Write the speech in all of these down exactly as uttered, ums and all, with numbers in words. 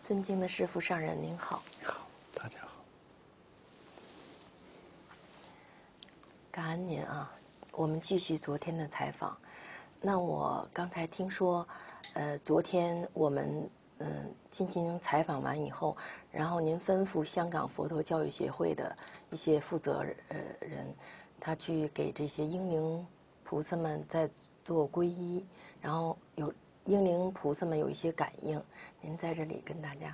尊敬的师父上人您好。 好，大家好。 感恩您啊，我们继续昨天的采访。那我刚才听说，呃，昨天我们嗯进行采访完以后，然后您吩咐香港佛陀教育协会的一些负责呃人，他去给这些英灵菩萨们在做皈依，然后有英灵菩萨们有一些感应。您在这里跟大家。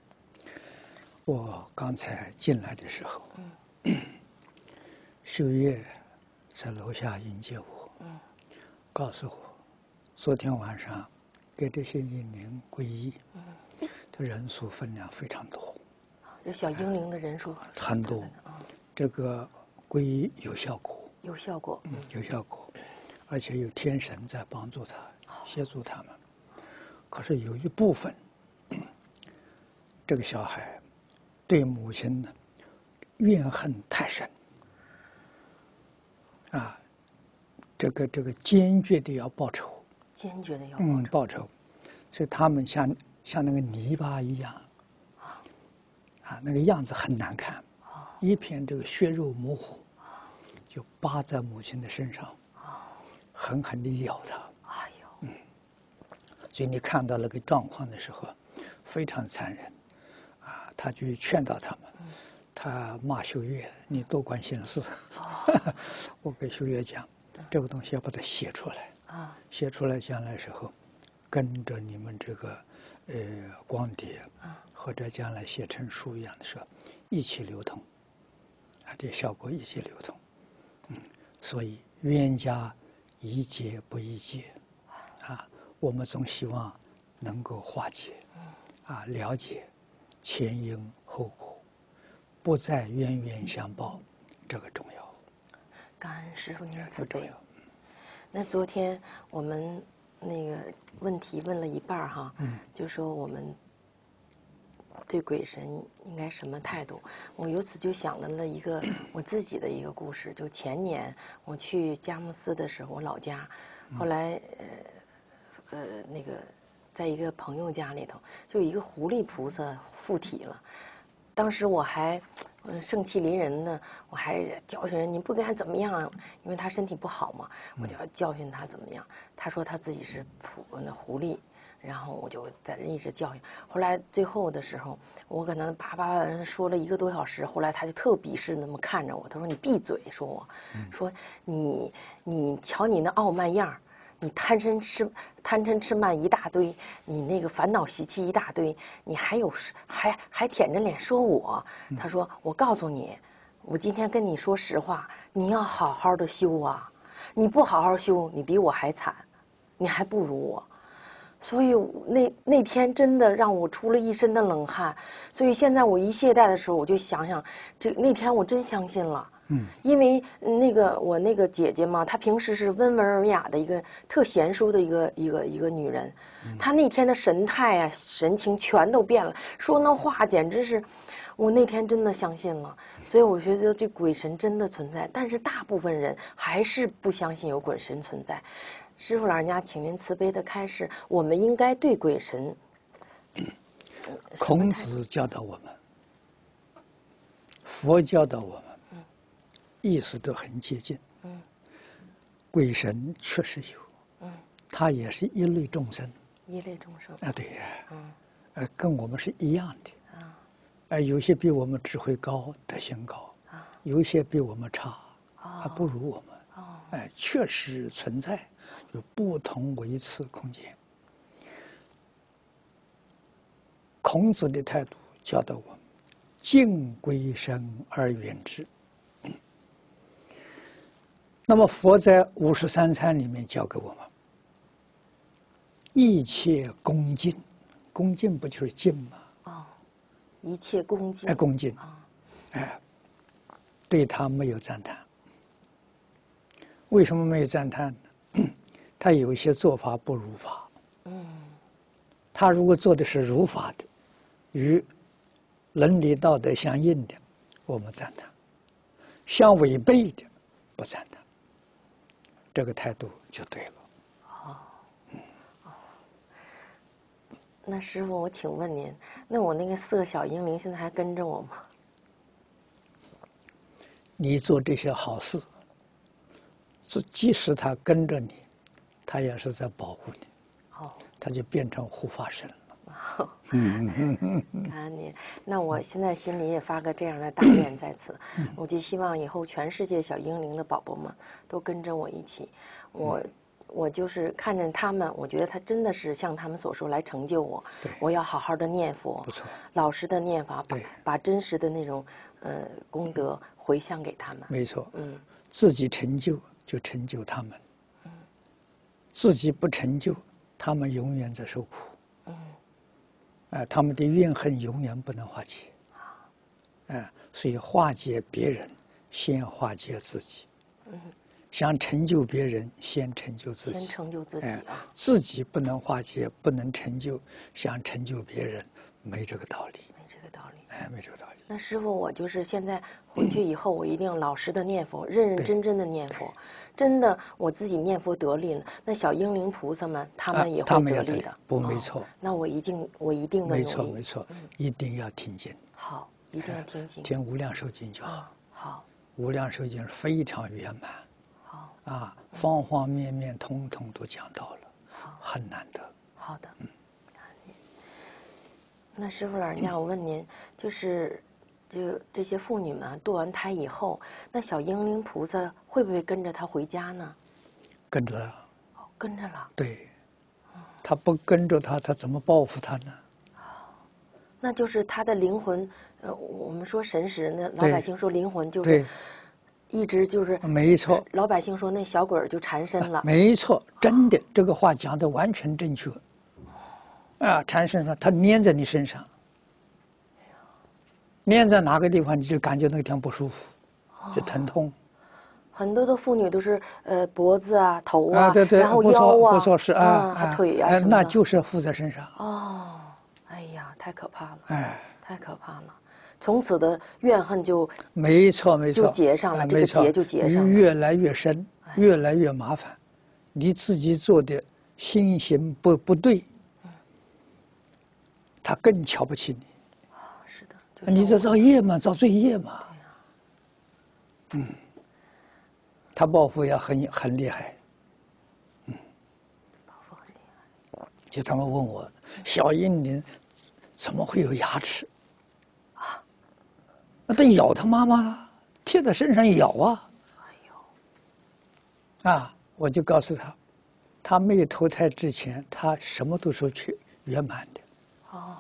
我刚才进来的时候，嗯，秀月在楼下迎接我，嗯，告诉我，昨天晚上给这些英灵皈依，嗯，的人数分量非常多， 有小英灵的人数很多，这个皈依有效果， 有效果， 嗯，有效果，而且有天神在帮助他，协助他们。可是有一部分，这个小孩对母亲呢怨恨太深，啊，这个这个坚决的要报仇， 坚决的要报仇， 嗯，报仇，所以他们像像那个泥巴一样，啊，那个样子很难看，一片这个血肉模糊，就扒在母亲的身上，狠狠地咬她。 哎呦， 嗯，所以你看到那个状况的时候，非常残忍，啊，他就劝导他们，他骂秀月，你多管闲事。哦、我给秀月讲，这个东西要把它写出来，啊，写出来将来时候，跟着你们这个呃光碟，或者将来写成书一样的时候，一起流通，啊，这效果一起流通，嗯，所以冤家宜解不宜结，啊，我们总希望能够化解，啊，了解前因后果，不再冤冤相报，这个重要。 感恩师父您慈悲。那昨天我们那个问题问了一半哈，嗯，就说我们对鬼神应该什么态度？我由此就想到了一个我自己的一个故事。就前年我去佳木斯的时候，我老家，后来呃呃那个在一个朋友家里头，就有一个狐狸菩萨附体了。当时我还嗯盛气凌人呢，我还教训人，你不该怎么样，因为他身体不好嘛，我就要教训他怎么样。他说他自己是普那狐狸。然后我就在这一直教训，后来最后的时候，我可能叭叭叭说了一个多小时，后来他就特鄙视那么看着我，他说你闭嘴，说我，说你你瞧你那傲慢样儿，你贪嗔痴贪嗔痴慢一大堆，你那个烦恼习气一大堆，你还有还还舔着脸说我，他说我告诉你，我今天跟你说实话，你要好好的修啊，你不好好修，你比我还惨，你还不如我。所以那那天真的让我出了一身的冷汗，所以现在我一懈怠的时候，我就想想，这那天我真相信了，嗯，因为那个我那个姐姐嘛，她平时是温文尔雅的一个特贤淑的一个一个一个女人，她那天的神态啊、神情全都变了，说那话简直是，我那天真的相信了，所以我觉得这鬼神真的存在，但是大部分人还是不相信有鬼神存在。师父老人家，请您慈悲的开示，我们应该对鬼神。 孔子教导我们，佛教导我们，嗯，意思都很接近。嗯，鬼神确实有，嗯，他也是一类众生。 一类众生啊，对呀，嗯，呃，跟我们是一样的。啊，呃，有些比我们智慧高，德行高，啊，有些比我们差，还不如我们。哦，哎，确实存在。有不同维次空间。孔子的态度教导我们：敬鬼神而远之。那么佛在五十三参里面教给我们：一切恭敬，恭敬不就是敬吗？ 哦，一切恭敬。 哎，恭敬。啊，哎，对他没有赞叹。为什么没有赞叹呢？他有一些做法不如法，嗯，他如果做的是如法的，与伦理道德相应的，我们赞叹；相违背的，不赞叹。这个态度就对了。哦， 哦， 那师傅，我请问您，那我那个四个小婴灵现在还跟着我吗？ 你做这些好事，即即使他跟着你，他也是在保护你。 哦， 他就变成护法神了。 感恩您。那我现在心里也发个这样的大愿在此，我就希望以后全世界小婴灵的宝宝们都跟着我一起，我。我就是看见他们，我觉得他真的是像他们所说来成就我。我要好好的念佛， 不错， 老实的念法， 对， 把真实的那种呃功德回向给他们。 没错， 嗯， 自己成就就成就他们，嗯，自己不成就，他们永远在受苦，嗯，哎、呃，他们的怨恨永远不能化解，啊，哎、呃，所以化解别人，先化解自己，嗯。想成就别人，先成就自己。 先成就自己啊！ 哎、自己不能化解，不能成就，想成就别人，没这个道理。 没这个道理。 哎，没这个道理。 那师父，我就是现在回去以后，我一定老实的念佛，认认真真的念佛。真的，我自己念佛得力了，那小婴灵菩萨们，他们也会得力的。 啊、不，没错、哦。 那我一定，我一定的努力。 没错，没错，嗯、一定要听经。 好，一定要听经。 听无量寿经就好。 啊、好。 无量寿经非常圆满。啊，方方面面通通都讲到了， 好， 很难得。 好的，嗯。那师父老人家，我问您，就是，就这些妇女们堕完胎以后，那小婴灵菩萨会不会跟着她回家呢？ 跟着了。 哦，跟着了。 对，他不跟着他，他怎么报复他呢？ 那就是他的灵魂，呃，我们说神识，那老百姓说灵魂就是。一直就是没错， 老百姓说那小鬼儿就缠身了。 没错，真的，这个话讲的完全正确。啊，缠身上，它粘在你身上，粘在哪个地方，你就感觉那个地方不舒服，就疼痛。 很多的妇女都是呃脖子啊、头啊， 啊对对， 然后腰啊， 不错是啊， 啊腿啊什么的， 那就是附在身上。 哦，哎呀，太可怕了！ 哎， 太可怕了。从此的怨恨就没错没错， 就结上了，这个结就结上了， 越来越深，越来越麻烦。你自己做的心行不不对，他更瞧不起你。 啊，是的， 你这造业嘛，造罪业嘛。嗯，他报复也很很厉害。嗯， 报复很厉害。 就他们问我，小婴灵怎么会有牙齿？那他咬他妈妈，贴在身上咬啊！哎呦！啊，我就告诉他，他没有投胎之前，他什么都是去圆满的。哦。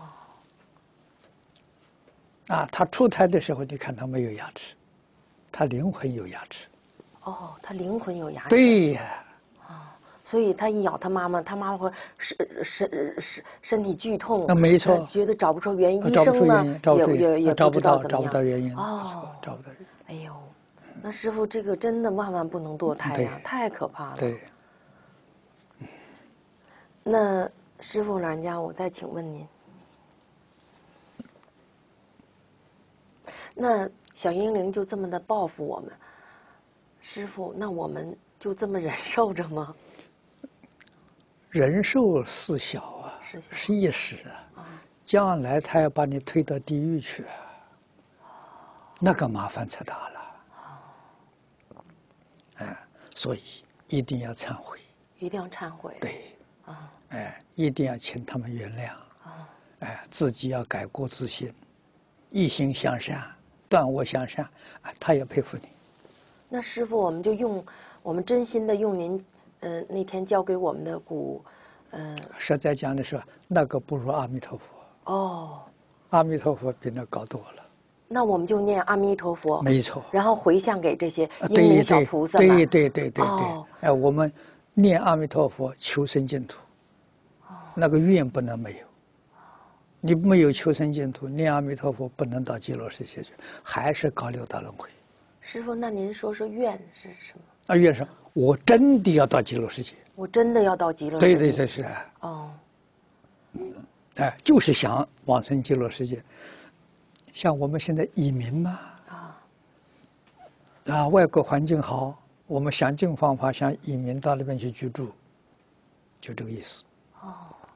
啊，他出胎的时候，你看他没有牙齿，他灵魂有牙齿。 哦，他灵魂有牙齿。 对呀。 啊，所以他一咬他妈妈，他妈妈会身身身身体剧痛。 啊，没错。 觉得找不出原因，医生呢也也也找不到找不到原因。 哦， 找不到原因。 哎呦，那师父这个真的万万不能堕胎呀，太可怕了。 对。 那师父老人家，我再请问您，那小婴灵就这么的报复我们，师父，那我们就这么忍受着吗？ 忍受是小啊，是一时啊，将来他要把你推到地狱去，那个麻烦才大了。哎，所以一定要忏悔， 一定要忏悔。 对，啊，哎，一定要请他们原谅。啊，哎，自己要改过自新，一心向善，断恶向善，啊，他也佩服你。 那师父，我们就用我们真心的用您，呃，那天教给我们的古，呃， 实在讲的是，那个不如阿弥陀佛。 哦， 阿弥陀佛比那高多了。 那我们就念阿弥陀佛， 没错， 然后回向给这些婴灵小菩萨们。 对对对对对，哦，哎，我们念阿弥陀佛求生净土，哦，那个愿不能没有。你没有求生净土，念阿弥陀佛不能到极乐世界去，还是搞六道轮回。 师父，那您说说愿是什么？ 啊，愿是我真的要到极乐世界， 我真的要到极乐世界。 对对对是。 哦， 哎，就是想往生极乐世界。像我们现在移民嘛，啊，啊，外国环境好，我们想尽方法想移民到那边去居住，就这个意思。哦，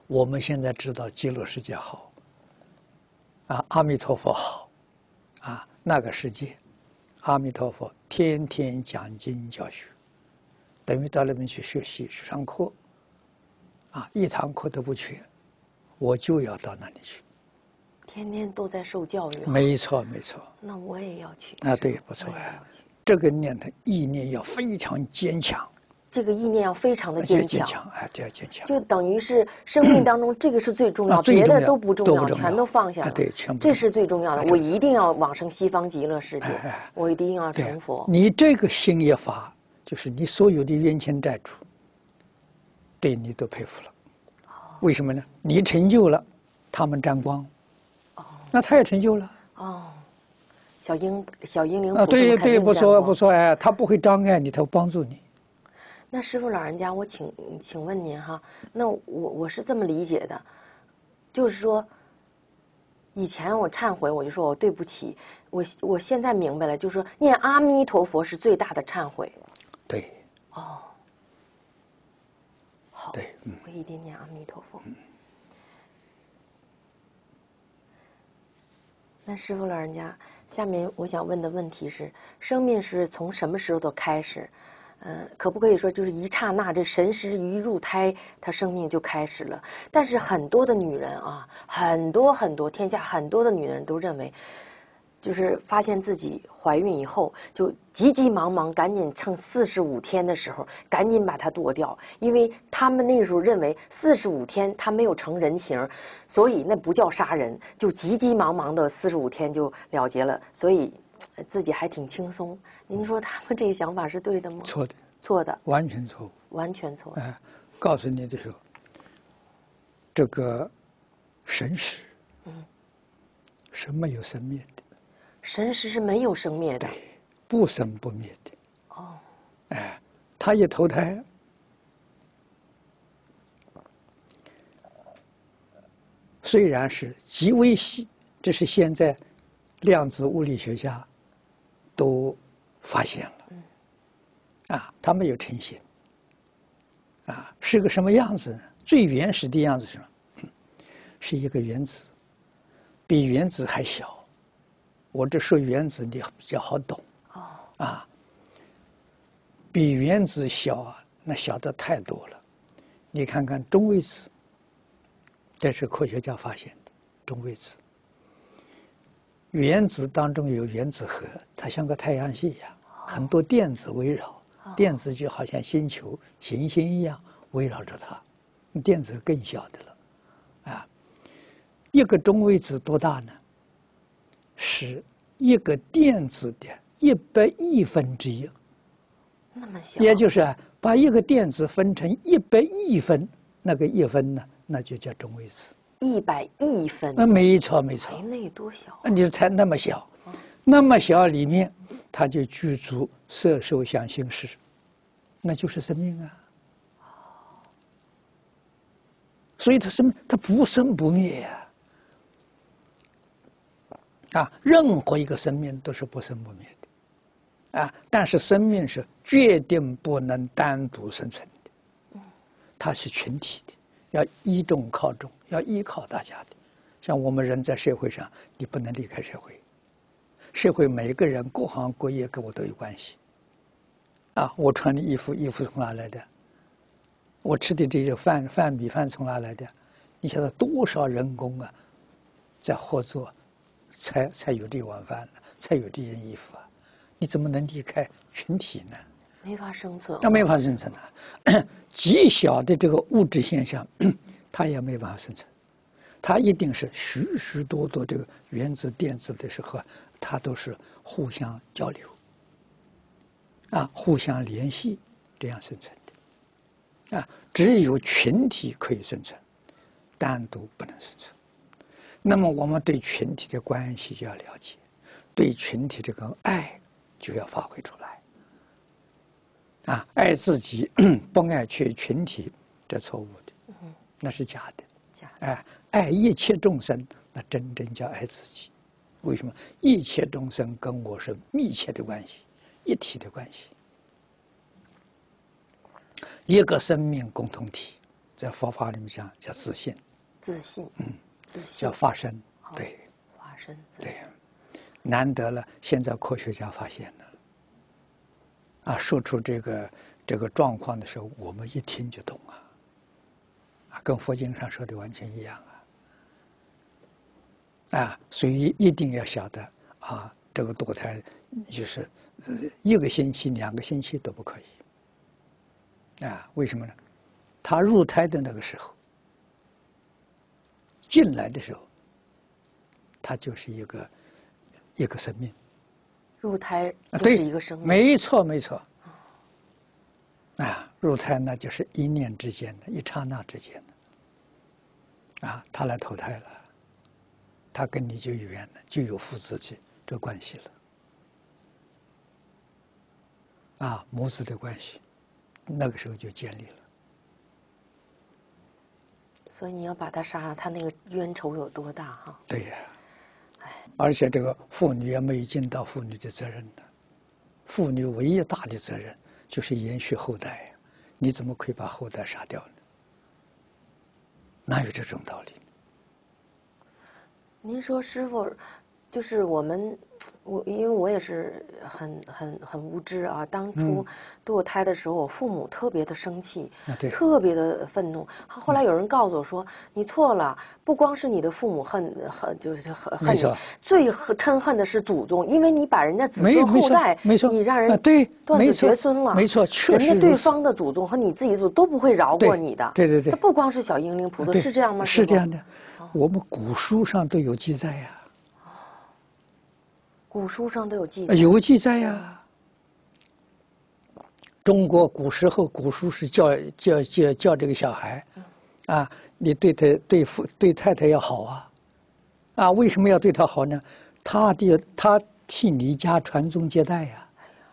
我们现在知道极乐世界好，啊，阿弥陀佛好，啊，那个世界，阿弥陀佛天天讲经教学，等于到那边去学习去上课，啊，一堂课都不缺，我就要到那里去。 天天都在受教育。 没错，没错。 那我也要去。 啊，对，不错哎。这个念头意念要非常坚强。 这个意念要非常的坚强。 坚强，哎，这要坚强。 就等于是生命当中这个是最重要，别的都不重要，全都放下了。 对，全部。 这是最重要的。我一定要往生西方极乐世界，我一定要成佛。 你这个心一发，就是你所有的冤亲债主，对你都佩服了。为什么呢？你成就了，他们沾光。哦。那他也成就了。 哦。小英，小英灵啊，对对，不错不错，哎，他不会障碍你，他会帮助你。 那师父老人家，我请请问您哈，那我我是这么理解的，就是说，以前我忏悔，我就说我对不起，我我现在明白了，就是说念阿弥陀佛是最大的忏悔。 对。 哦。好。 对，嗯， 我一定念阿弥陀佛。嗯。那师父老人家，下面我想问的问题是：生命是从什么时候的开始？嗯、呃，可不可以说就是一刹那，这神识一入胎，她生命就开始了？但是很多的女人啊，很多很多，天下很多的女人都认为，就是发现自己怀孕以后，就急急忙忙赶紧趁四十五天的时候，赶紧把它剁掉，因为他们那时候认为四十五天她没有成人形，所以那不叫杀人，就急急忙忙的四十五天就了结了，所以自己还挺轻松。您说他们这个想法是对的吗？ 错的， 错的， 完全错误， 完全错误。 哎，告诉你的时候，这个神识，嗯，是没有生灭的。 神识是没有生灭的， 对，不生不灭的。 哦， 哎，他一投胎，虽然是极微细，这是现在量子物理学家都发现了。嗯，啊，它没有成型。啊，是个什么样子呢？最原始的样子是什么？是一个原子，比原子还小。我这说原子你比较好懂。哦。啊，比原子小啊，那小的太多了。你看看中微子，这是科学家发现的中微子。原子当中有原子核，它像个太阳系一样，很多电子围绕，电子就好像星球、行星一样围绕着它。电子是更小的了，啊，一个中微子多大呢？是一个电子的一百亿分之一， 那么小， 也就是啊，把一个电子分成一百亿分，那个一分呢，那就叫中微子。 一百亿分？ 啊，没错没错。 哎，那有多小？ 啊，你才那么小，哦、那么小里面，它就具足色受想行识，那就是生命啊。所以它生命，它不生不灭呀、啊。啊，任何一个生命都是不生不灭的，啊，但是生命是决定不能单独生存的，它是群体的，要依众靠众，要依靠大家的。像我们人在社会上，你不能离开社会，社会每个人各行各业跟我都有关系。啊，我穿的衣服，衣服从哪来的？我吃的这些饭，饭米饭从哪来的？你晓得多少人工啊，在合作，才才有这碗饭，才有这件衣服啊！你怎么能离开群体呢？ 没法生存。 那没法生存啊！极小的这个物质现象，它也没办法生存。它一定是许许多多这个原子、电子的时候，它都是互相交流，啊，互相联系，这样生存。啊，只有群体可以生存，单独不能生存。那么我们对群体的关系就要了解，对群体这个爱就要发挥出来。啊，爱自己不爱去群体，这错误的，那是假的。 假的。 哎，爱一切众生，那真正叫爱自己。为什么？一切众生跟我是密切的关系，一体的关系。一个生命共同体， 在佛法里面讲叫自信， 自信， 嗯， 自信叫发生，对， 发生自信， 对，难得了，现在科学家发现了，啊，说出这个这个状况的时候，我们一听就懂啊，啊，跟佛经上说的完全一样啊，啊，所以一定要晓得啊，这个堕胎就是呃一个星期、两个星期都不可以，啊，为什么呢？他入胎的那个时候，进来的时候，他就是一个一个生命。 入胎啊， 就是对， 一个生命， 没错没错。啊，入胎那就是一念之间的，一刹那之间的。啊，他来投胎了，他跟你就有缘了，就有父子这这关系了。啊，母子的关系，那个时候就建立了。 所以你要把他杀了，他那个冤仇有多大哈？ 对呀。而且这个妇女也没尽到妇女的责任的，妇女唯一大的责任就是延续后代呀，你怎么可以把后代杀掉呢？哪有这种道理？ 您说师傅，就是我们，我因为我也是很很很无知啊。当初堕胎的时候，我父母特别的生气， 啊对特别的愤怒。后来有人告诉我说，你错了，不光是你的父母恨恨，就是恨恨你没错， 最恨嗔恨的是祖宗，因为你把人家子没孙后代， 没错， 你让人啊对， 断子没错绝孙了， 没错，确人家对实如此方的祖宗和你自己的祖宗都不会饶过你的。 对对对对他不光是小英灵菩萨， 对是这样吗？ 是这样的。 的，我们古书上都有记载呀。 古书上都有记载， 有记载呀。中国古时候古书是教教教教这个小孩，啊，你对他对父对太太要好啊，啊，为什么要对他好呢？他的他替你家传宗接代呀。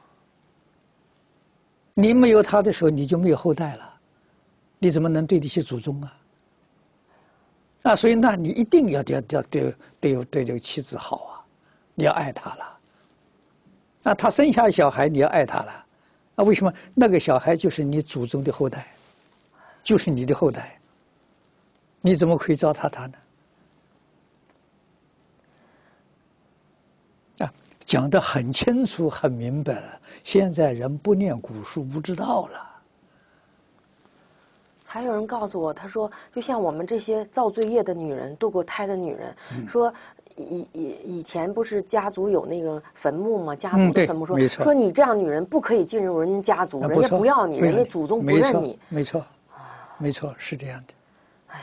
你没有他的时候，你就没有后代了，你怎么能对得起祖宗啊？啊，所以那你一定要要要对对对这个妻子好啊。你要爱他了，啊，他生下小孩，你要爱他了，啊，为什么？那个小孩就是你祖宗的后代，就是你的后代，你怎么可以糟蹋他呢？啊，讲得很清楚、很明白了。现在人不念古书，不知道了。 还有人告诉我，他说，就像我们这些造罪业的女人，堕过胎的女人， 嗯、 说。以以以前不是家族有那个坟墓吗？家族的坟墓说、 嗯、 说你这样女人不可以进入人家族， 啊、 人家不要你， 不要人家祖宗不认你。 没错，没错，是这样的。 哎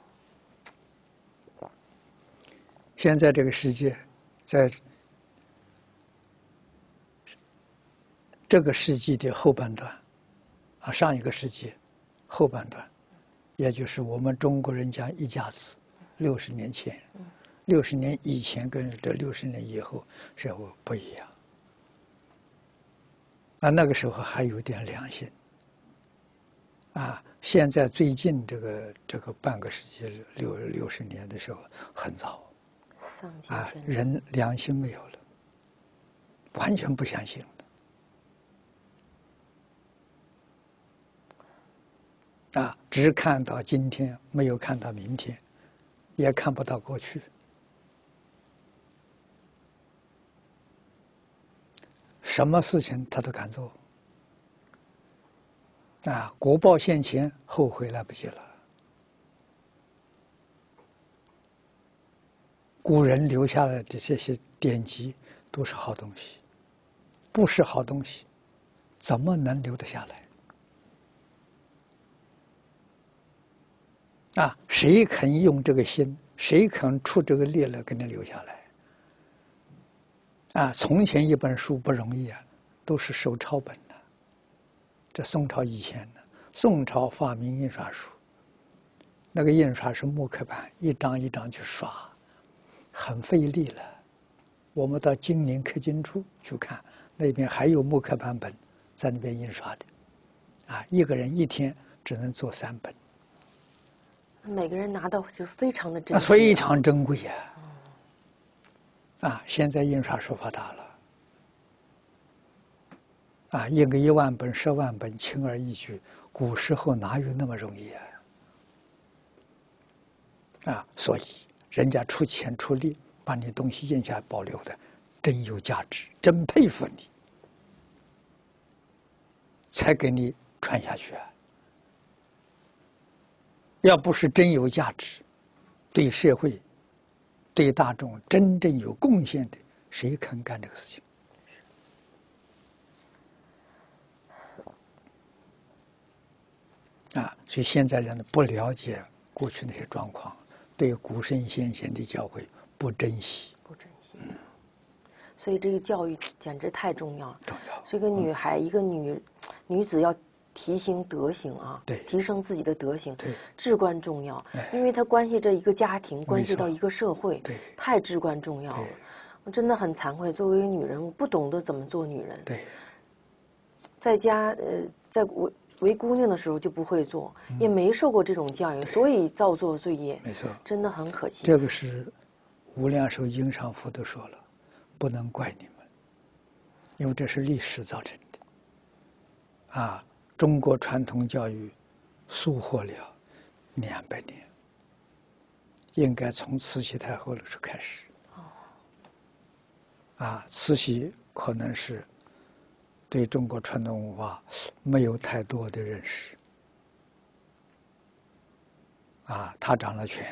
呦， 现在这个世界，在这个世纪的后半段，啊，上一个世纪后半段，也就是我们中国人讲一家子，六十年前。嗯六十年以前跟这六十年以后社会不一样，啊，那个时候还有点良心，啊，现在最近这个这个半个世纪六六十年的时候很早，啊，人良心没有了，完全不相信了，啊，只看到今天，没有看到明天，也看不到过去。什么事情他都敢做，啊，国报现前，后悔来不及了。古人留下来的这些典籍都是好东西，不是好东西，怎么能留得下来？啊，谁肯用这个心，谁肯出这个力来给你留下来？啊，从前一本书不容易啊，都是手抄本的。这宋朝以前呢，宋朝发明印刷术，那个印刷是木刻板，一张一张去刷，很费力了。我们到金陵刻经处去看，那边还有木刻版本在那边印刷的，啊，一个人一天只能做三本。 每个人拿到就非常的珍惜， 非常珍贵呀。啊，现在印刷术发达了，啊，印个一万本、十万本，轻而易举。古时候哪有那么容易啊？ 啊，所以人家出钱出力把你东西印下来保留的，真有价值，真佩服你，才给你传下去啊。要不是真有价值，对社会、对大众真正有贡献的，谁肯干这个事情？啊，所以现在人不了解过去那些状况，对古圣先贤的教诲不珍惜， 不珍惜。嗯、所以这个教育简直太重要了。 重要。 这个女孩，嗯、一个女女子要提升德行啊， 对， 提升自己的德行， 对， 至关重要。 哎、 因为它关系着一个家庭，关系到一个社会， 对， 太至关重要了。我真的很惭愧，作为一个女人，我不懂得怎么做女人。 对， 在家呃，在我。为姑娘的时候就不会做，嗯、也没受过这种教育，所以造作罪业。 没错， 真的很可惜。 这个是《无量寿经上佛都说了，不能怪你们，因为这是历史造成的。啊，中国传统教育疏忽了两百年，应该从慈禧太后的时候开始。哦。啊，慈禧可能是。对中国传统文化没有太多的认识，啊，他掌了权，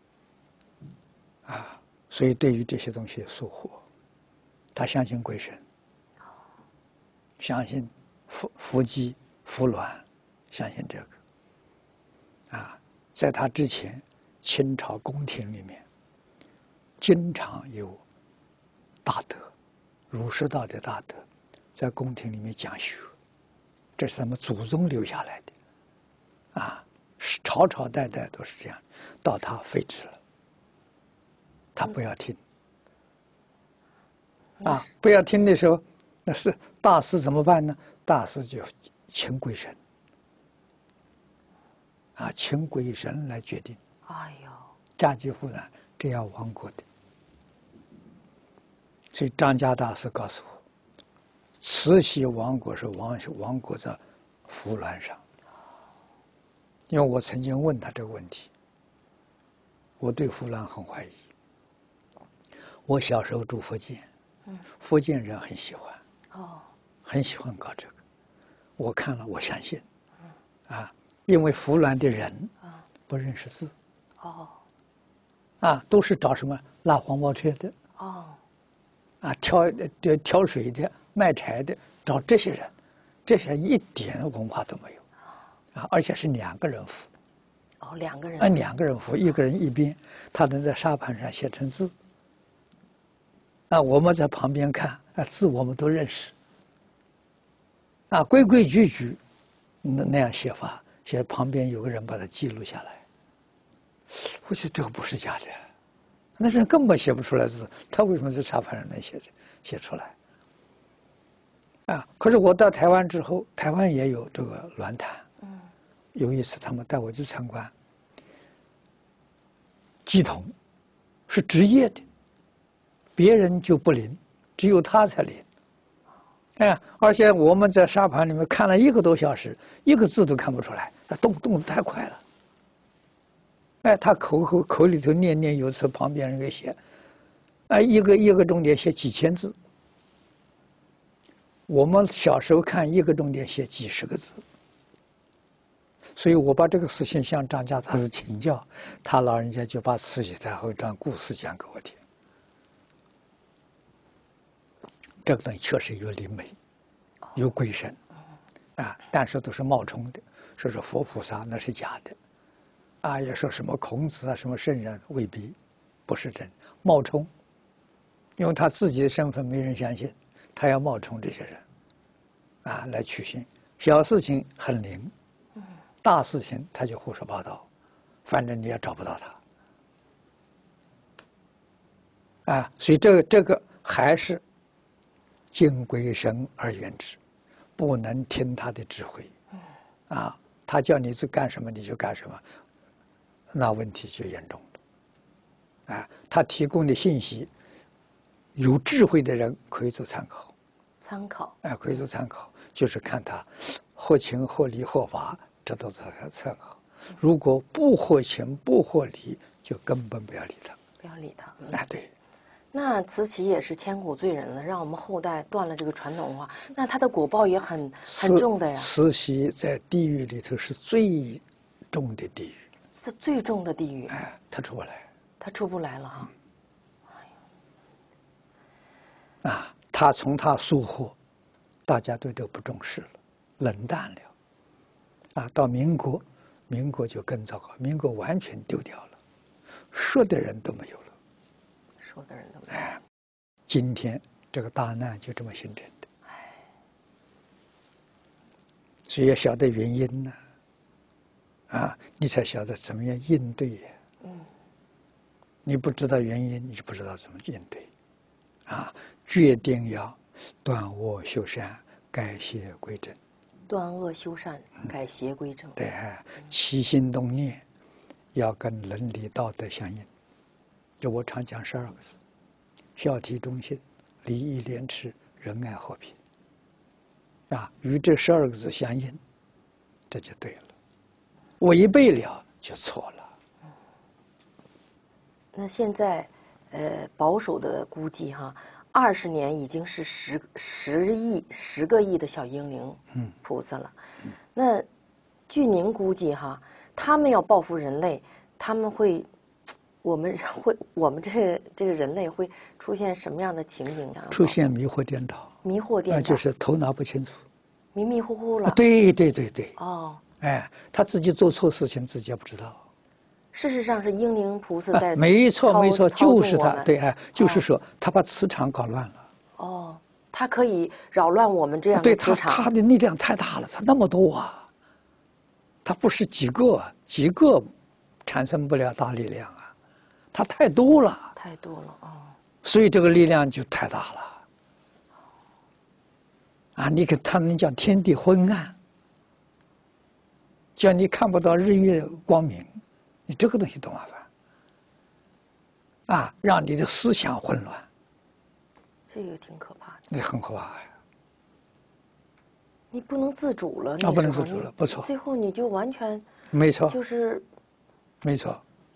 啊，所以对于这些东西疏忽，他相信鬼神，相信伏伏击、伏鸾，相信这个，啊，在他之前，清朝宫廷里面经常有大德，儒释道的大德。在宫廷里面讲学，这是他们祖宗留下来的，啊，是朝朝代代都是这样，到他废止了，他不要听，啊，不要听的时候，那是大师怎么办呢？大师就请鬼神，啊，请鬼神来决定。 哎呦， 家祭父呢，这样亡国的，所以张家大师告诉我。慈禧亡国是亡亡国在扶鸾上，因为我曾经问他这个问题，我对扶鸾很怀疑。我小时候住福建，嗯，福建人很喜欢，哦，很喜欢搞这个。我看了，我相信，嗯，啊，因为扶鸾的人啊不认识字，哦，啊，都是找什么拉黄包车的，哦，啊，挑挑挑水的。卖柴的，找这些人，这些人一点文化都没有，啊，而且是两个人扶， 哦，两个人， 啊，两个人扶，一个人一边，他能在沙盘上写成字，啊，我们在旁边看，啊，字我们都认识，啊，规规矩矩，那那样写法，写旁边有个人把它记录下来，我觉得这个不是假的，那人根本写不出来字，他为什么在沙盘上能写写出来？啊！可是我到台湾之后，台湾也有这个鸾坛。嗯，有一次他们带我去参观，乩童是职业的，别人就不灵，只有他才灵。哎，而且我们在沙盘里面看了一个多小时，一个字都看不出来，他动动得太快了。哎，他口口口里头念念有词，旁边人给写，哎，一个一个重点写几千字。我们小时候看一个重点写几十个字，所以我把这个事情向张家大师请教，他老人家就把慈禧太后这样故事讲给我听。这个东西确实有灵媒，有鬼神，啊，但是都是冒充的，说是佛菩萨那是假的，啊，也说什么孔子啊什么圣人未必，不是真，冒充，因为他自己的身份没人相信。他要冒充这些人，啊，来取信。小事情很灵，大事情他就胡说八道，反正你也找不到他。啊，所以这个这个还是敬鬼神而远之，不能听他的指挥。啊，他叫你去干什么你就干什么，那问题就严重了。啊，他提供的信息。有智慧的人可以做参考， 参考， 哎，可以做参考，就是看他合情合理合法，这都是参考。如果不合情不合理， 就根本不要理他。 不要理他。 哎，对。 那慈禧也是千古罪人了，让我们后代断了这个传统文化，那他的果报也很很重的呀。 慈禧在地狱里头是最重的地狱， 是最重的地狱。 哎，他出不来， 他出不来了哈。 嗯、啊，他从他疏忽，大家对这不重视了，冷淡了。啊，到民国，民国就更糟糕，民国完全丢掉了，说的人都没有了。 说的人都没有。 哎，今天这个大难就这么形成的。 哎， 所以要晓得原因呢，啊，你才晓得怎么样应对呀。嗯。你不知道原因，你就不知道怎么应对。啊，决定要断恶修善，改邪归正。 断恶修善，改邪归正。 对，起心动念要跟伦理道德相应。就我常讲十二个字：孝悌忠信、礼义廉耻、仁爱和平。啊，与这十二个字相应，这就对了。违背了就错了。 那现在，呃，保守的估计哈，二十年已经是十十亿十个亿的小英灵菩萨了。嗯、那据您估计哈，他们要报复人类，他们会。我们会，我们这个这个人类会出现什么样的情景呢？ 出现迷惑颠倒， 迷惑颠倒， 那就是头脑不清楚， 迷迷糊糊了。 啊、对对对对。 哦， 哎，他自己做错事情，自己也不知道。 事实上是英灵菩萨在、 啊、没错没错，就是他。对，哎，就是说、 哦、 他把磁场搞乱了。 哦，他可以扰乱我们这样的磁场。 对他，他的力量太大了，他那么多啊，他不是几个，几个产生不了大力量啊。它太多了， 太多了哦， 所以这个力量就太大了。啊，你看他们讲天地昏暗，叫你看不到日月光明，你这个东西多麻烦。啊，让你的思想混乱， 这个挺可怕的。 那很可怕呀。 你不能自主了， 那不能自主了，不错。 最后你就完全没错， 就是， 没错。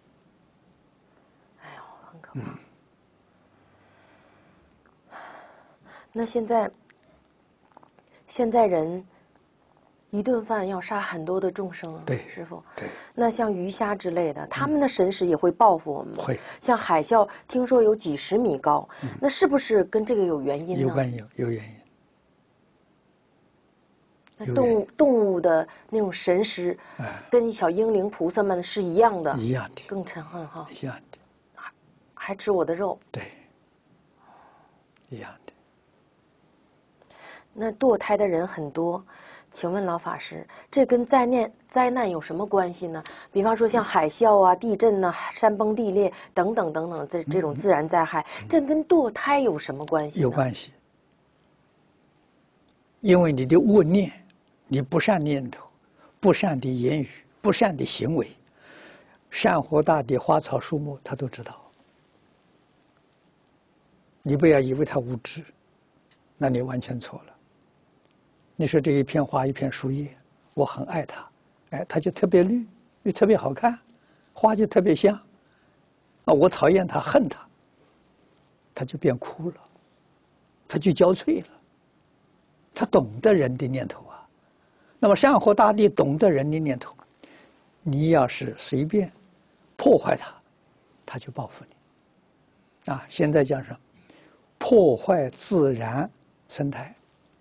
嗯，那现在，现在人一顿饭要杀很多的众生啊， 对， 师父。 对。 那像鱼虾之类的，他们的神识也会报复我们。 会。 像海啸，听说有几十米高，嗯、那是不是跟这个有原因呢？ 有关有有原因。 那动物动物的那种神识，哎、跟小英灵菩萨们是一样的。 一样的。 更嗔恨哈。 一样的。 还吃我的肉， 对，一样的。 那堕胎的人很多，请问老法师，这跟灾难灾难有什么关系呢？比方说像海啸啊、地震呐、啊、山崩地裂等等等等，这这种自然灾害，嗯、这跟堕胎有什么关系呢？ 有关系，因为你的恶念，你不善念头、不善的言语、不善的行为，山河大地、花草树木，他都知道。你不要以为他无知，那你完全错了。你说这一片花一片树叶，我很爱它，哎，它就特别绿，又特别好看，花就特别香。啊，我讨厌它，恨它，它就变枯了，它就焦脆了。它懂得人的念头啊。那么山河大地懂得人的念头，你要是随便破坏它，它就报复你。啊，现在讲什么？破坏自然生态，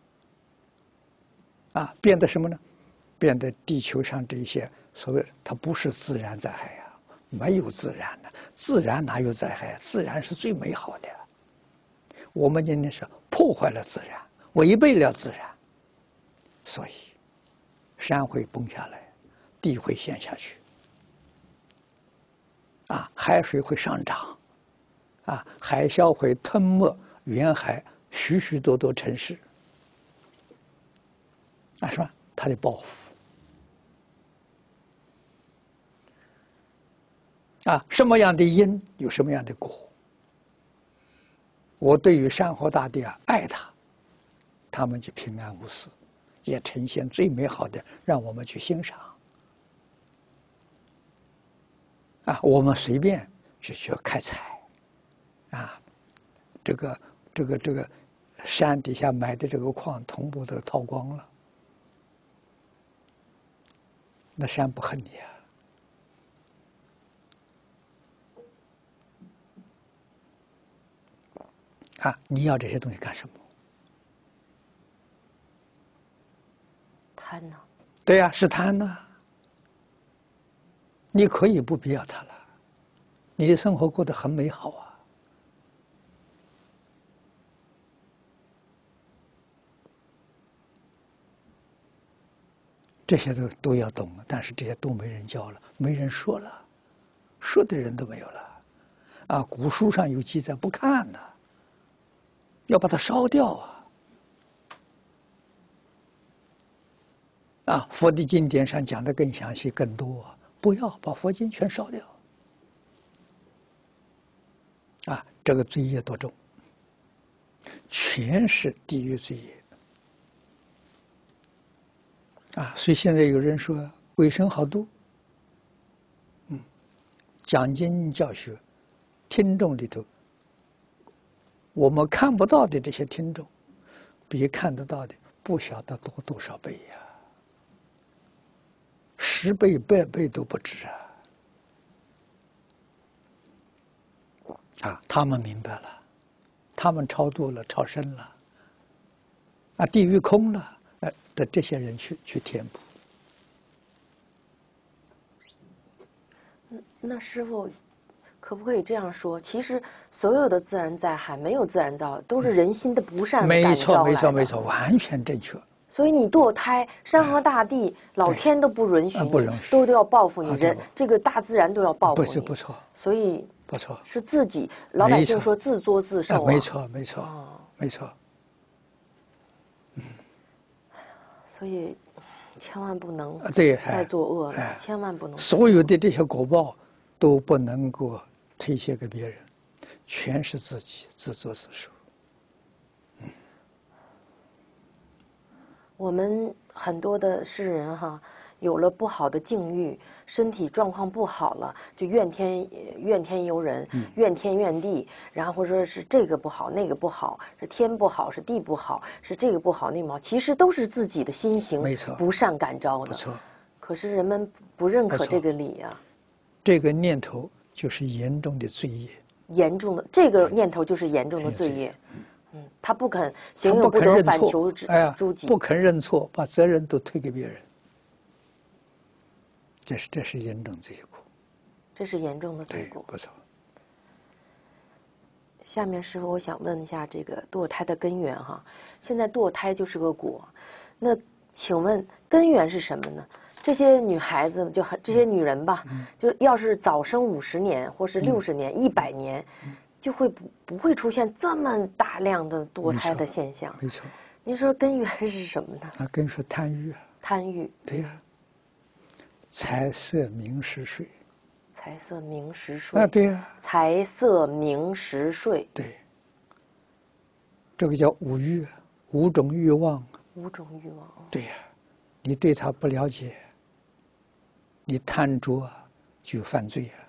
啊，变得什么呢？变得地球上这些所谓它不是自然灾害呀、啊，没有自然的，自然哪有灾害？自然是最美好的。我们今天是破坏了自然，违背了自然，所以山会崩下来，地会陷下去，啊，海水会上涨，啊，海啸会吞没沿海许许多多城市，啊，是吧？他的报复，啊，什么样的因有什么样的果。我对于山河大地啊，爱它，他们就平安无事，也呈现最美好的，让我们去欣赏。 啊，我们随便就去开采，啊，这个这个这个山底下埋的这个矿同步都掏光了，那山不恨你啊！啊，你要这些东西干什么？ 贪呢？ 对呀、啊，是贪呐、啊。你可以不必要它了，你的生活过得很美好啊。这些都都要懂，但是这些都没人教了，没人说了，说的人都没有了。啊，古书上有记载，不看呢，要把它烧掉啊。啊，佛的经典上讲的更详细、更多，不要把佛经全烧掉。啊，这个罪业多重，全是地狱罪业。啊，所以现在有人说鬼神好多，嗯，讲经教学，听众里头，我们看不到的这些听众，比看得到的不晓得多多少倍呀、啊，十倍、百倍都不止啊！啊，他们明白了，他们超度了、超生了，啊，地狱空了，呃的这些人去去填补。 那师父，可不可以这样说？其实所有的自然灾害，没有自然灾害，都是人心的不善没感错，没错， 召来的。 没错，完全正确。 所以你堕胎，山河大地、老天都不允许你， 不允许都都要报复你， 啊人这个大自然都要报复不你。 是不错， 所以不错， 是自己老百姓说自作自受、啊啊。没错，没错， 哦、 没错。 嗯，所以千万不能对再作恶了， 哎、 千万不能。 所有的这些果报都不能够推卸给别人，全是自己自作自受。嗯， 我们很多的世人哈，有了不好的境遇，身体状况不好了，就怨天怨天尤人，嗯、怨天怨地，然后或者说是这个不好，那个不好，是天不好，是地不好，是这个不好，那个不好，其实都是自己的心行不善感召的。 没错。 可是人们不认可这个理啊。 这个念头就是严重的罪业。 严重的这个念头就是严重的罪业。嗯，他不肯行有不得，反求诸己， 不肯认错，把责任都推给别人。这是这是严重罪过， 这是严重的罪过。 不错。 下面师父，我想问一下这个堕胎的根源哈。现在堕胎就是个果，那请问根源是什么呢？这些女孩子就很这些女人吧，嗯、就要是早生五十年，或是六十年、一百、嗯、年。嗯就会不不会出现这么大量的堕胎的现象。 没错。 您说根源是什么呢？ 啊，根源是贪欲啊。 贪欲。 对呀、啊。财色名食睡。 财色名食睡。 啊，对呀、啊。 财色名食睡。 对。这个叫五欲，五种欲望。 五种欲望。 对呀、啊，你对他不了解，你贪着就犯罪啊。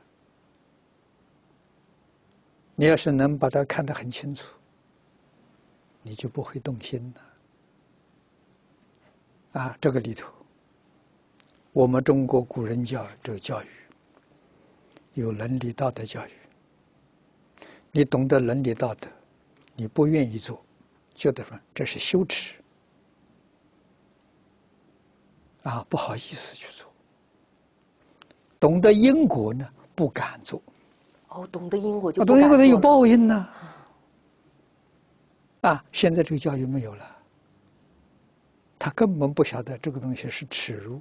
你要是能把它看得很清楚，你就不会动心了。啊，这个里头，我们中国古人教这个教育，有伦理道德教育。你懂得伦理道德，你不愿意做，觉得说这是羞耻，啊，不好意思去做。懂得因果呢，不敢做。 哦，懂得因果就不懂得因果有报应呢。啊，现在这个教育没有了，他根本不晓得这个东西是耻辱。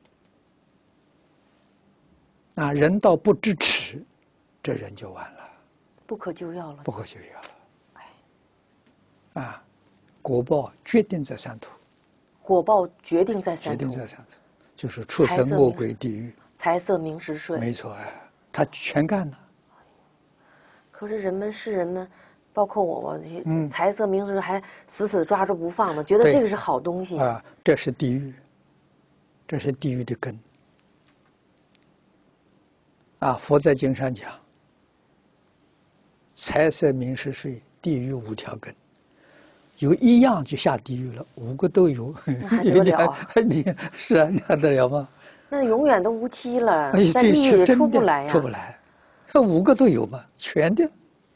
啊，人到不知耻，这人就完了， 不可救药了， 不可救药了。哎，啊，果报决定在三途。 果报决定在三途。 决定在三途，就是畜生、恶鬼、地狱。 财色名食睡。 没错，哎，他全干了。 可是人们世人们，包括我，我嗯、财色名食还死死抓住不放呢，觉得这个是好东西啊，这是地狱，这是地狱的根。 啊，佛在经上讲，财色名食睡，地狱五条根，有一样就下地狱了，五个都有， 那还得了啊？ 你是啊，你还得了吗？ 那永远都无期了， 哎， 在这地狱里出是真的不来呀、 出不来，这五个都有嘛，全的。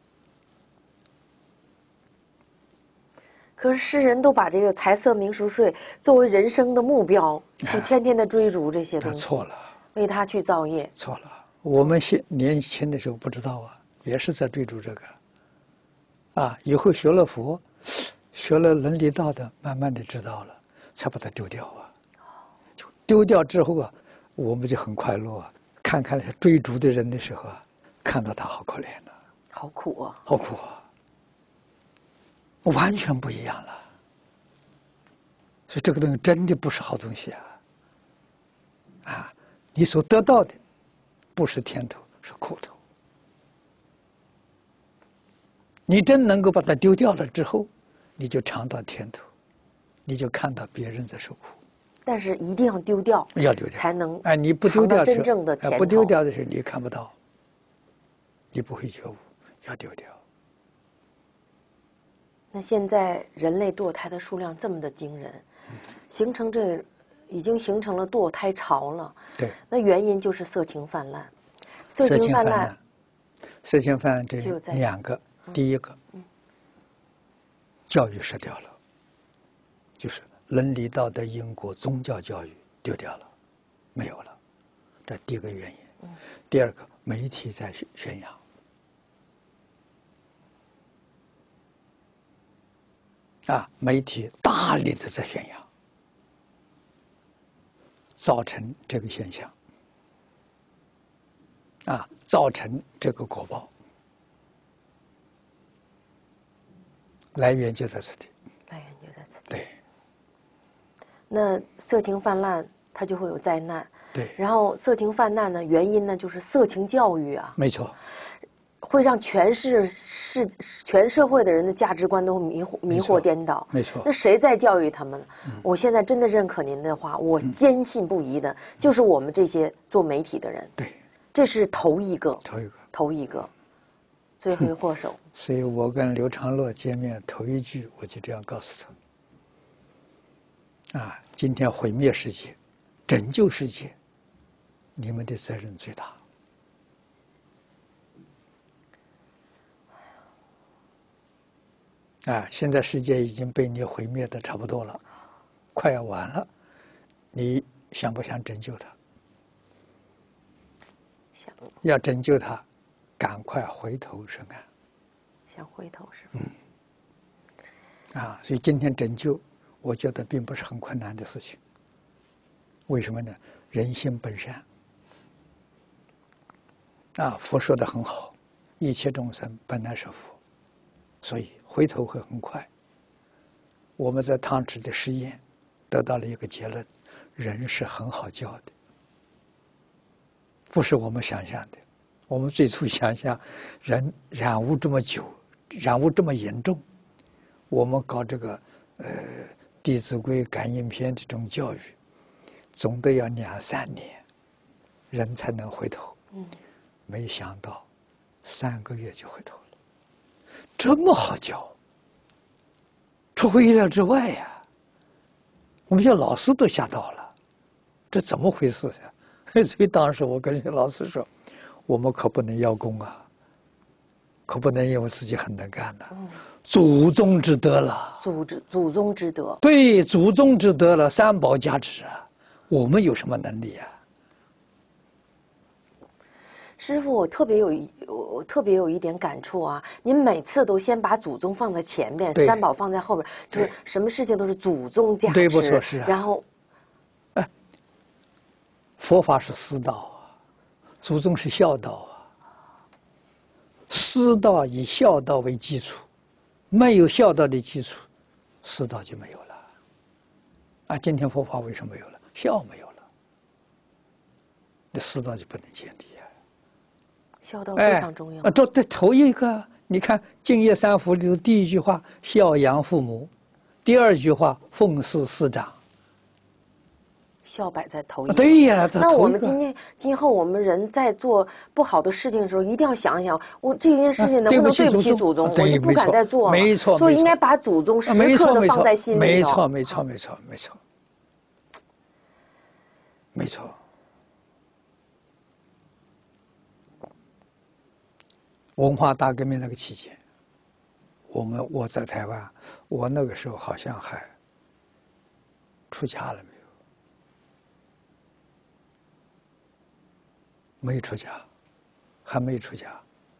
可是世人都把这个财色名食睡作为人生的目标，去天天的追逐这些东西， 那错了， 为他去造业。 错了。我们现年轻的时候不知道啊，也是在追逐这个。啊，以后学了佛，学了伦理道德，慢慢的知道了，才把它丢掉啊。就丢掉之后啊，我们就很快乐啊。看看那些追逐的人的时候啊，看到他好可怜呐、 好苦啊！ 好苦啊，完全不一样了。所以这个东西真的不是好东西啊！啊，你所得到的不是甜头，是苦头。你真能够把它丢掉了之后，你就尝到甜头，你就看到别人在受苦。 但是一定要丢掉， 要丢掉才能哎，你不丢掉的时候真正的甜头。 哎不丢掉的时候你看不到，你不会觉悟，要丢掉。 那现在人类堕胎的数量这么的惊人，形成这个已经形成了堕胎潮了。 对， 那原因就是色情泛滥，色情泛滥， 色情泛滥这就在两个， 嗯第一个， 嗯教育失掉了，就是伦理道德因果宗教教育丢掉了，没有了，这第一个原因。 嗯第二个，媒体在宣宣扬。啊，媒体大力的在宣扬，造成这个现象，啊，造成这个果报，来源就在此地。 来源就在此地。 对那色情泛滥，它就会有灾难。 对， 然后色情泛滥呢，原因呢就是色情教育啊， 没错， 会让全市市全社会的人的价值观都迷惑迷惑颠倒。 没错。 那谁在教育他们呢？嗯、我现在真的认可您的话，我坚信不疑的，嗯、就是我们这些做媒体的人。 对， 这是头一个， 头一个， 头一个，罪魁祸首。 所以我跟刘长乐见面头一句，我就这样告诉他：啊，今天毁灭世界、拯救世界，你们的责任最大。啊，现在世界已经被你毁灭的差不多了，快要完了，你想不想拯救它？ 想。 要拯救它，赶快回头是岸。 想回头是吧？ 嗯。啊，所以今天拯救，我觉得并不是很困难的事情。为什么呢？人性本善。啊，佛说的很好，一切众生本来是佛，所以回头会很快。我们在汤池的实验得到了一个结论：人是很好教的，不是我们想象的。我们最初想象人染污这么久，染污这么严重，我们搞这个呃《弟子规》感应篇这种教育，总得要两三年，人才能回头。 嗯。 没想到三个月就回头了，这么好教，出乎意料之外呀！我们这老师都吓到了，这怎么回事呀？所以当时我跟老师说，我们可不能邀功啊，可不能因为自己很能干的、啊，嗯、祖宗之德了， 祖之祖宗之德， 对，祖宗之德了，三宝加持啊，我们有什么能力啊？ 师父，我特别有一我特别有一点感触啊！您每次都先把祖宗放在前边，三宝放在后边，就是什么事情都是祖宗加持。 对，不错是啊。 然后， 哎，佛法是师道啊，祖宗是孝道啊。师道以孝道为基础，没有孝道的基础，师道就没有了。啊，今天佛法为什么没有了？孝没有了，那师道就不能建立。 孝道非常重要。 啊，这这头一个，你看《敬业三福》里头第一句话“孝养父母”，第二句话“奉事师长”。 孝摆在头一位。 对呀，这那我头一个们今天今后我们人在做不好的事情的时候，一定要想一想，我这件事情能不能对不起祖宗，我就不敢再做了。 没错， 所以应该把祖宗时刻的放在心里头。 没错，没错，没错，没错，没错。文化大革命那个期间，我们我在台湾，我那个时候好像还出家了没有？没出家，还没出家。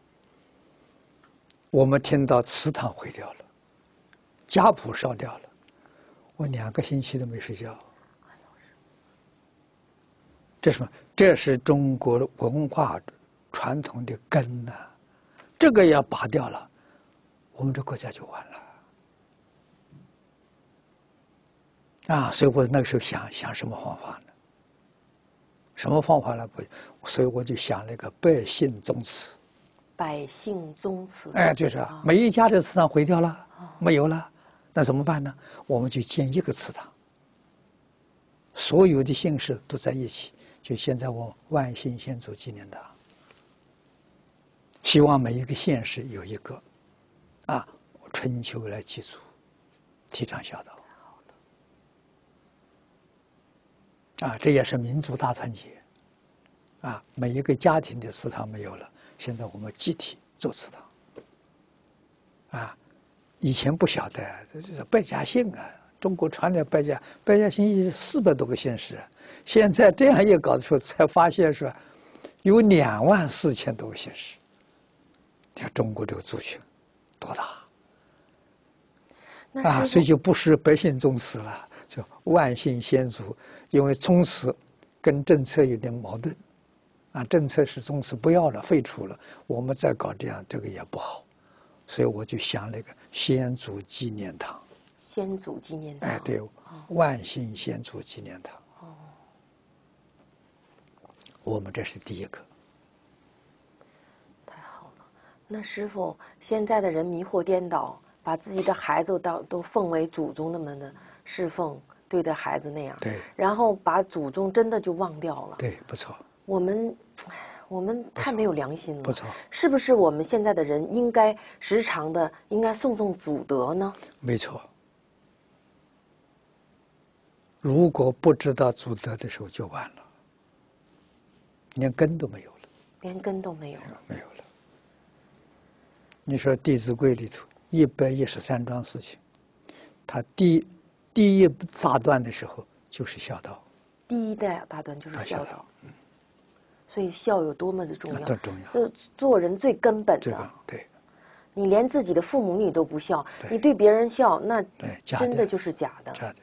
我们听到祠堂毁掉了，家谱烧掉了，我两个星期都没睡觉。这是什么？这是中国文化传统的根呐、啊，这个要拔掉了，我们这国家就完了。啊，所以我那个时候想想什么方法呢？什么方法呢？不，所以我就想了一个百姓宗祠。 百姓宗祠。 哎，就是啊，每一家的祠堂毁掉了，没有了，那怎么办呢？我们就建一个祠堂，所有的姓氏都在一起。就现在我万姓先祖纪念堂，希望每一个县市有一个，啊，春秋来祭祖，提倡孝道。啊，这也是民族大团结。啊，每一个家庭的祠堂没有了，现在我们集体做祠堂。啊，以前不晓得这是百家姓啊，中国传的百家百家姓四百多个县市，现在这样一搞的时候，才发现是有两万四千多个县市。你看中国这个族群多大？啊，所以就不是百姓宗祠了，就万姓先祖。因为宗祠跟政策有点矛盾，啊，政策是宗祠不要了，废除了，我们再搞这样，这个也不好，所以我就想了一个先祖纪念堂。 先祖纪念堂。 哎，对，哦、万姓先祖纪念堂。哦，我们这是第一个。 太好了，那师父，现在的人迷惑颠倒，把自己的孩子都都奉为祖宗那么的侍奉。对待孩子那样， 对， 然后把祖宗真的就忘掉了。 对，不错。 我们，我们太没有良心了。 不错， 是不是我们现在的人应该时常的应该诵诵祖德呢？ 没错。如果不知道祖德的时候就完了，连根都没有了。 连根都没有了。 没有了。你说《弟子规》里头一百一十三桩事情，他第第一大段的时候就是孝道。 第一大大段就是孝道。嗯，所以孝有多么的重要？ 多重要！ 这做人最根本的。 这个对。 你连自己的父母你都不孝，你对别人孝，那真的就是假的。 假的。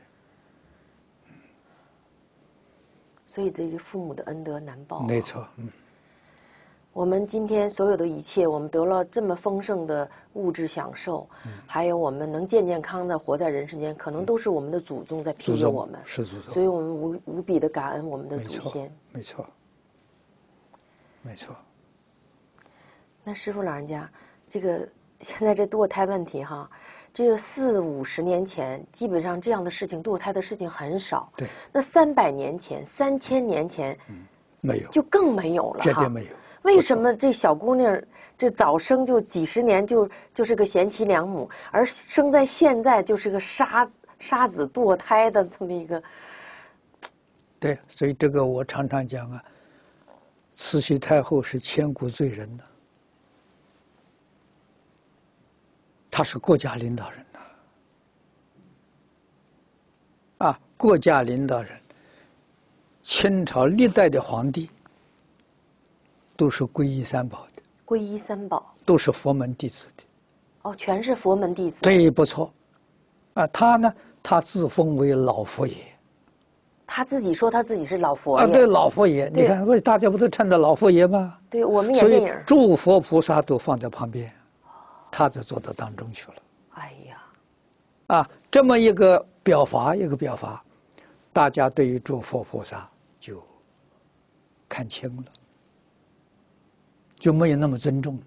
所以这个父母的恩德难报。 没错，嗯。 我们今天所有的一切，我们得了这么丰盛的物质享受，嗯、还有我们能健健康的活在人世间，可能都是我们的祖宗在庇佑我们， 是祖宗， 所以我们无无比的感恩我们的祖先。 没错，没错。 那师父老人家，这个现在这堕胎问题哈，这个四五十年前，基本上这样的事情，堕胎的事情很少。 对。 那三百年前、三千年前， 嗯，没有， 就更没有了， 绝对没有。 为什么这小姑娘这早生就几十年就就是个贤妻良母，而生在现在就是个杀杀子堕胎的这么一个？ 对，所以这个我常常讲啊，慈禧太后是千古罪人呢，她是国家领导人呐，啊，国家领导人，清朝历代的皇帝。都是皈依三宝的， 皈依三宝都是佛门弟子的， 哦，全是佛门弟子。 对，不错，啊，他呢，他自封为老佛爷， 他自己说他自己是老佛爷啊，对，老佛爷，你看，不是大家不都称他老佛爷吗？ 对，我们演电影， 所以诸佛菩萨都放在旁边，他就坐到当中去了。 哎呀， 啊，这么一个表法，一个表法，大家对于诸佛菩萨就看清了。就没有那么尊重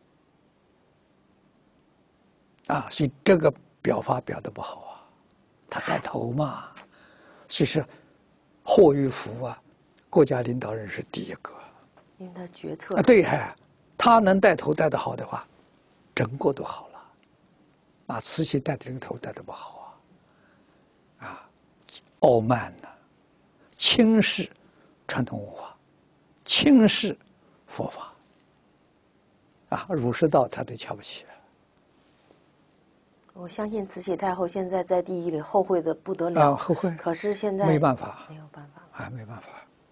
了，啊，所以这个表法表的不好啊，他带头嘛，所以是霍玉福啊，国家领导人是第一个。 因为他决策啊，对，哎，他能带头带得好的话，整个都好了。啊，慈禧带的这个头带得不好啊，啊，傲慢呐、啊，轻视传统文化，轻视佛法，啊，儒释道他都瞧不起。 我相信慈禧太后现在在地狱里后悔的不得了， 啊，后悔。 可是现在没办法， 没有办法， 啊，没办法。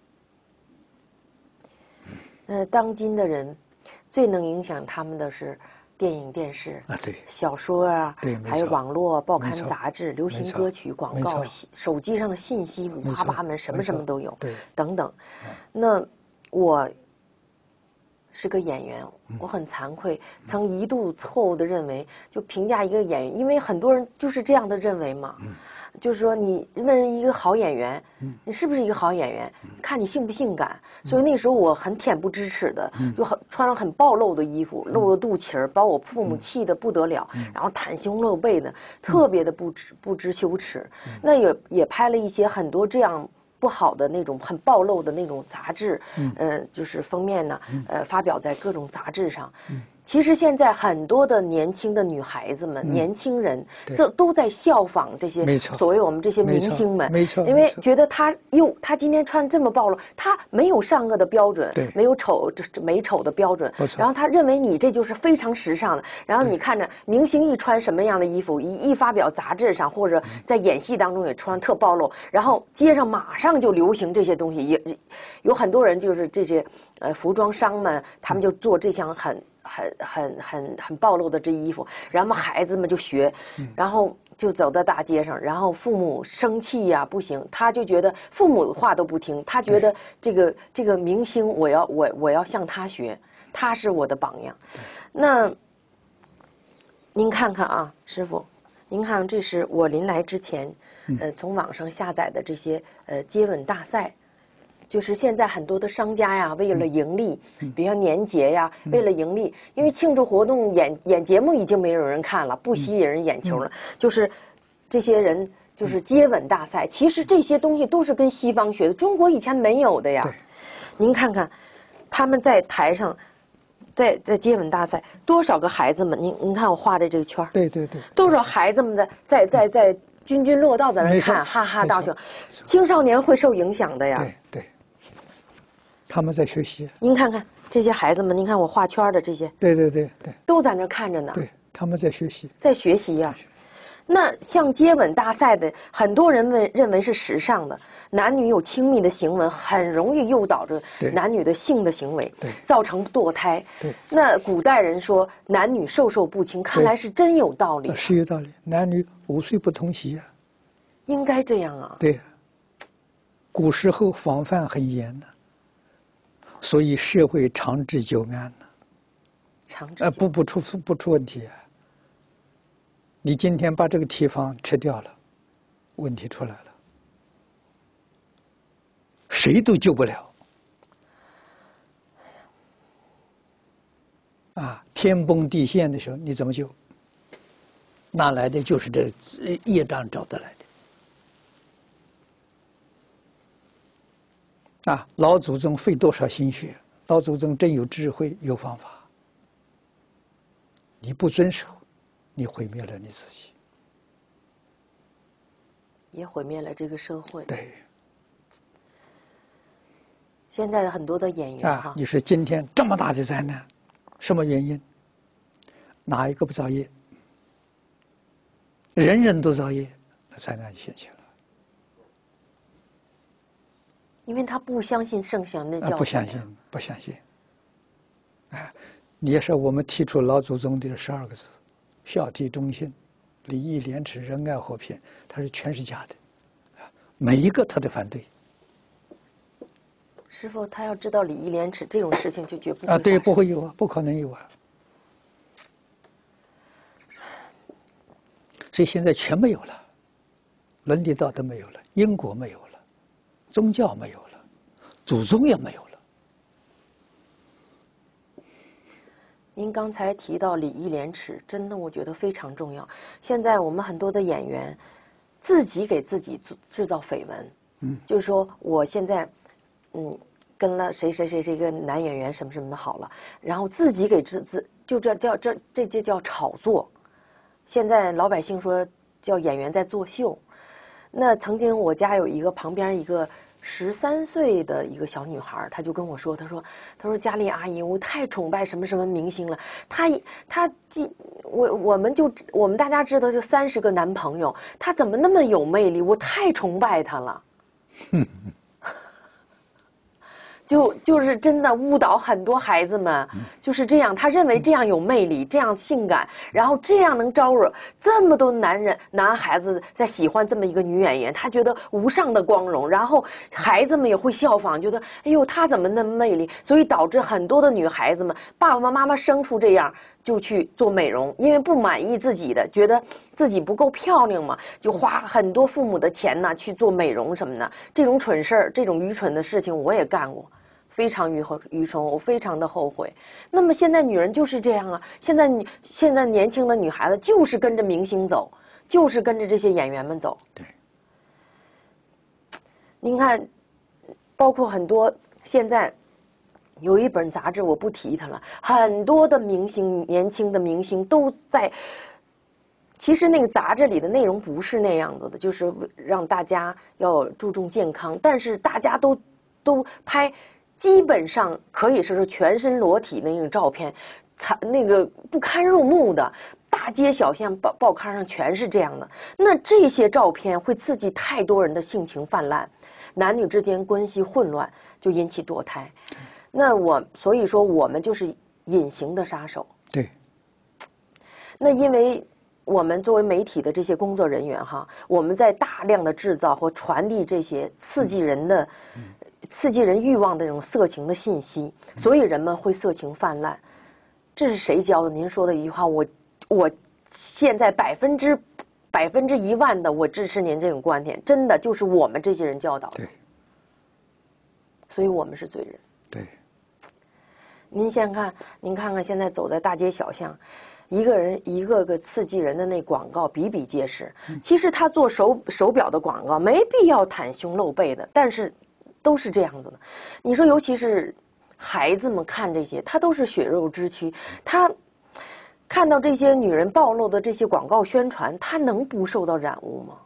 那当今的人，最能影响他们的是电影、电视啊，对， 小说啊， 对， 还有网络、报刊、 没错杂志、流行歌曲、广告、 没错信手机上的信息五花八门，什么什么都有， 对， 等等。那我是个演员，我很惭愧，曾一度错误的认为，就评价一个演员，因为很多人就是这样的认为嘛。就是说，你问一个好演员，你是不是一个好演员，看你性不性感。所以那时候我很恬不知耻的，就很穿上很暴露的衣服，露了肚脐儿，把我父母气得不得了，然后袒胸露背的，特别的不知不知羞耻。那也也拍了一些很多这样不好的那种很暴露的那种杂志，呃，就是封面呢，呃，发表在各种杂志上。其实现在很多的年轻的女孩子们、嗯、年轻人，这都在效仿这些所谓我们这些明星们， 没错， 因为觉得他哟，他今天穿这么暴露，他没有善恶的标准，没有丑这美丑的标准，然后他认为你这就是非常时尚的，然后你看着明星一穿什么样的衣服，一一发表杂志上或者在演戏当中也穿特暴露，然后街上马上就流行这些东西，也有很多人就是这些呃服装商们，他们就做这项很。很很很很暴露的这衣服，然后孩子们就学，然后就走到大街上，然后父母生气呀、啊，不行，他就觉得父母话都不听，他觉得这个这个明星，我要我我要向他学，他是我的榜样。那您看看啊，师父，您看这是我临来之前，呃，从网上下载的这些呃接吻大赛。就是现在很多的商家呀，为了盈利，比如年节呀，为了盈利，因为庆祝活动演演节目已经没有人看了，不吸引人眼球了。就是这些人就是接吻大赛，其实这些东西都是跟西方学的，中国以前没有的呀。您看看，他们在台上，在在接吻大赛，多少个孩子们？您您看我画的这个圈儿， 对对对， 多少孩子们的在在在津津乐道的人看，哈哈大笑。青少年会受影响的呀。 对对。他们在学习， 您看看这些孩子们，您看我画圈的这些， 对对对对， 都在那看着呢。 对，他们在学习， 在学习呀、啊。那像接吻大赛的，很多人认认为是时尚的，男女有亲密的行为，很容易诱导着男女的性的行为，造成堕胎。 对， 那古代人说男女授受不亲，看来是真有道理、啊。 是有道理，男女五岁不同席啊。 应该这样啊。 对，古时候防范很严的。所以社会长治久安呢， 长治呃不不出不出问题啊。你今天把这个地方吃掉了，问题出来了，谁都救不了。啊，天崩地陷的时候你怎么救？哪来的就是这业障找得来的。啊，老祖宗费多少心血？老祖宗真有智慧，有方法。你不遵守，你毁灭了你自己， 也毁灭了这个社会。 对。 现在的很多的演员啊，你说今天这么大的灾难，什么原因？哪一个不造业？人人都造业，那灾难就现前了。 因为他不相信圣贤的教诲、啊， 不相信，不相信。哎，你也是我们提出老祖宗的十二个字：孝悌忠信、礼义廉耻、仁爱和平，他是全是假的，每一个他都反对。 师父，他要知道礼义廉耻这种事情，就绝不会啊，对，不会有啊，不可能有啊。所以现在全没有了，伦理道德没有了，因果没有了。宗教没有了，祖宗也没有了。 您刚才提到礼义廉耻，真的我觉得非常重要。现在我们很多的演员自己给自己制造绯闻， 嗯，就是说我现在，嗯，跟了谁谁谁这个男演员什么什么的好了，然后自己给自自就这叫这这就叫炒作。现在老百姓说叫演员在作秀。那曾经我家有一个旁边一个十三岁的一个小女孩，她就跟我说，她说，她说佳丽阿姨，我太崇拜什么什么明星了，她她既我我们就我们大家知道就三十个男朋友，她怎么那么有魅力？我太崇拜她了。就就是真的误导很多孩子们，就是这样。他认为这样有魅力，这样性感，然后这样能招惹这么多男人、男孩子在喜欢这么一个女演员，他觉得无上的光荣。然后孩子们也会效仿，觉得哎呦，她怎么那么魅力？所以导致很多的女孩子们，爸爸妈妈生出这样就去做美容，因为不满意自己的，觉得自己不够漂亮嘛，就花很多父母的钱呢去做美容什么的。这种蠢事儿，这种愚蠢的事情我也干过。非常愚愚蠢，我非常的后悔。那么现在女人就是这样啊，现在你现在年轻的女孩子就是跟着明星走，就是跟着这些演员们走。 对。 您看，包括很多现在有一本杂志，我不提它了，很多的明星，年轻的明星都在。其实那个杂志里的内容不是那样子的，就是让大家要注重健康，但是大家都都拍。基本上可以说是全身裸体的那个照片，才那个不堪入目的，大街小巷报报刊上全是这样的。那这些照片会刺激太多人的性情泛滥，男女之间关系混乱，就引起堕胎。那我所以说我们就是隐形的杀手。 对。 那因为我们作为媒体的这些工作人员哈，我们在大量的制造和传递这些刺激人的。嗯刺激人欲望的这种色情的信息，所以人们会色情泛滥。这是谁教的？您说的一句话，我我现在百分之百分之一万的我支持您这种观点，真的就是我们这些人教导的。 对。 所以我们是罪人。 对。 您先看，您看看现在走在大街小巷，一个人一个个刺激人的那广告比比皆是。其实他做手手表的广告没必要袒胸露背的，但是。都是这样子的，你说，尤其是孩子们看这些，他都是血肉之躯，他看到这些女人暴露的这些广告宣传，他能不受到染污吗？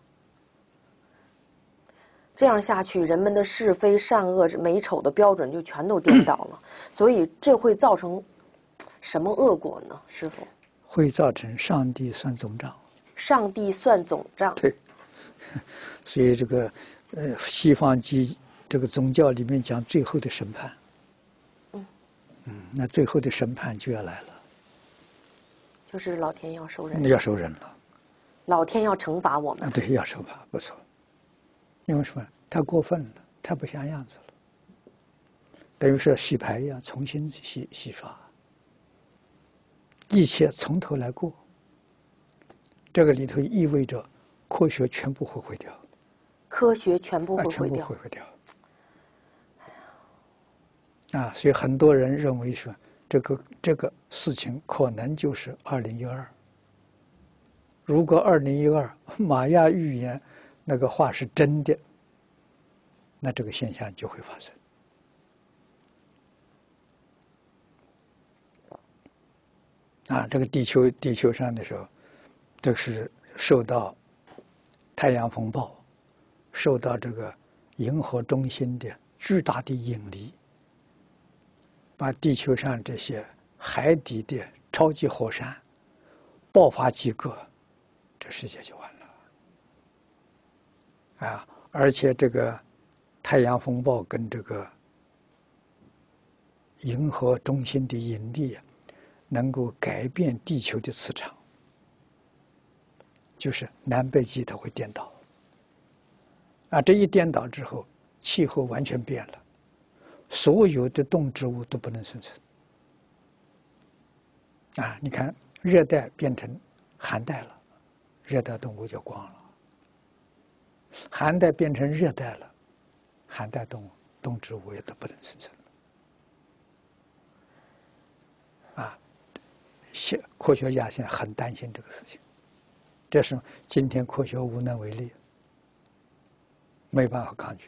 这样下去，人们的是非善恶、美丑的标准就全都颠倒了，所以这会造成什么恶果呢？师父？ 会造成上帝算总账。 上帝算总账。 对。所以这个呃，西方基。这个宗教里面讲最后的审判，嗯，嗯，那最后的审判就要来了， 就是老天要收人， 要收人了， 老天要惩罚我们， 对，要惩罚，不错，因为什么？太过分了，太不像样子了，等于是洗牌一样，重新洗洗刷，一切从头来过，这个里头意味着科学全部会毁掉， 科学全部会毁掉， 全部会毁掉。啊，所以很多人认为说，这个这个事情可能就是二零一二。如果二零一二玛雅预言那个话是真的，那这个现象就会发生。啊，这个地球地球上的时候，这是受到太阳风暴，受到这个银河中心的巨大的引力。把地球上这些海底的超级火山爆发几个，这世界就完了。啊，而且这个太阳风暴跟这个银河中心的引力，能够改变地球的磁场，就是南北极它会颠倒。啊，这一颠倒之后，气候完全变了。所有的动植物都不能生存啊！你看，热带变成寒带了，热带动物就光了；寒带变成热带了，寒带动物、动植物也都不能生存了。啊，现科学家现在很担心这个事情，这是今天科学无能为力。 没办法抗拒。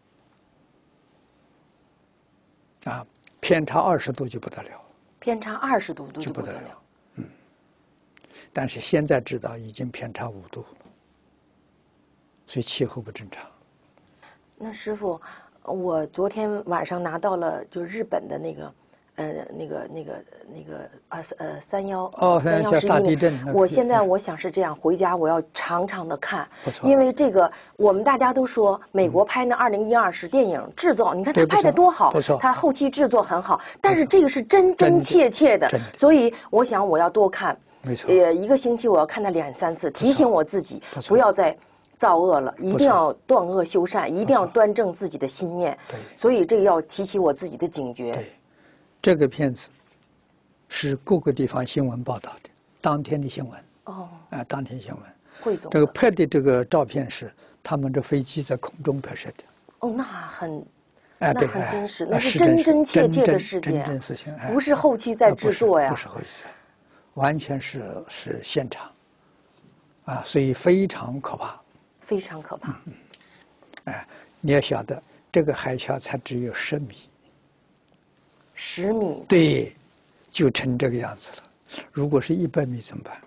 啊，偏差二十度就不得了。 偏差二十度都就不得了。 不得了。 嗯，但是现在知道已经偏差五度了，所以气候不正常。 那师傅，我昨天晚上拿到了就日本的那个，呃，那个那个那个啊呃三幺哦， 三幺十一大地震。 我现在我想是这样，回家我要长长的看， 不错。 因为这个我们大家都说美国拍那二零一二是电影制作，你看他拍的多好， 不错， 他后期制作很好，但是这个是真真切切的，所以我想我要多看。 没错。 呃，一个星期我要看它两三次，提醒我自己不要再造恶了，一定要断恶修善，一定要端正自己的心念。 对， 所以这个要提起我自己的警觉。 对，这个片子是各个地方新闻报道的，当天的新闻。 哦。 啊，当天新闻。 汇总。 这个拍的这个照片是他们这飞机在空中拍摄的。 哦，那很， 哎， 那很真实，那是真真切切的事件， 真真事情， 不是后期在制作呀， 不是后期，完全是是现场。啊，所以非常可怕。 非常可怕。 嗯，哎，你要晓得，这个海啸才只有十米， 十米， 对，就成这个样子了。如果是一百米怎么办？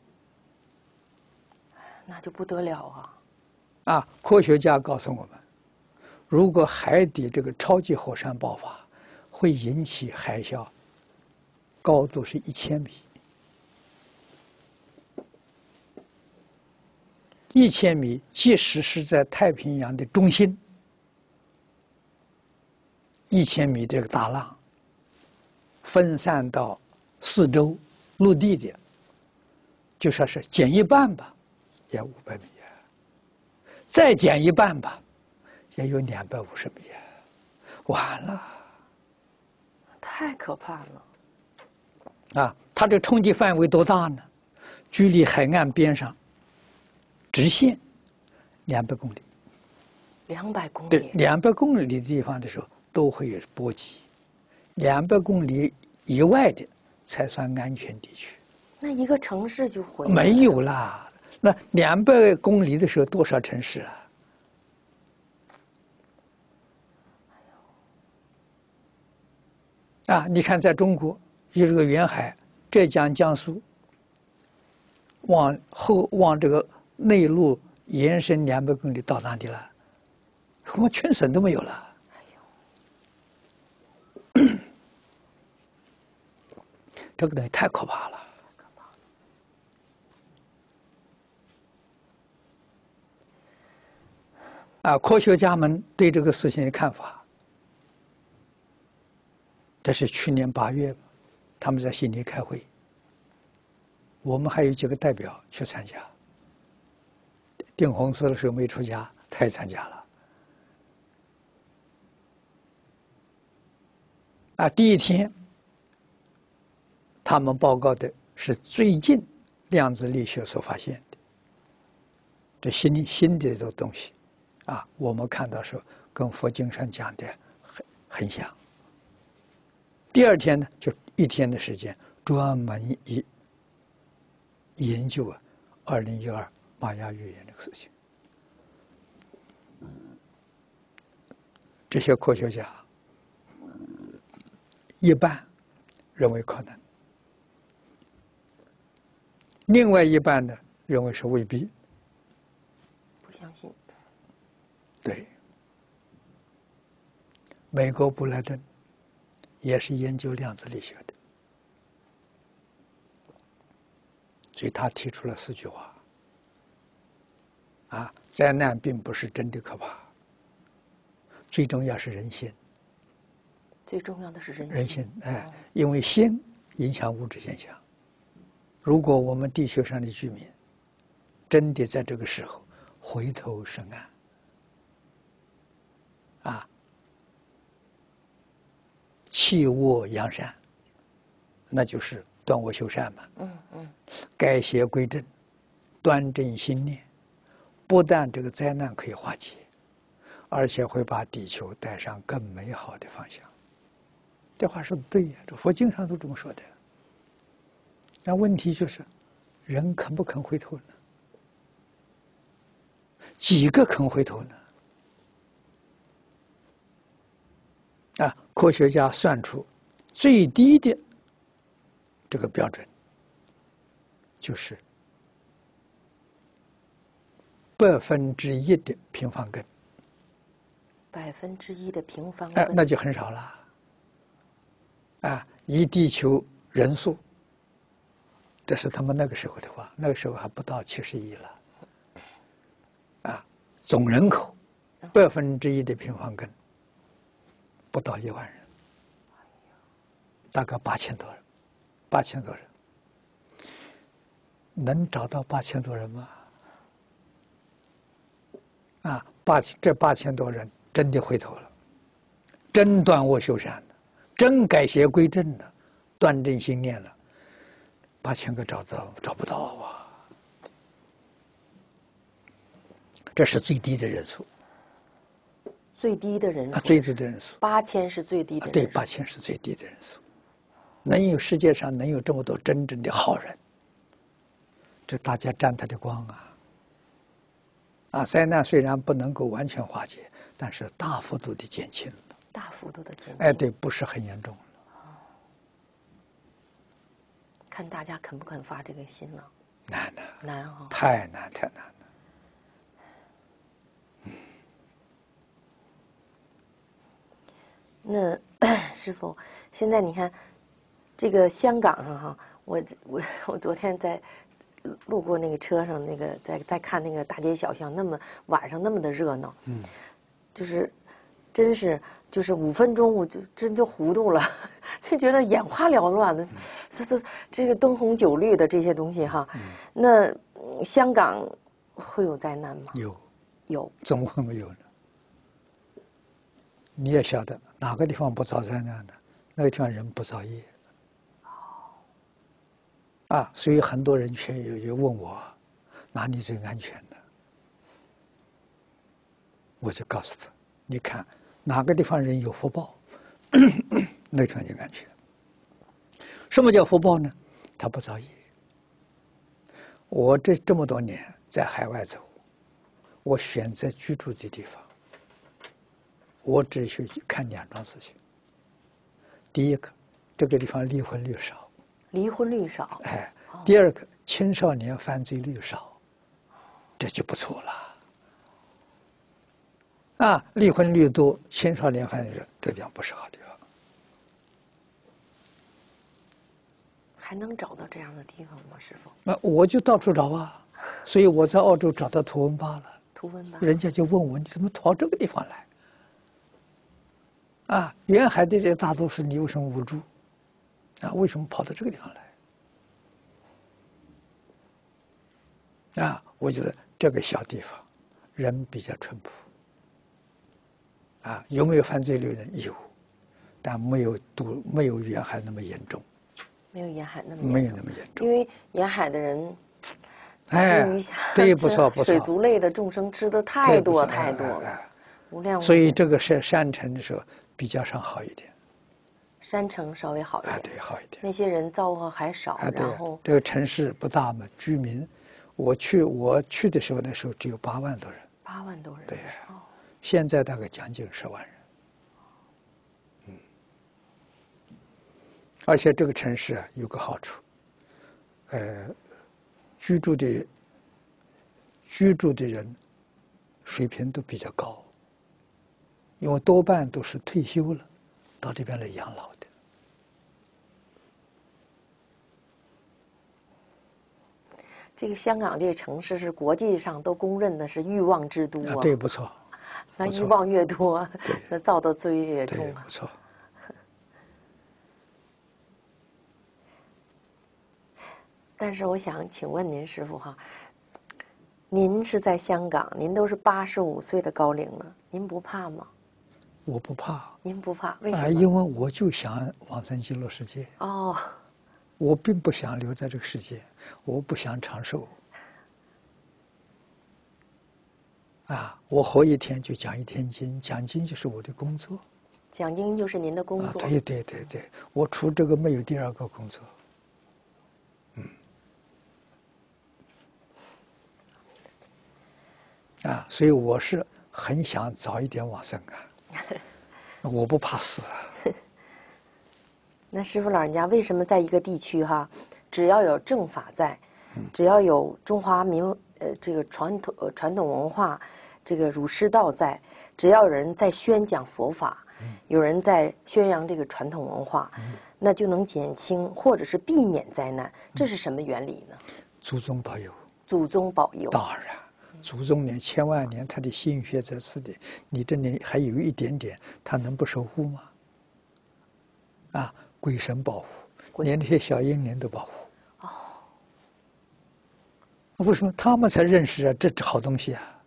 那就不得了啊！ 啊，科学家告诉我们，如果海底这个超级火山爆发，会引起海啸，高度是一千米。一千米，即使是在太平洋的中心，一千米这个大浪分散到四周陆地的，就说是减一半吧，也五百米，再减一半吧，也有两百五十米，完了， 太可怕了！ 啊，它这冲击范围多大呢？距离海岸边上。直线两百公里， 两百公里， 对，两百公里的地方的时候都会有波及，两百公里以外的才算安全地区。 那一个城市就毁了？ 没有啦，那两百公里的时候多少城市啊？啊，你看，在中国有这个沿海，浙江、江苏，往后往这个。内陆延伸两百公里到哪里了？我们全省都没有了。哎呦，这个东西太可怕了。 可怕了。啊，科学家们对这个事情的看法，这是去年八月，他们在悉尼开会，我们还有几个代表去参加。定红寺的时候没出家，他也参加了。啊，第一天，他们报告的是最近量子力学所发现的这新新的这个东西，啊，我们看到说跟佛经上讲的很很像。第二天呢，就一天的时间，专门以研究啊，二零一二。玛雅预言这个事情，这些科学家一半认为可能，另外一半呢认为是未必， 不相信。 对，美国布莱顿也是研究量子力学的，所以他提出了四句话。啊，灾难并不是真的可怕，最重要是人心。 最重要的是人心。 人心，哎，因为心影响物质现象。如果我们地球上的居民真的在这个时候回头是岸，啊，弃恶扬善，那就是断恶修善嘛。 嗯嗯。 改邪归正，端正心念。不但这个灾难可以化解，而且会把地球带上更美好的方向。这话说的对呀，这佛经上都这么说的。那问题就是，人肯不肯回头呢？几个肯回头呢？ 啊，科学家算出最低的这个标准就是百分之一的平方根。 百分之一的平方哎， 根， 那就很少了。啊，以地球人数，这是他们那个时候的话，那个时候还不到七十亿了。啊，总人口百分之一的平方根，不到一万人，大概八千多人，八千多人，能找到八千多人吗？啊，八千这八千多人真的回头了，真断恶修善了，真改邪归正了，端正心念了，八千个找到找不到啊！这是最低的人数。 最低的人数， 啊，最低的人数， 八千是最低的人数。 对，八千是最低的人数。能有世界上能有这么多真正的好人，这大家沾他的光啊！啊，灾难虽然不能够完全化解，但是大幅度的减轻了。 大幅度的减轻。 哎，对，不是很严重了。 看大家肯不肯发这个心呢？ 难呐， 难哈， 太难太难了。 那师傅，现在你看，这个香港上哈，我我我昨天在路过那个车上，那个在在看那个大街小巷，那么晚上那么的热闹， 嗯， 就是真是就是五分钟我就真就糊涂了，就觉得眼花缭乱的，这这这个灯红酒绿的这些东西哈，那嗯香港会有灾难吗？ 有， 有， 怎么会没有呢？你也晓得哪个地方不遭灾难的，那个地方人不造业。啊，所以很多人却有就问我哪里最安全的，我就告诉他，你看哪个地方人有福报，那地方就安全。什么叫福报呢？他不造业。我这这么多年在海外走，我选择居住的地方，我只需看两桩事情。第一个，这个地方离婚率少。 离婚率少。 哎，第二个，青少年犯罪率少，这就不错了。啊，离婚率多，青少年犯罪率，这地方不是好地方。 还能找到这样的地方吗，师傅？ 那我就到处找啊，所以我在澳洲找到图文巴了。 图文巴， 人家就问我，你怎么跑这个地方来？啊，沿海的这大都市，你为什么不住？啊，为什么跑到这个地方来？啊，我觉得这个小地方人比较淳朴。啊，有没有犯罪率呢？有，但没有都没有沿海那么严重。 没有沿海那么严重， 没有那么严重。 因为沿海的人， 哎， 吃鱼虾， 对，不错不错。 水族类的众生吃的太多太多了， 哎哎、 无量无边。 所以这个是山城的时候比较上好一点。 山城稍微好一点， 啊，对，好一点。 那些人造恶还少， 啊，对， 然后这个城市不大嘛，居民，我去我去的时候，那时候只有八万多人。 八万多人。 对， 哦， 现在大概将近十万人。嗯，而且这个城市啊有个好处，呃，居住的居住的人水平都比较高，因为多半都是退休了，到这边来养老的。 这个香港这个城市是国际上都公认的是欲望之都啊。 啊，对，不错。 那欲望越多，那造的罪业越重啊。 对，不错。 但是我想请问您师傅哈，您是在香港，您都是八十五岁的高龄了，您不怕吗？ 我不怕。 您不怕？为什么？ 啊，因为我就想往生极乐世界。 哦。 我并不想留在这个世界，我不想长寿。啊，我活一天就讲一天经，讲经就是我的工作。 讲经就是您的工作。 啊、对对对对，我除这个没有第二个工作。嗯。啊，所以我是很想早一点往生啊。 我不怕死啊。 那师父老人家为什么在一个地区哈，只要有正法在，只要有中华民呃这个传统呃传统文化，这个儒释道在，只要有人在宣讲佛法，有人在宣扬这个传统文化，那就能减轻或者是避免灾难。这是什么原理呢？ 祖宗保佑。 祖宗保佑。 当然，祖宗年千万年，他的心血在此地，你这里还有一点点，他能不守护吗？啊，鬼神保护，连这些小婴灵都保护。哦，为什么他们才认识啊？这是好东西啊！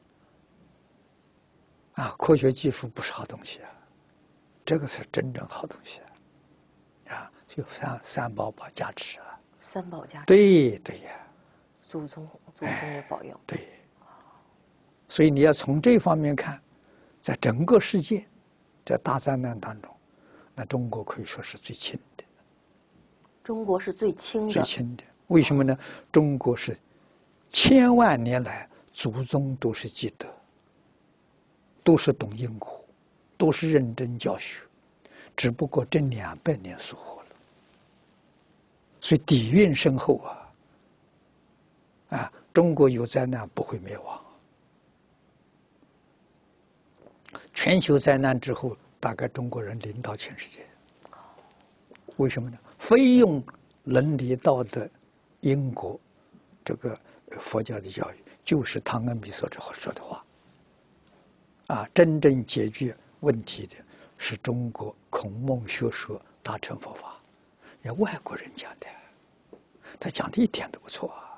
啊，科学技术不是好东西啊，这个才是真正好东西啊！啊，就三三宝宝加持啊。 三宝加持。 对对呀。 祖宗祖宗也保佑。 对。所以你要从这方面看，在整个世界，在大灾难当中，那中国可以说是最轻的。 中国是最轻的。 最轻的，为什么呢？中国是千万年来祖宗都是积德，都是懂因果，都是认真教学，只不过这两百年疏忽了，所以底蕴深厚啊！啊，中国有灾难不会灭亡。全球灾难之后，大概中国人领导全世界。为什么呢？非用伦理道德、因果，这个佛教的教育，就是汤恩比所说的话。啊，真正解决问题的是中国孔孟学说大乘佛法，人外国人讲的，他讲的一点都不错啊。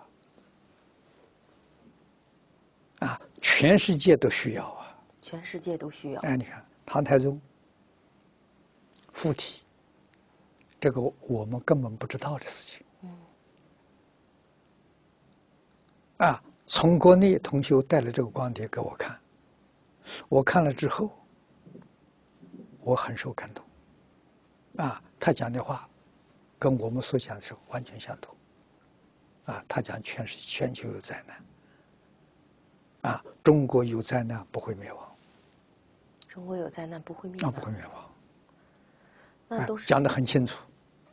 啊，全世界都需要啊！ 全世界都需要。 哎，你看唐太宗附体，这个我们根本不知道的事情。嗯。啊，从国内同修带了这个光碟给我看，我看了之后，我很受感动。啊，他讲的话，跟我们所讲的是完全相同。啊，他讲全是全球有灾难。啊，中国有灾难不会灭亡。 中国有灾难不会灭亡。 啊，不会灭亡。 那都是、 啊、讲得很清楚。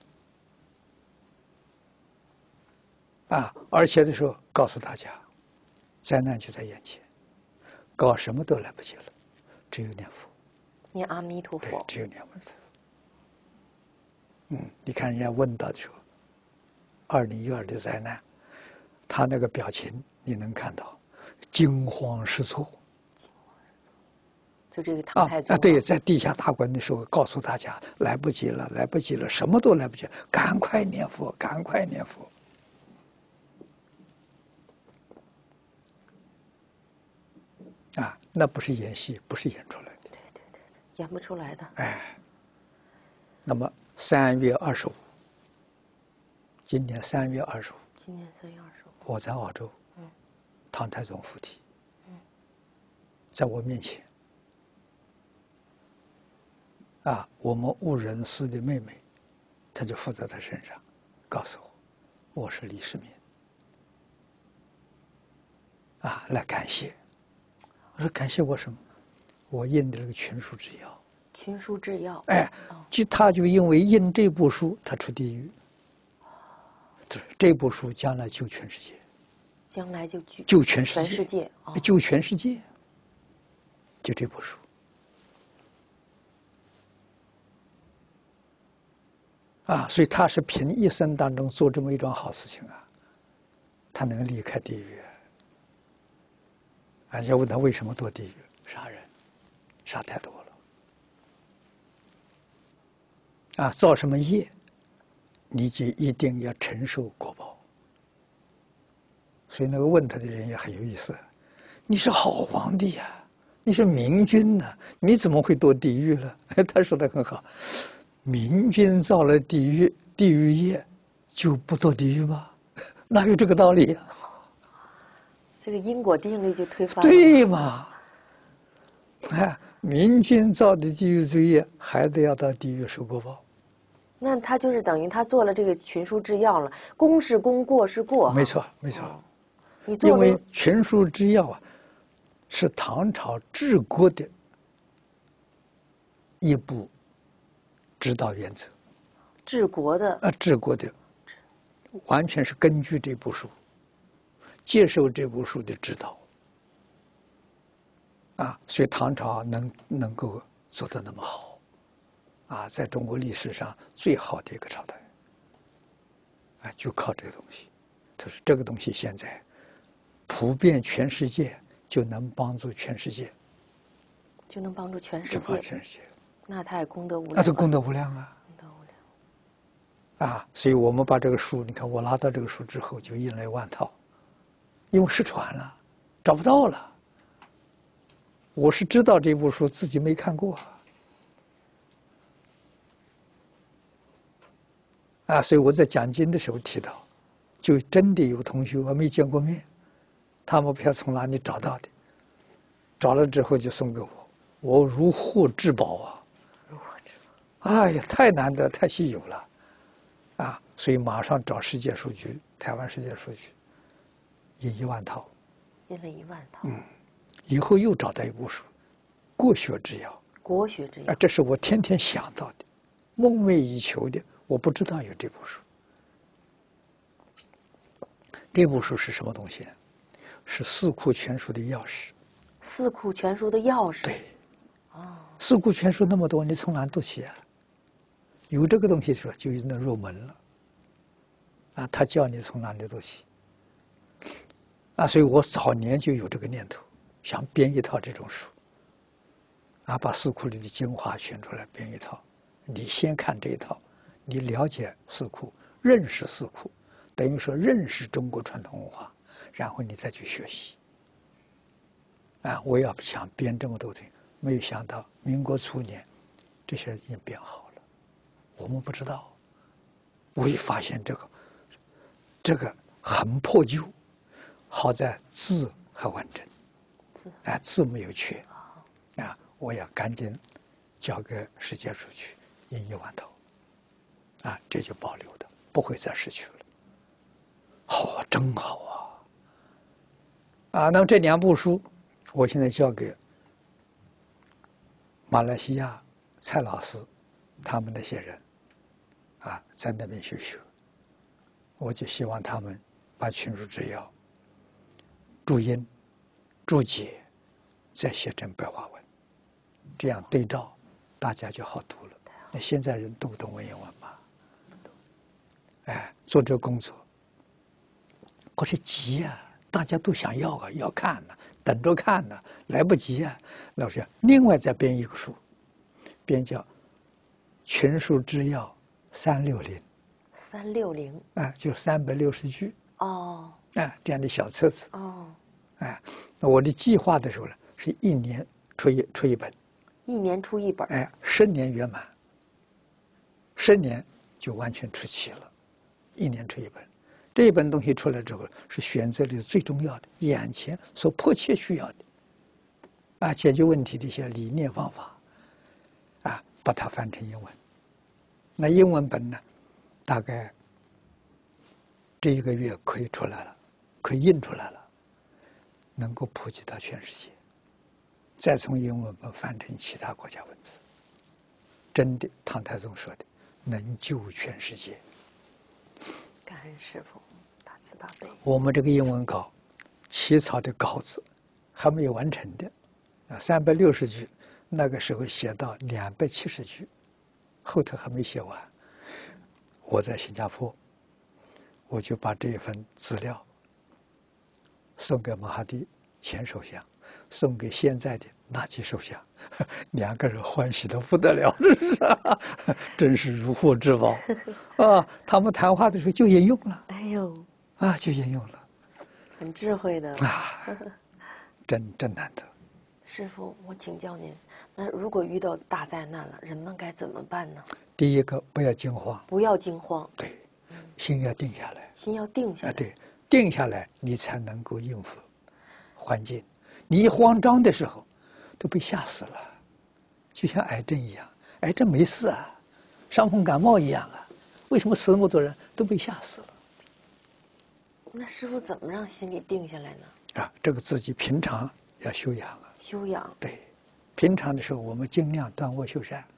啊，而且的时候告诉大家，灾难就在眼前，搞什么都来不及了，只有念佛。 念阿弥陀佛。 对，只有念阿弥陀佛。嗯，你看人家问到的时候，二零一二的灾难，他那个表情你能看到。惊慌失措， 惊慌失措，就这个唐太宗啊, 啊，对，在地下打滚的时候，告诉大家来不及了，来不及了，什么都来不及，赶快念佛，赶快念佛。啊，那不是演戏，不是演出来的。 对对对，演不出来的。 哎，那么三月二十五，今年三月二十五， 今年三月二十五， 我在澳洲。唐太宗附体，在我面前，啊，我们误人寺的妹妹，她就附在他身上，告诉我，我是李世民，啊，来感谢。我说感谢我什么？我印的这个群书之要。 群书之要。 哎，就他就因为印这部书，他出地狱。这这部书将来救全世界。 将来就救救全世界， 全世界、哦、 救全世界，就这部书啊！所以他是凭一生当中做这么一桩好事情啊，他能离开地狱。而且问他为什么堕地狱？杀人，杀太多了啊！造什么业，你就一定要承受果报。所以那个问他的人也很有意思，你是好皇帝呀、啊，你是明君呐、啊，你怎么会堕地狱了？他说的很好，明君造了地狱，地狱业就不堕地狱吗？哪有这个道理呀、啊？ 这个因果定律就推翻了。 对嘛？哎，明君造的地狱罪业，还得要到地狱受果报。 那他就是等于他做了这个群书之要了，功是功，过是过。 没错，没错。 哦你做因为群书之要啊，是唐朝治国的一部指导原则。 治国的啊，治国的，完全是根据这部书，接受这部书的指导。啊，所以唐朝能能够做得那么好，啊，在中国历史上最好的一个朝代，啊，就靠这个东西。他说这个东西现在普遍全世界，就能帮助全世界， 就能帮助全世这帮界， 全世界， 那他也功德无量啊。 那这功德无量啊！ 功德无量。 啊，所以我们把这个书，你看我拿到这个书之后，就印了一万套，因为失传了，找不到了。我是知道这部书，自己没看过啊，所以我在讲经的时候提到，就真的有同学我没见过面，他们不晓得从哪里找到的，找了之后就送给我，我如获至宝啊！ 如获至宝！ 哎呀，太难得，太稀有了，啊，所以马上找世界书局，台湾世界书局，印一万套， 印了一万套。 嗯，以后又找到一部书。国学之要， 国学之要， 啊，这是我天天想到的，梦寐以求的。我不知道有这部书。这部书是什么东西呢？是《四库全书》的钥匙。 四库全书的钥匙。 对。 哦。 四库全书那么多，你从哪读起啊？有这个东西说，就能入门了。啊，他教你从哪里读起。啊，所以我早年就有这个念头，想编一套这种书。啊，把四库里的精华选出来编一套。你先看这一套，你了解四库，认识四库，等于说认识中国传统文化，然后你再去学习。啊，我要想编这么多东西，没有想到民国初年，这些已经编好了，我们不知道。我一发现这个，这个很破旧，好在字还完整， 字哎，字没有缺，啊。我要赶紧交给世界书去印一万套，啊，这就保留的，不会再失去了。好啊，真好啊！啊，那么这两部书，我现在交给马来西亚蔡老师他们那些人，啊，在那边学学，我就希望他们把群书之要注音、注解，再写成白话文。这样对照，大家就好读了。那现在人读不懂文言文吗？哎，做这个工作，可是急啊，大家都想要啊，要看呢、啊，等着看呢、啊，来不及啊。老师，另外再编一个书，编叫《群书之要三六零》。 三六零。 哎，就三百六十句。 哦。 哎，这样的小册子。 哦。 哎，那我的计划的时候呢，是一年出一出一本。 一年出一本， 哎，十年圆满，十年就完全出齐了，一年出一本。这一本东西出来之后，是选择里最重要的，眼前所迫切需要的，啊，解决问题的一些理念方法，啊，把它翻成英文。那英文本呢，大概这一个月可以出来了，可以印出来了，能够普及到全世界。再从英文本翻成其他国家文字，真的，唐太宗说的，能救全世界。 感恩师父，大慈大悲。 我们这个英文稿，起草的稿子还没有完成的，啊，三百六十句，那个时候写到两百七十句，后头还没写完。我在新加坡，我就把这一份资料送给马哈蒂前首相。送给现在的纳吉首相，两个人欢喜的不得了，这是、啊，真是如获至宝啊！他们谈话的时候就引用了， 哎呦， 啊，就引用了， 很智慧的啊，真真难得。 师父，我请教您，那如果遇到大灾难了，人们该怎么办呢？ 第一个，不要惊慌， 不要惊慌， 对，心要定下来， 心要定下来， 啊，对，定下来，你才能够应付环境。你一慌张的时候，都被吓死了，就像癌症一样，癌症没事啊，伤风感冒一样啊，为什么死那么多人都被吓死了？ 那师父怎么让心里定下来呢？ 啊，这个自己平常要修养啊， 修养， 对， 平常的时候，我们尽量断恶修善，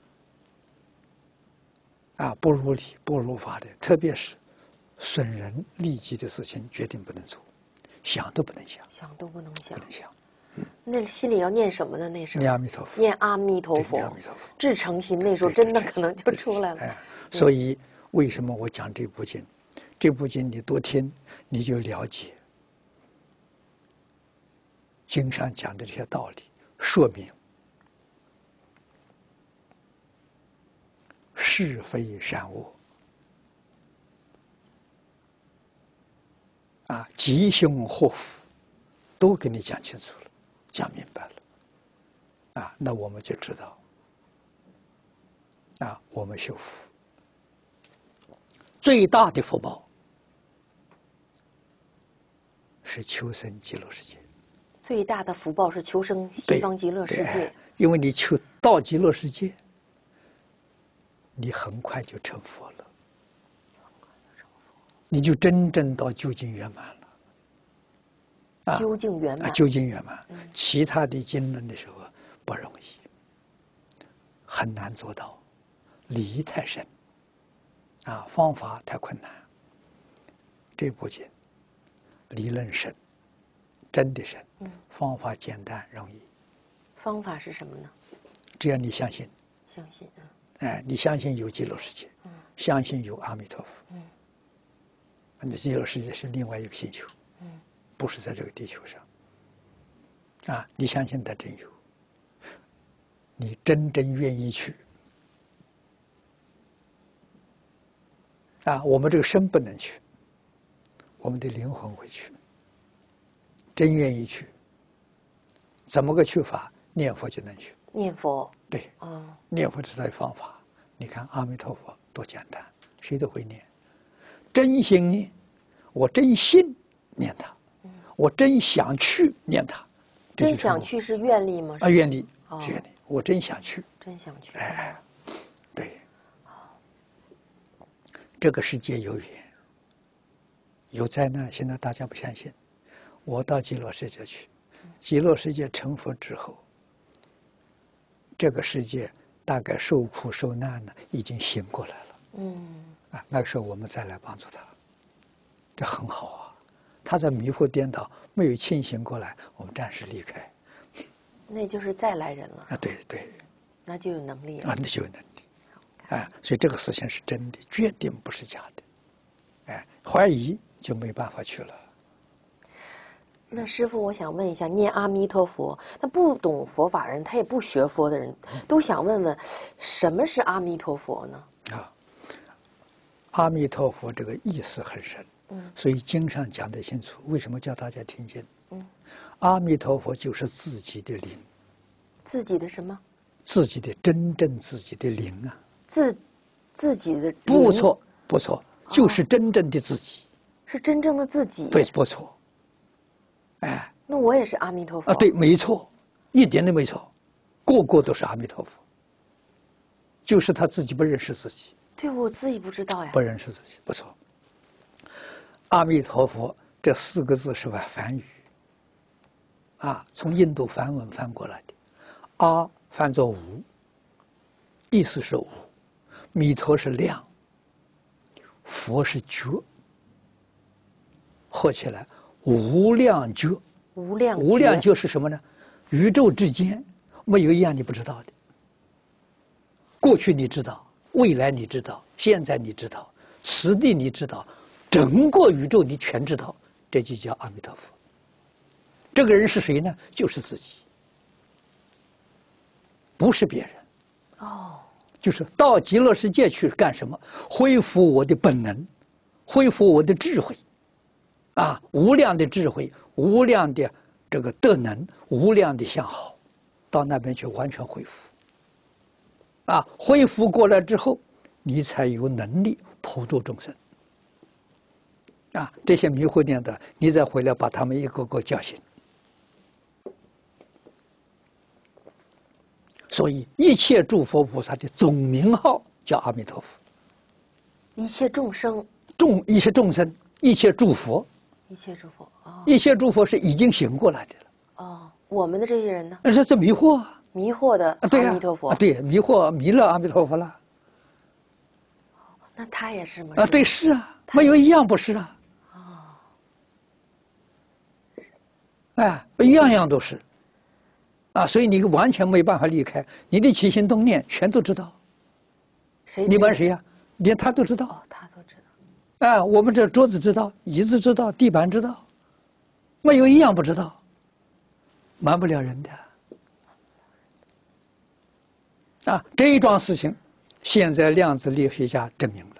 啊，不如理不如法的，特别是损人利己的事情，决定不能做，想都不能想， 想都不能想， 不能想。 那心里要念什么呢？那时候念阿弥陀佛， 念阿弥陀佛， 念阿弥陀佛， 至诚心，那时候真的可能就出来了。 哎，所以为什么我讲这部经？这部经你多听，你就了解经上讲的这些道理，说明是非善恶啊，吉凶祸福，都给你讲清楚了，讲明白了啊，那我们就知道啊，我们修福最大的福报是求生极乐世界。 最大的福报是求生西方极乐世界， 因为你求到极乐世界，你很快就成佛了，你就真正到究竟圆满了。 啊、究竟圆满， 啊，究竟圆满。嗯、其他的经论的时候不容易，很难做到，理太深，啊，方法太困难。这部经理论深，真的深，嗯、方法简单容易。 方法是什么呢？ 只要你相信， 相信啊， 哎，你相信有极乐世界，嗯、相信有阿弥陀佛，嗯，那极乐世界是另外一个星球，嗯，不是在这个地球上，啊，你相信它真有，你真正愿意去，啊，我们这个身不能去，我们的灵魂会去，真愿意去，怎么个去法？念佛就能去。 念佛， 对，哦，念佛是他的方法。你看阿弥陀佛多简单，谁都会念。真心念，我真信念他，嗯、我真想去念他。 真想去是愿力吗？ 啊，愿力是愿力，我真想去。 真想去。 哎，对。这个世界有缘，有灾难，现在大家不相信。我到极乐世界去，极乐世界成佛之后，这个世界大概受苦受难呢，已经醒过来了。嗯，啊，那个时候我们再来帮助他，这很好啊。他在迷惑颠倒，没有清醒过来，我们暂时离开。 那就是再来人了。 啊，对对。 那就有能力了。 啊，那就有能力。哎，所以这个事情是真的，决定不是假的。哎，怀疑就没办法去了。 那师父，我想问一下，念阿弥陀佛，那不懂佛法人，他也不学佛的人，都想问问，什么是阿弥陀佛呢？ 啊，阿弥陀佛这个意思很深，嗯，所以经上讲得清楚。为什么叫大家听见？嗯，阿弥陀佛就是自己的灵， 自己的什么？ 自己的真正自己的灵啊， 自自己的不错不错，就是真正的自己， 哦、是真正的自己， 对，不错。哎， 那我也是阿弥陀佛啊，对，没错，一点都没错，个个都是阿弥陀佛，就是他自己不认识自己。 对，我自己不知道呀， 不认识自己，不错。阿弥陀佛这四个字是吧？梵语，啊，从印度梵文翻过来的，阿翻作无，意思是无，弥陀是量，佛是觉，合起来。无量觉， 无量无量觉是什么呢？宇宙之间没有一样你不知道的。过去你知道，未来你知道，现在你知道，此地你知道，整个宇宙你全知道，这就叫阿弥陀佛。这个人是谁呢？就是自己，不是别人。哦，就是到极乐世界去干什么？恢复我的本能，恢复我的智慧。啊，无量的智慧，无量的这个德能，无量的相好，到那边去完全恢复。啊，恢复过来之后，你才有能力普度众生。啊，这些迷惑念的，你再回来把他们一个个叫醒。所以，一切诸佛菩萨的总名号叫阿弥陀佛。 一切众生， 众一切众生，一切诸佛。 一切诸佛啊， 一切诸佛是已经醒过来的了。 哦，我们的这些人呢？ 那是这迷惑啊！ 迷惑的啊，对呀、 阿弥陀佛。 啊，对，迷惑弥勒阿弥陀佛了。 那他也是吗？ 啊，对，是啊，没有一样不是啊。 哦， 哎，样样都是。啊，所以你完全没办法离开，你的起心动念全都知道。 谁？ 你瞒谁呀？连他都知道。 哦，他都知道。 哎，我们这桌子知道，椅子知道，地板知道，没有一样不知道。瞒不了人的。啊，这一桩事情，现在量子力学家证明了。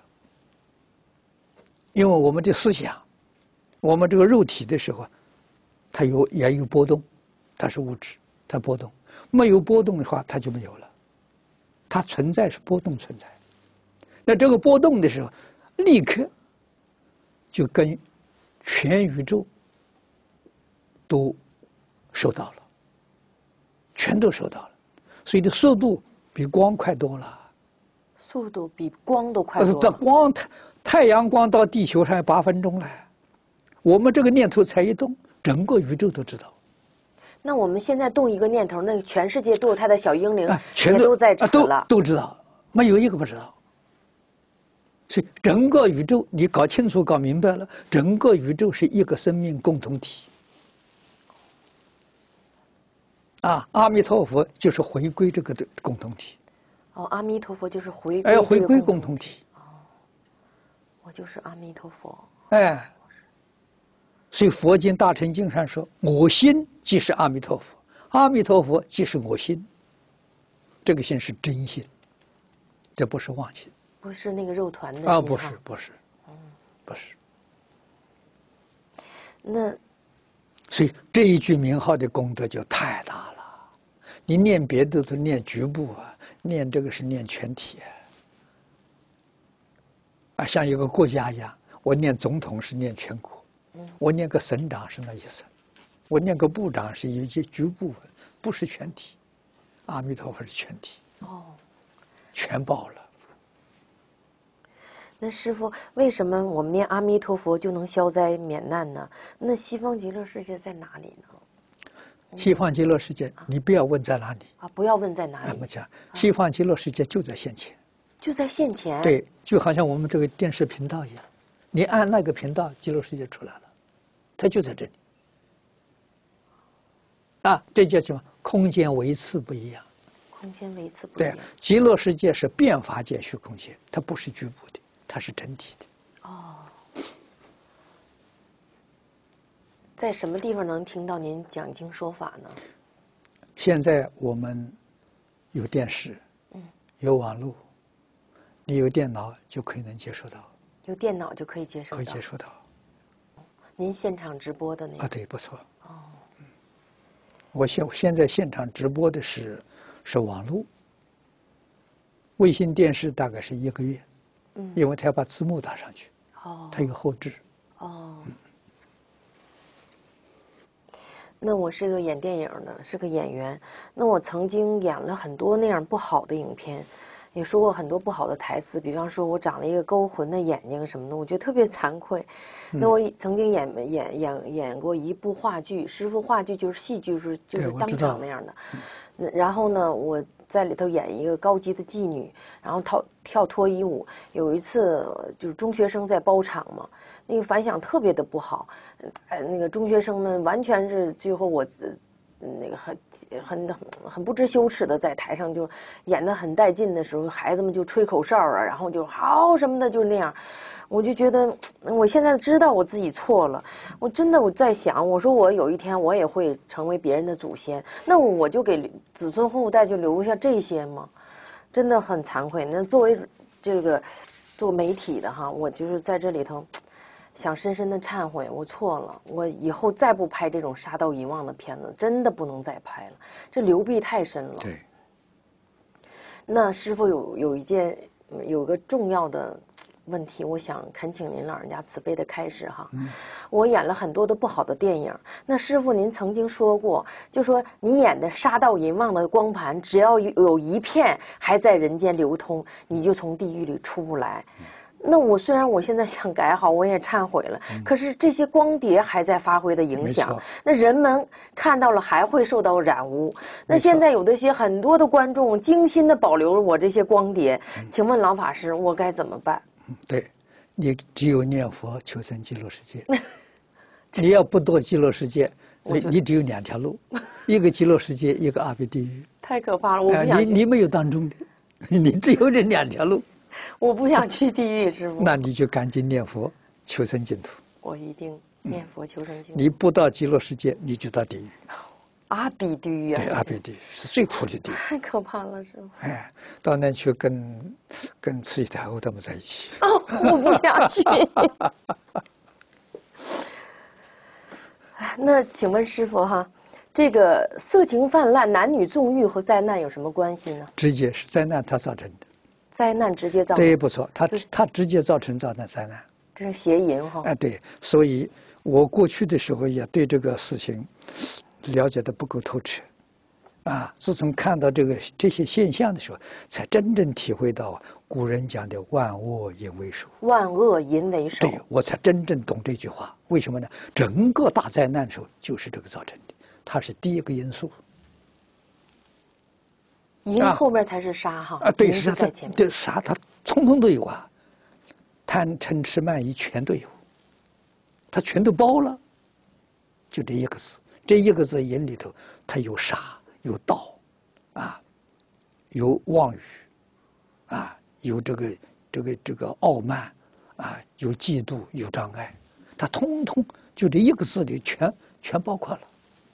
因为我们的思想，我们这个肉体的时候，它有也有波动，它是物质，它波动。没有波动的话，它就没有了。它存在是波动存在。那这个波动的时候，立刻就跟全宇宙都收到了，全都收到了，所以的速度比光快多了。 速度比光都快多了。 这光太太阳光到地球上要八分钟了，我们这个念头才一动，整个宇宙都知道。 那我们现在动一个念头，那全世界都有它的小英灵， 啊、全也都在此了、 啊，都都知道，没有一个不知道。所以整个宇宙，你搞清楚、搞明白了，整个宇宙是一个生命共同体。啊，阿弥陀佛就是回归这个的共同体。 哦，阿弥陀佛就是回归。 哎，回归共同体。 哦，我就是阿弥陀佛。 哎，所以佛经《大乘经》上说：“我心即是阿弥陀佛，阿弥陀佛即是我心。”这个心是真心，这不是妄心。 不是那个肉团的心。 啊，不是，不是， 嗯， 不是。 那， 所以这一句名号的功德就太大了。你念别的都念局部啊，念这个是念全体啊。啊，像一个国家一样，我念总统是念全国，嗯，我念个省长是那意思，我念个部长是一些局部，不是全体。阿弥陀佛是全体。 哦， 全报了。 那师父，为什么我们念阿弥陀佛就能消灾免难呢？那西方极乐世界在哪里呢？ 西方极乐世界，你不要问在哪里啊，不要问在哪里。 那么讲，西方极乐世界就在现前， 就在现前。 对，就好像我们这个电视频道一样，你按那个频道，极乐世界出来了，它就在这里。啊，这叫什么？空间维次不一样。 空间维次不一样。 对，极乐世界是变法界虚空间，它不是局部的。它是整体的。 哦，在什么地方能听到您讲经说法呢？ 现在我们有电视，嗯，有网络，你有电脑就可以能接收到。 有电脑就可以接收到。 可以接收到。 您现场直播的那个？ 啊，对，不错。 哦， 嗯，我现现在现场直播的是是网络，卫星电视大概是一个月。嗯，因为他要把字幕打上去，哦，他有后置， 哦。嗯，那我是个演电影的，是个演员。那我曾经演了很多那样不好的影片，也说过很多不好的台词，比方说我长了一个勾魂的眼睛什么的，我觉得特别惭愧。嗯，那我曾经演演演演过一部话剧，师父话剧就是戏剧，是就是当场那样的。嗯，然后呢，我在里头演一个高级的妓女，然后跳跳脱衣舞。有一次就是中学生在包场嘛，那个反响特别的不好，呃，那个中学生们完全是最后我那个很很很不知羞耻的在台上就演得很带劲的时候，孩子们就吹口哨啊，然后就好什么的，就那样。我就觉得我现在知道我自己错了，我真的我在想，我说我有一天我也会成为别人的祖先，那我就给子孙后代就留下这些吗？真的很惭愧。那作为这个做媒体的哈，我就是在这里头想深深的忏悔，我错了，我以后再不拍这种杀到遗忘的片子，真的不能再拍了，这流弊太深了。 对。 那师父有有一件有个重要的问题，我想恳请您老人家慈悲的开示哈。嗯，我演了很多的不好的电影，那师父您曾经说过，就说你演的杀到遗忘的光盘，只要有一片还在人间流通，你就从地狱里出不来。 那我虽然我现在想改好，我也忏悔了，嗯、可是这些光碟还在发挥的影响，那人们看到了还会受到染污。那现在有的些很多的观众精心的保留了我这些光碟，嗯、请问老法师，我该怎么办？ 对，你只有念佛求生极乐世界，你要不堕极乐世界，所以你只有两条路，一个极乐世界，一个阿鼻地狱。 太可怕了，我不想去、 啊、你你没有当中的，你只有这两条路。 我不想去地狱，师父。 那你就赶紧念佛，求生净土。 我一定念佛求生净土。 你不到极乐世界，你就到地狱。 阿鼻地狱啊！ 对，阿鼻地狱是最苦的地狱。 太可怕了，师父。 哎，到那去跟跟慈禧太后他们在一起。 哦，我不想去。那请问师父哈，这个色情泛滥、男女纵欲和灾难有什么关系呢？ 直接是灾难它造成的。 灾难直接造成， 对，不错，它它直接造成造成灾难， 这是邪淫哈。 哎，对，所以我过去的时候也对这个事情了解的不够透彻，啊，自从看到这个这些现象的时候，才真正体会到古人讲的万恶淫为首。 万恶淫为首， 对，我才真正懂这句话。为什么呢？整个大灾难的时候就是这个造成的，它是第一个因素。 淫后面才是杀哈啊，对， 是在前面， 对杀，它通通都有啊，贪嗔痴慢疑全都有，它全都包了，就这一个字，这一个字淫里头，它有杀，有盗，啊，有妄语，啊，有这个这个这个傲慢，啊，有嫉妒，有障碍，它通通就这一个字里全全包括了，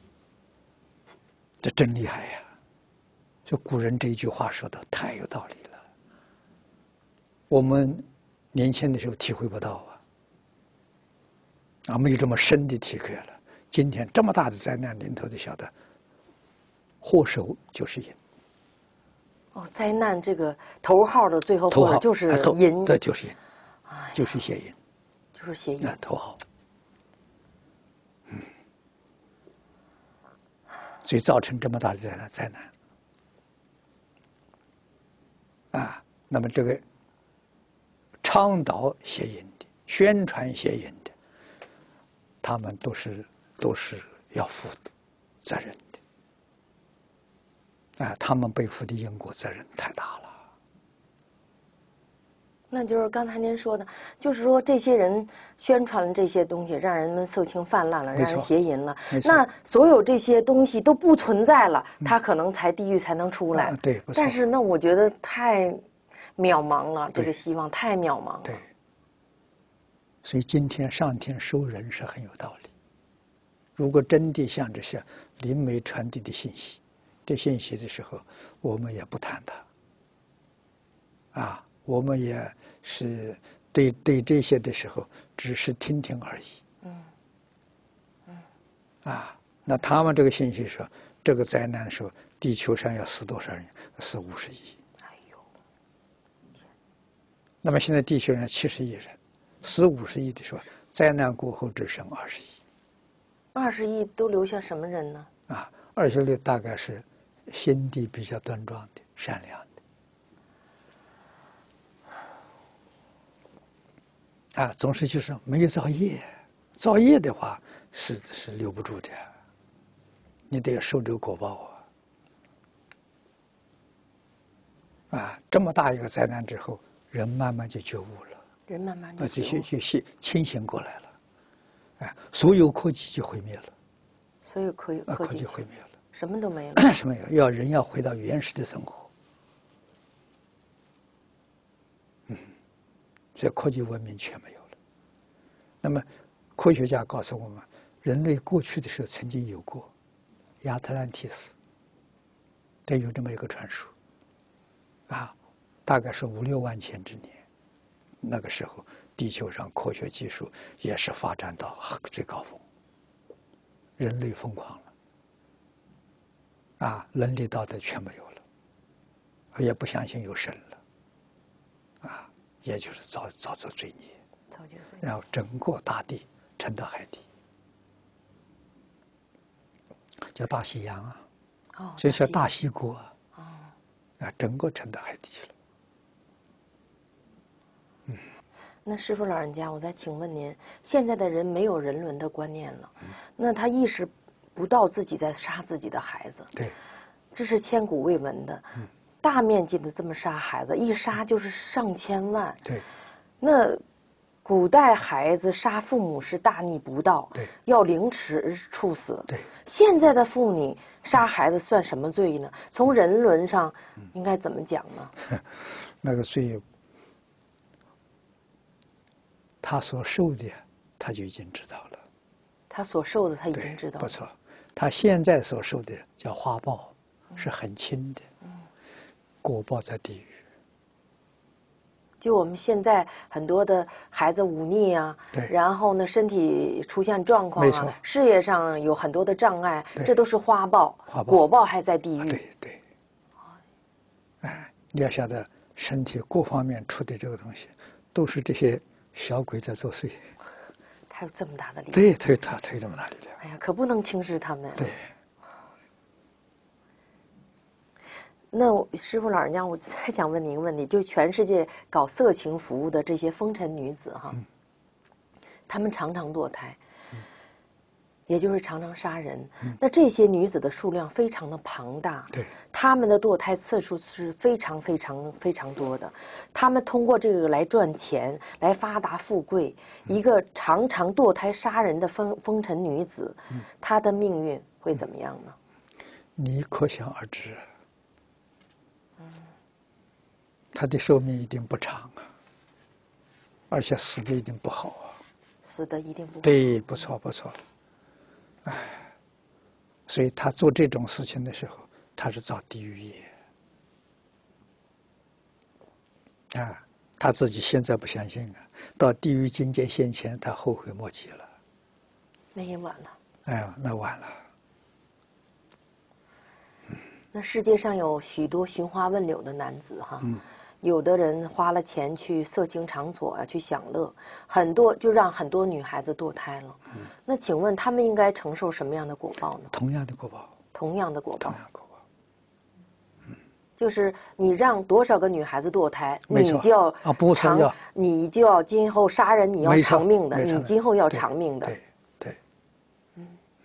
这真厉害呀！就古人这一句话说的太有道理了，我们年轻的时候体会不到啊，啊，没有这么深的体会了。今天这么大的灾难临头，就晓得祸首就是淫。 哦，灾难这个头号的最后祸首就是淫， 对，就是淫，就是邪淫， 就是邪淫， 那头号。嗯，所以造成这么大的灾难灾难。啊，那么这个倡导邪淫的、宣传邪淫的，他们都是都是要负责任的。啊，他们背负的因果责任太大了。 那就是刚才您说的，就是说这些人宣传了这些东西，让人们色情泛滥了，让人邪淫了。那所有这些东西都不存在了，他可能才地狱才能出来。 嗯啊、对， 但是那我觉得太渺茫了，这个希望太渺茫了。 对。所以今天上天收人是很有道理。如果真的像这些灵媒传递的信息，这信息的时候，我们也不谈它。啊。我们也是对对这些的时候，只是听听而已。嗯，嗯，啊，那他们这个信息说，这个灾难的时候，地球上要死多少人？死五十亿。哎呦，那么现在地球上七十亿人，死五十亿的时候，灾难过后只剩二十亿。 二十亿都留下什么人呢？ 啊，二十六大概是心地比较端庄的、善良的。啊，总是就是没有造业，造业的话是是留不住的，你得受这个果报啊！啊，这么大一个灾难之后，人慢慢就觉悟了， 人慢慢就就就就清清醒过来了，哎，所有科技就毁灭了， 所有科科技毁灭了， 什么都没了， 什么没有？要人要回到原始的生活，嗯。所以科技文明全没有了。那么，科学家告诉我们，人类过去的时候曾经有过亚特兰蒂斯，这有这么一个传说，啊，大概是五六万前之年，那个时候地球上科学技术也是发展到最高峰，人类疯狂了，啊，伦理道德全没有了，也不相信有神了，啊。也就是造造作罪孽，然后整个大地沉到海底，叫大西洋啊，哦，所以叫大西国啊，哦，啊，整个沉到海底去了。 嗯， 那师父老人家，我再请问您，现在的人没有人伦的观念了，嗯、那他意识不到自己在杀自己的孩子， 对， 这是千古未闻的，嗯、大面积的这么杀孩子，一杀就是上千万， 对， 那古代孩子杀父母是大逆不道， 对， 要凌迟处死， 对， 现在的妇女杀孩子算什么罪呢？从人伦上应该怎么讲呢？ 那个罪。他所受的，他就已经知道了。 他所受的，他已经知道了。 不错，他现在所受的叫花报，嗯、是很轻的。嗯、果报在地狱。 就我们现在很多的孩子忤逆啊，然后呢，身体出现状况啊，事业上有很多的障碍，这都是花报。 花报， 果报还在地狱。 啊、对对。哎，你要晓得，身体各方面出的这个东西，都是这些。小鬼在作祟， 他有这么大的力量。 对，他有他他有这么大力量。 哎呀，可不能轻视他们。 对。 那我师父老人家，我再想问你一个问题，就全世界搞色情服务的这些风尘女子哈，嗯、她们常常堕胎，嗯、也就是常常杀人。嗯、那这些女子的数量非常的庞大， 对， 她们的堕胎次数是非常非常非常多的。她们通过这个来赚钱，来发达富贵。嗯、一个常常堕胎杀人的风风尘女子，嗯、她的命运会怎么样呢？ 你可想而知。她的寿命一定不长啊，而且死的一定不好啊。 死的一定不好。 对，不错不错。哎，所以他做这种事情的时候，他是造地狱业啊。他自己现在不相信啊，到地狱境界现前，他后悔莫及了。 那也晚了。 哎，那晚了。 那世界上有许多寻花问柳的男子哈。 嗯。 有的人花了钱去色情场所啊，去享乐，很多就让很多女孩子堕胎了。嗯、那请问他们应该承受什么样的果报呢？ 同样的果报。 同样的果报。 同样果报。 嗯、就是你让多少个女孩子堕胎，你就要啊，不偿，你就要今后杀人，你要偿命的，你今后要偿命的。 对对。 嗯。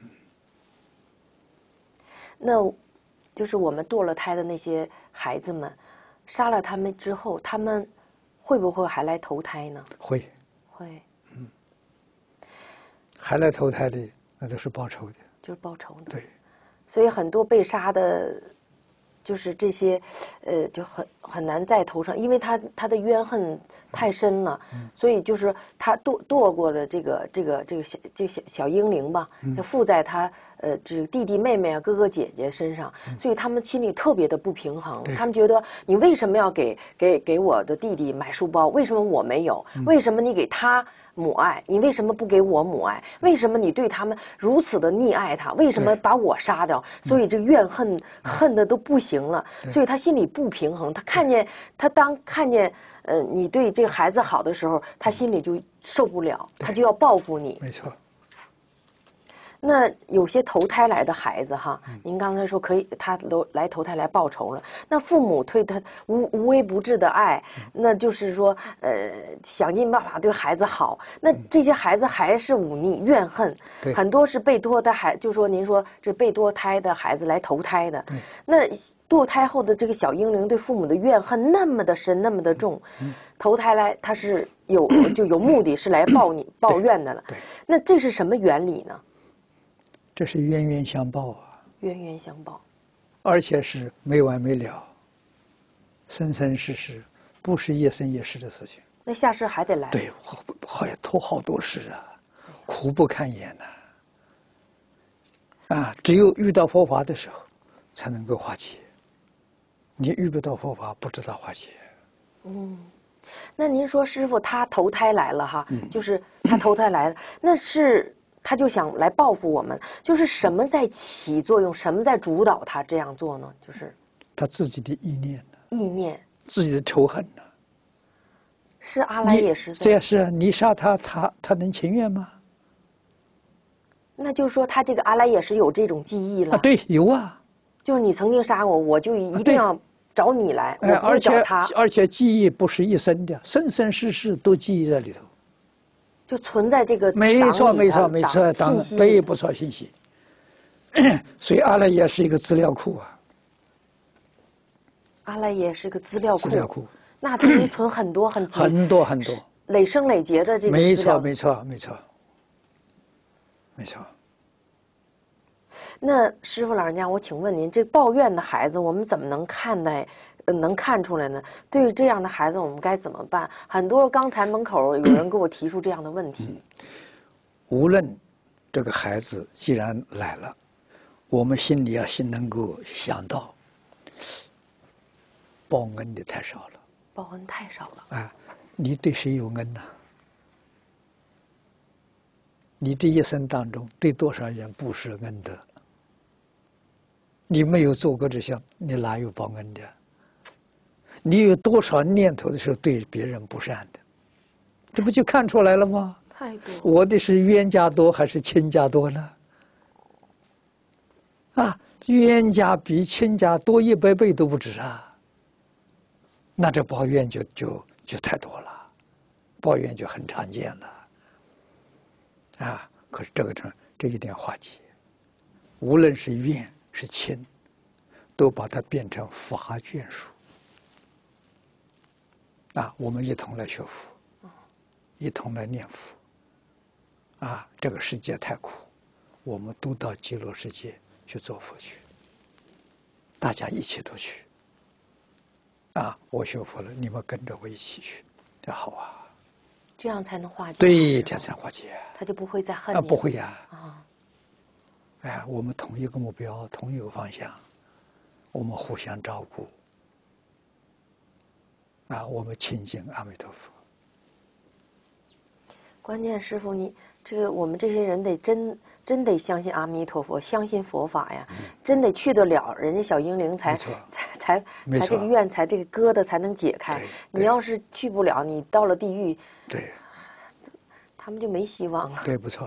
那，就是我们堕了胎的那些孩子们。杀了他们之后，他们会不会还来投胎呢？ 会， 会， 嗯，还来投胎的那都是报仇的， 就是报仇的。 对， 所以很多被杀的，就是这些，呃，就很很难再投上，因为他他的冤恨太深了，嗯、所以就是他堕堕过的这个这个这个小这小小婴灵吧，就附在他。呃，这个弟弟妹妹啊，哥哥姐姐身上，所以他们心里特别的不平衡。他们觉得你为什么要给给给我的弟弟买书包？为什么我没有？为什么你给他母爱？你为什么不给我母爱？为什么你对他们如此的溺爱他？为什么把我杀掉？所以这个怨恨恨的都不行了。所以他心里不平衡。他看见他当看见呃你对这个孩子好的时候，他心里就受不了，他就要报复你。 没错。 那有些投胎来的孩子哈，您刚才说可以，他都来投胎来报仇了。那父母对他无无微不至的爱，那就是说，呃，想尽办法对孩子好。那这些孩子还是忤逆怨恨，很多是被堕胎孩，就说您说这被堕胎的孩子来投胎的，那堕胎后的这个小婴灵对父母的怨恨那么的深，那么的重，投胎来他是有就有目的是来报你报怨的了。那这是什么原理呢？ 这是冤冤相报啊！ 冤冤相报， 而且是没完没了，生生世世，不是一生一世的事情。 那下世还得来？ 对，还要拖好多世啊，苦不堪言呐、啊！啊，只有遇到佛法的时候，才能够化解。你遇不到佛法，不知道化解。 嗯，那您说师父他投胎来了哈， 嗯、 就是他投胎来了，那是。他就想来报复我们，就是什么在起作用，什么在主导他这样做呢？就是他自己的意念呢？ 意念， 自己的仇恨呢？ 是阿赖耶识。 这是啊，你杀他，他他能情愿吗？ 那就是说，他这个阿赖耶识有这种记忆了。 啊，对，有啊。 就是你曾经杀我，我就一定要找你来，我哎， 不会而且找他， 而且记忆不是一生的，生生世世都记忆在里头。 就存在这个没错， 档里没错， 头没错， 档当信息里对不错信息。所以阿赖耶是一个资料库啊， 阿赖耶是个资料库， 资料库那它能存很多很紧很多很多， 累生累劫的这个没资料错，没错，没错，没错。 那师傅老人家，我请问您，这抱怨的孩子，我们怎么能看待，呃，能看出来呢？对于这样的孩子，我们该怎么办？很多刚才门口有人给我提出这样的问题。 无论这个孩子既然来了，我们心里要心能够想到，报恩的太少了。 报恩太少了。 啊，你对谁有恩呢？你这一生当中对多少人布施恩德？你没有做过这些，你哪有报恩的？你有多少念头的时候对别人不善的？这不就看出来了吗？ 太多。 我的是冤家多还是亲家多呢？啊，冤家比亲家多一百倍都不止啊！那这抱怨就就就太多了，抱怨就很常见了。啊，可是这个成这一点化解，无论是怨是亲，都把它变成法眷属。啊，我们一同来学佛，一同来念佛。啊，这个世界太苦，我们都到极乐世界去做佛去。大家一起都去。啊，我学佛了，你们跟着我一起去，这好啊。 这样才能化解。 对，这才化解。 他就不会再恨你。啊， 你。 不会呀。 啊。 哎，我们同一个目标，同一个方向，我们互相照顾。啊，我们亲近阿弥陀佛。 关键师傅，你这个我们这些人得真真得相信阿弥陀佛，相信佛法呀，嗯、真得去得了人家小英灵才才才才这个愿才这个疙瘩才能解开。你要是去不了，你到了地狱， 对， 他们就没希望了。 对，不错。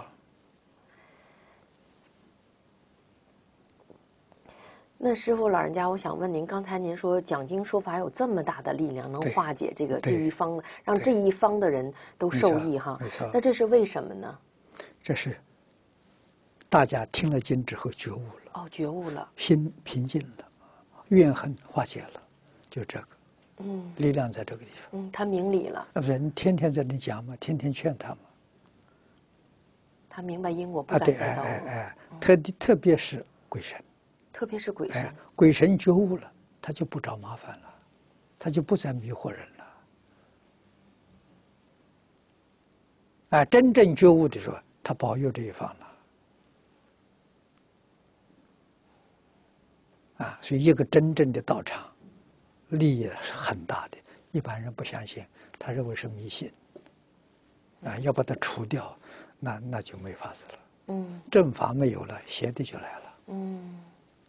那师父老人家，我想问您，刚才您说讲经说法有这么大的力量，能化解这个这一方，让这一方的人都受益哈？ 没错。 那这是为什么呢？ 这是大家听了经之后觉悟了。 哦，觉悟了， 心平静了，怨恨化解了，就这个。 嗯。 力量在这个地方。 嗯，他明理了。 人天天在那讲嘛，天天劝他嘛。 他明白因果不敢再造了。 哎哎哎，特特别是鬼神。 特别是鬼神、 哎，鬼神觉悟了，他就不找麻烦了，他就不再迷惑人了。哎，真正觉悟的时候，他保佑这一方了。啊，所以一个真正的道场，利益是很大的。一般人不相信，他认为是迷信。啊，要把它除掉，那那就没法子了。 嗯， 正法没有了，邪的就来了。 嗯。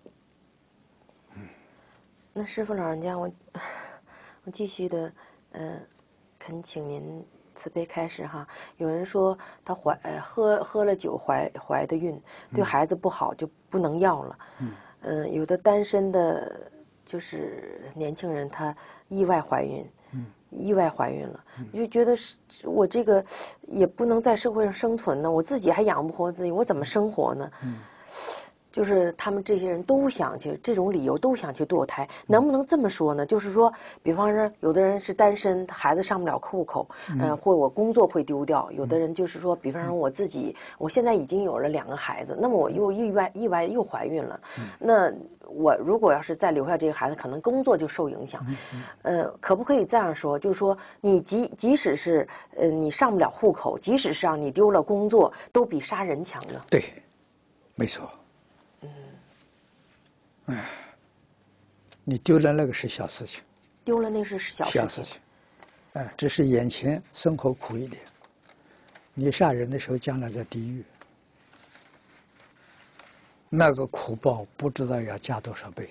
那师父老人家，我我继续的，呃，恳请您慈悲开示哈。有人说他怀呃喝喝了酒怀怀的孕，对孩子不好，就不能要了。嗯，呃，有的单身的，就是年轻人，他意外怀孕，嗯，意外怀孕了，你就觉得是我这个也不能在社会上生存呢，我自己还养不活自己，我怎么生活呢？嗯。就是他们这些人都想去，这种理由都想去堕胎，能不能这么说呢？就是说，比方说，有的人是单身，孩子上不了户口，呃，或我工作会丢掉；有的人就是说，比方说我自己，我现在已经有了两个孩子，那么我又意外意外又怀孕了，那我如果要是再留下这个孩子，可能工作就受影响。呃，可不可以这样说？就是说，你即即使是呃你上不了户口，即使是让你丢了工作，都比杀人强呢？ 对，没错。哎，你丢了那个是小事情， 丢了那是小事情。 小事情，哎，只是眼前生活苦一点。你杀人的时候，将来在地狱，那个苦报不知道要加多少倍，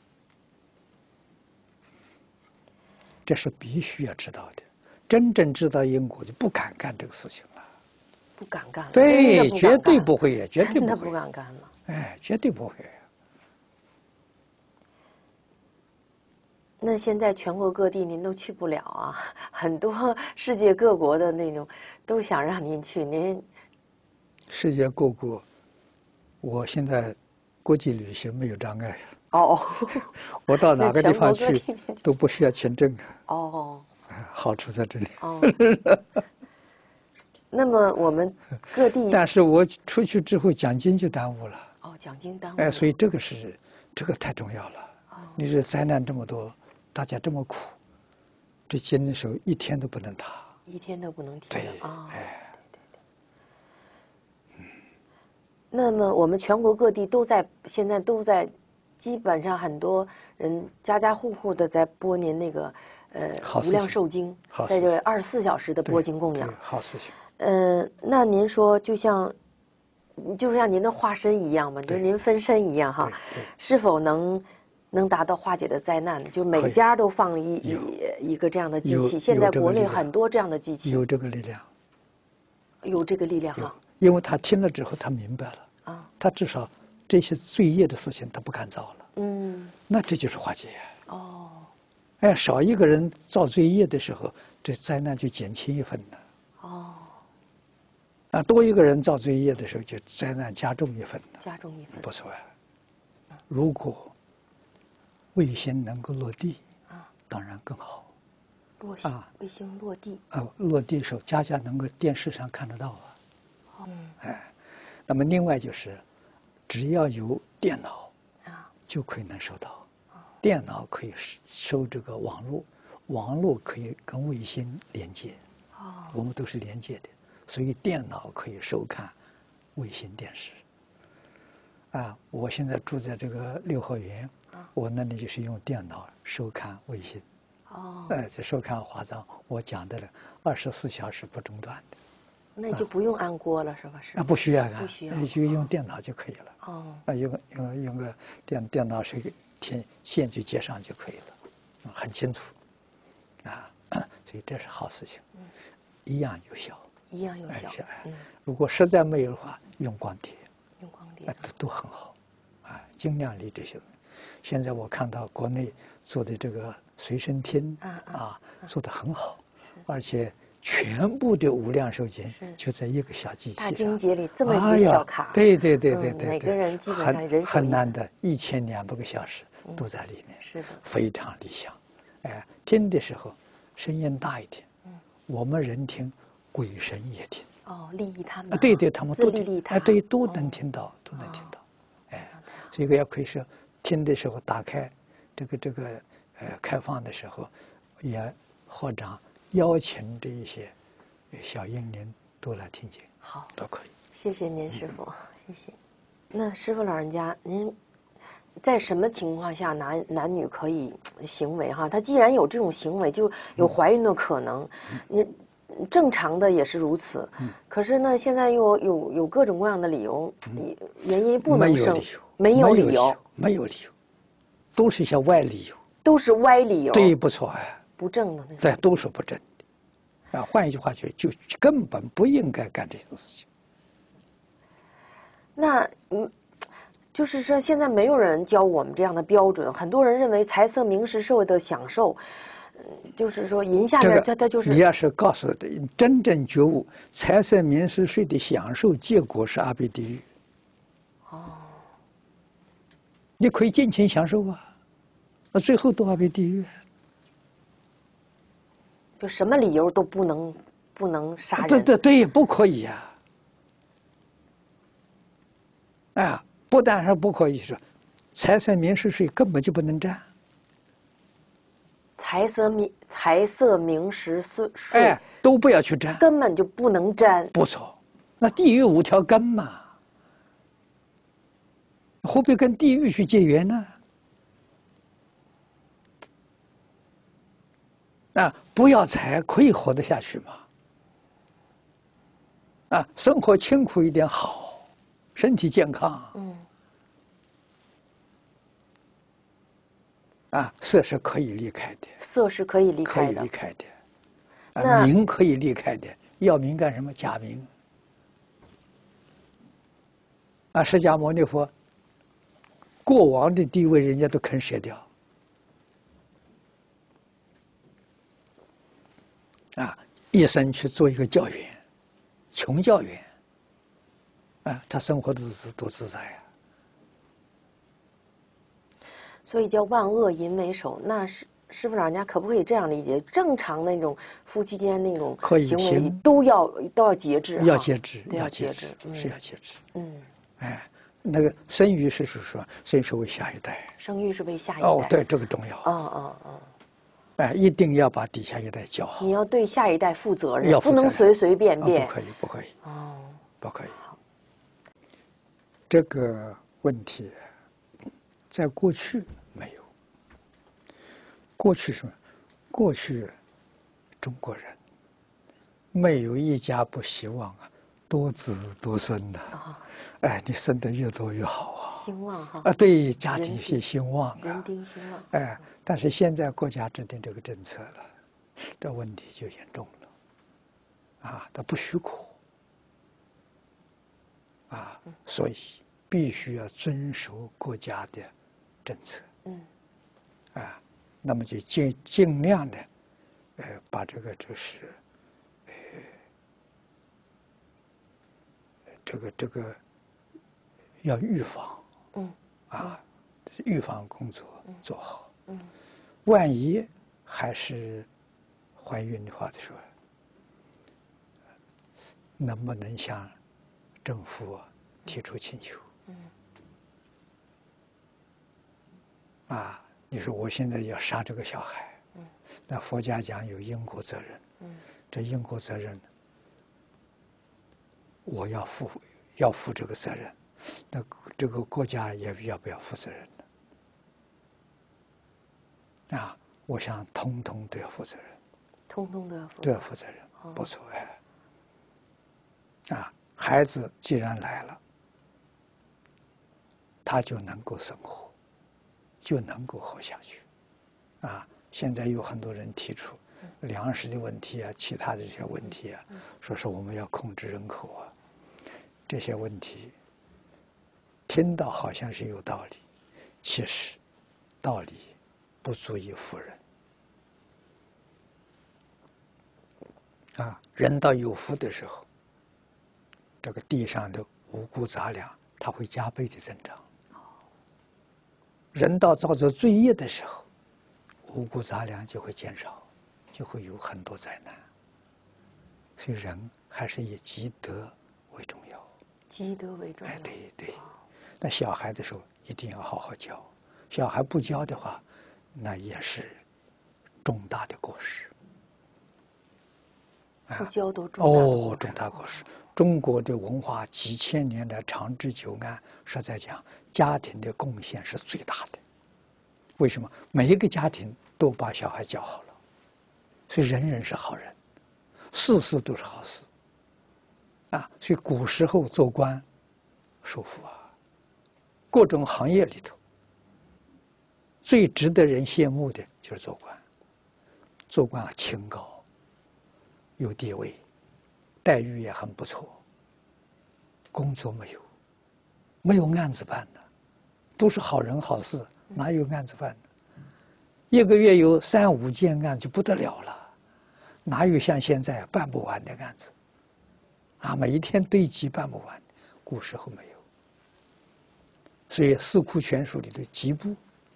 这是必须要知道的。真正知道因果，就不敢干这个事情了。 不敢干了。 对，绝对不会，绝对真的不敢干了。 哎，绝对不会。 那现在全国各地您都去不了啊，很多世界各国的那种都想让您去，您世界各国，我现在国际旅行没有障碍。 哦， 我到哪个地方去那全国各地都不需要签证啊。 哦， 好处在这里。 哦，那么我们各地， 但是我出去之后奖金就耽误了。 哦，奖金耽误哎， 了， 所以这个是这个太重要了。你这灾难这么多，大家这么苦，这金的时候一天都不能塌。 一天都不能停对的啊。 哎， 对对对。那么我们全国各地都在，现在都在，基本上很多人家家户户的在播您那个呃好事情无量寿经， 好事在这二十四小时的播对经供养对。好事情。 呃，那您说就像，就是像您的化身一样嘛，就是对您分身一样哈对，对是否能能达到化解的灾难？就每可以家都放一有一一个这样的机有器，现在国内有这个力量很多这样的机器， 有这个力量， 有这个力量有哈， 因为他听了之后，他明白了， 啊， 他至少这些罪业的事情他不敢造了， 嗯， 那这就是化解。 哦， 哎，少一个人造罪业的时候，这灾难就减轻一分了。 哦， 啊，多一个人造罪业的时候，就灾难加重一分了。 加重一分不错啊。如果卫星能够落地， 啊， 当然更好。 落星啊卫星落地， 啊，落地的时候，家家能够电视上看得到啊。 嗯哎，那么另外就是，只要有电脑， 啊， 就可以能收到。电脑可以收这个网络，网络可以跟卫星连接。 哦， 我们都是连接的，所以电脑可以收看卫星电视。啊，我现在住在这个六合园，我那里就是用电脑收看卫星， 哦， 呃，就收看华藏。我讲的了，二十四小时不中断的。 那就不用安锅了是吧？是啊，不需要啊， 不需要那就用电脑就可以了。 哦， 啊，用个用用个电电脑是个天线就接上就可以了，很清楚。啊，所以这是好事情，一样有效。 一样有效哎是哎， 嗯， 如果实在没有的话，用光碟， 用光碟哎，都都很好，啊，尽量离这些。现在我看到国内做的这个随身听啊啊啊，做得很好，而且全部的无量寿经是就在一个小机器大上。 经节里这么哎呀一个小卡， 对对对对嗯对， 每个人基本上很人手一很难的，一千两百个小时都在里面， 是的， 非常理想。哎，听的时候声音大一点，我们人听，鬼神也听。 哦，利益他们啊， 啊， 对对，他们自都听， 利利他， 哎，对，都哦能听到，都能听到，哎，这个也可以说，听的时候打开，这个这个呃开放的时候，也或者邀请这一些小婴灵都来听经， 好， 都可以。 谢谢您师傅，谢谢。那师傅老人家，您在什么情况下男男女可以行为哈？他既然有这种行为，就有怀孕的可能，你。正常的也是如此，可是呢，现在又有有各种各样的理由，原因不能生， 没有理由， 没有理由， 没有理由，都是一些歪理由， 都是歪理由， 对，不错哎， 不正的那种， 对，都是不正的，啊，换一句话就就根本不应该干这种事情。 那嗯，就是说现在没有人教我们这样的标准，很多人认为财色名食受的享受。就是说，银下面它它就是你要是告诉他真正觉悟，财色名食睡的享受结果是阿鼻地狱。 哦， 你可以尽情享受啊，那最后都阿鼻地狱。 就什么理由都不能不能杀人。 对对对，不可以呀、啊！啊，不但是不可以说，财色名食睡根本就不能沾。 财色名财色名食睡， 哎，都不要去沾， 根本就不能沾。 不错，那地狱五条根嘛，何必跟地狱去结缘呢？啊，不要财可以活得下去嘛。啊，生活清苦一点好，身体健康。 嗯。 啊，色是可以离开的， 色是可以离开的， 可以离开的。啊，名可以离开的，要名干什么？假名。啊，释迦牟尼佛过往的地位，人家都肯舍掉。 啊，一生去做一个教员，穷教员，啊，他生活都是多自在呀。 所以叫万恶淫为首。那是师傅老人家可不可以这样理解？正常那种夫妻间那种可以行为行都要都要节制， 要节制， 都要节节制，嗯是要节制。 嗯， 哎，那个生育是是说，生育是为下一代。 生育是为下一代。 哦，对，这个重要。 哦哦哦， 哎，一定要把底下一代教好。 你要对下一代负责任， 要负责任不能随随便便。 哦不可以，不可以。 哦， 不可以。这个问题，在过去没有。过去什么？过去中国人没有一家不希望啊，多子多孙的。 哦哎，你生得越多越好啊。 兴旺哈。 啊，对家庭一些兴旺啊。 人丁兴旺。 哎，但是现在国家制定这个政策了，这问题就严重了。啊，它不许可。啊，所以必须要遵守国家的政策。 嗯。 啊，那么就尽尽量的，呃，把这个就是，呃，这个这个要预防。 嗯。 啊，预防工作做好。 嗯。 万一还是怀孕的话的时候，能不能向政府提出请求？ 嗯。 啊，你说我现在要杀这个小孩， 嗯， 那佛家讲有因果责任， 嗯， 这因果责任，我要负要负这个责任，那这个国家也要不要负责任呢？啊，我想通通都要负责任， 通通都要负都要负责任， 哦不错哎。啊，孩子既然来了，他就能够生活，就能够活下去。啊，现在有很多人提出粮食的问题啊，其他的这些问题啊，说是我们要控制人口啊，这些问题听到好像是有道理，其实道理不足以服人。啊，人到有福的时候，这个地上的五谷杂粮，它会加倍的增长。人到造作罪业的时候，五谷杂粮就会减少，就会有很多灾难。所以人还是以积德为重要。 积德为重要。 哎，对对。那小孩的时候一定要好好教，小孩不教的话，那也是重大的过失。 不教都重大的过失。 哦，重大过失。中国的文化几千年来长治久安，实在讲，家庭的贡献是最大的。为什么？每一个家庭都把小孩教好了，所以人人是好人，事事都是好事。啊，所以古时候做官，舒服啊。各种行业里头，最值得人羡慕的就是做官。做官清高，有地位，待遇也很不错。工作没有，没有案子办的，都是好人好事，哪有案子办的？一个月有三五件案就不得了了，哪有像现在办不完的案子？啊，每一天堆积办不完，古时候没有。所以《四库全书》里的几部，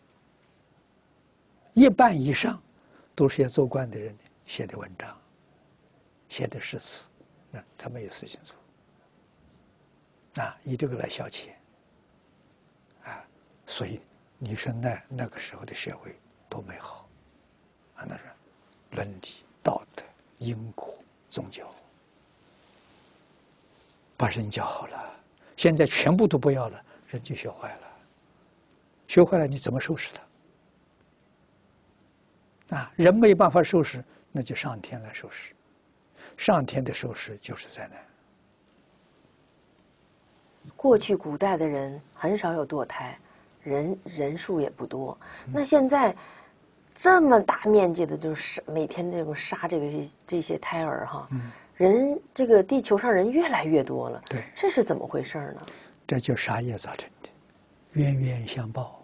一半以上都是些做官的人写的文章，写的诗词，啊，他没有事情做，啊，以这个来消遣，啊，所以你说那那个时候的社会多美好，啊，那是伦理、道德、因果、宗教，把人教好了，现在全部都不要了。人就学坏了，学坏了你怎么收拾他？啊，人没办法收拾，那就上天来收拾。上天的收拾就是灾难。 过去古代的人很少有堕胎，人人数也不多。那现在这么大面积的，就是每天这种杀这个这些胎儿哈， 嗯、 人这个地球上人越来越多了， 对， 这是怎么回事呢？ 这就杀业造成的，冤冤相报。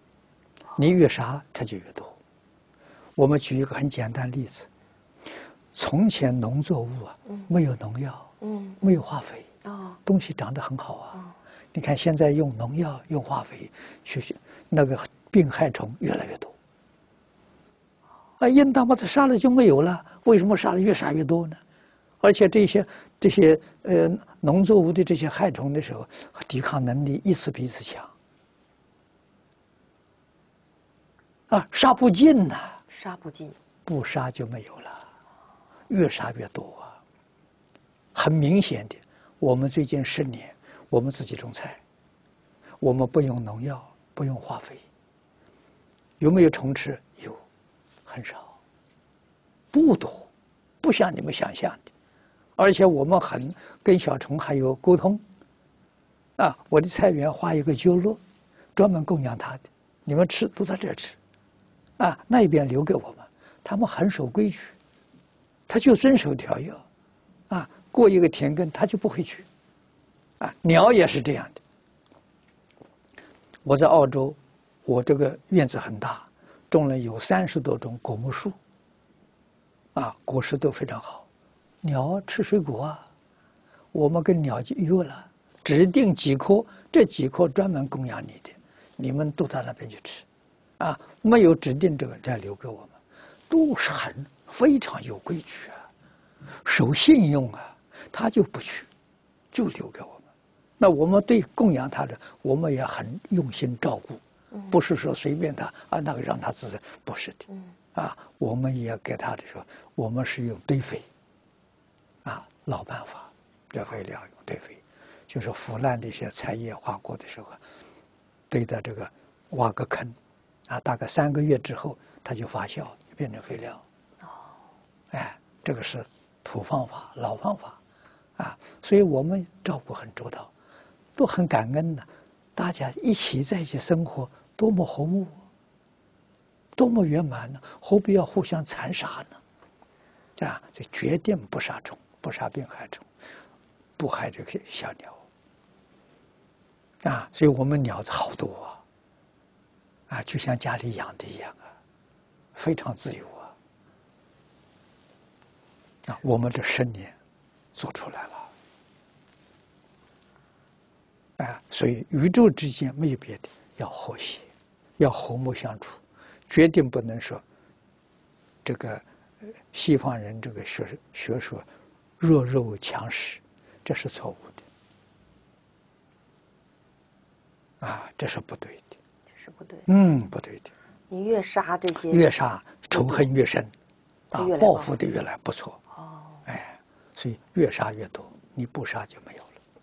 你越杀，它就越多。我们举一个很简单的例子： 从前农作物啊， 嗯没有农药， 嗯没有化肥， 哦东西长得很好啊。 哦你看现在用农药、用化肥，去那个病害虫越来越多。啊，应当把它杀了就没有了，为什么杀的越杀越多呢？而且这些这些呃农作物的这些害虫的时候，抵抗能力一次比一次强。啊，杀不尽呐、啊， 杀不尽， 不杀就没有了，越杀越多啊。很明显的，我们最近十年，我们自己种菜，我们不用农药，不用化肥，有没有虫吃？有，很少，不多，不像你们想象的。而且我们很跟小虫还有沟通。啊，我的菜园画一个鸠落，专门供养它的，你们吃都在这吃。啊，那边留给我们，他们很守规矩，他就遵守条约，啊，过一个田埂他就不会去，啊，鸟也是这样的。我在澳洲，我这个院子很大，种了有三十多种果木树，啊，果实都非常好，鸟吃水果啊，我们跟鸟就约了，指定几棵，这几棵专门供养你的，你们都到那边去吃。啊，没有指定这个再留给我们，都是很非常有规矩啊，守信用啊，他就不去，就留给我们。那我们对供养他的，我们也很用心照顾，不是说随便他啊那个让他自在，不是的。啊，我们也给他的时候，我们是用堆肥，啊，老办法，这肥料用堆肥，就是腐烂的一些菜叶花过的时候，堆在这个挖个坑。啊，大概三个月之后，它就发酵，就变成肥料。哦，哎，这个是土方法、老方法，啊，所以我们照顾很周到，都很感恩的。大家一起在一起生活，多么和睦，多么圆满呢？何必要互相残杀呢？啊，就决定不杀虫，不杀病害虫，不害这个小鸟。啊，所以我们鸟子好多啊。啊，就像家里养的一样啊，非常自由啊！啊，我们这十年做出来了，啊，所以宇宙之间没有别的，要和谐，要和睦相处，决定不能说这个西方人这个学学说弱肉强食，这是错误的，啊，这是不对的。 不对， 嗯，不对的。 你越杀这些， 越杀仇恨越深，啊，报复的越来不错。 哦， 哎，所以越杀越多，你不杀就没有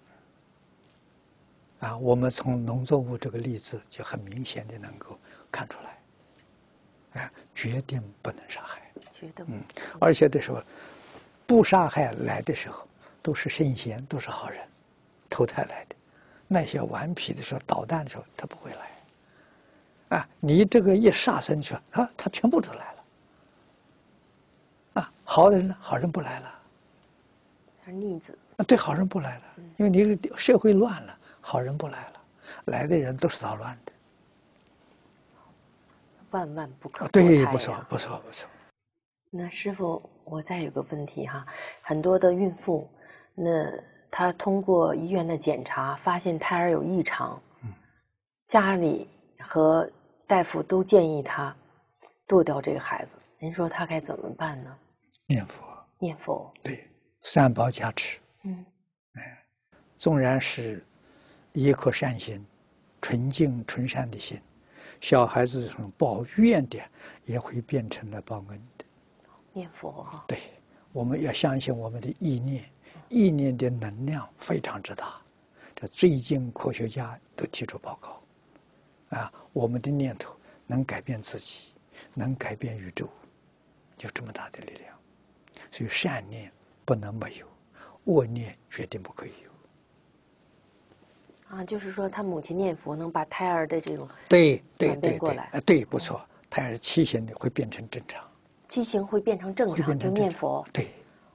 了。啊，我们从农作物这个例子就很明显的能够看出来，哎，决定不能杀害。 决定。 嗯，而且的时候，不杀害来的时候都是圣贤，都是好人，投胎来的。那些顽皮的时候、捣蛋的时候，他不会来。啊，你这个一杀生去，啊，他全部都来了。啊，好的人呢，好人不来了。 是逆子。 啊，对，好人不来了，因为你社会乱了，好人不来了，来的人都是捣乱的。 万万不可。 对，不错，不错，不错。 那师父，我再有个问题哈，很多的孕妇，那她通过医院的检查，发现胎儿有异常，嗯，家里和大夫都建议他剁掉这个孩子，您说他该怎么办呢？ 念佛， 念佛， 对，三宝加持。嗯，哎，纵然是一颗善心，纯净纯善的心，小孩子这种抱怨的，也会变成了报恩的。 念佛哈， 对，我们要相信我们的意念，意念的能量非常之大。这最近科学家都提出报告。啊，我们的念头能改变自己，能改变宇宙，有这么大的力量。所以善念不能没有，恶念决定不可以有。 啊，就是说他母亲念佛能把胎儿的这种对对对对， 转变过来。 哎，对，不错，胎儿畸形的会变成正常， 畸形会变成正常，就念佛。 对，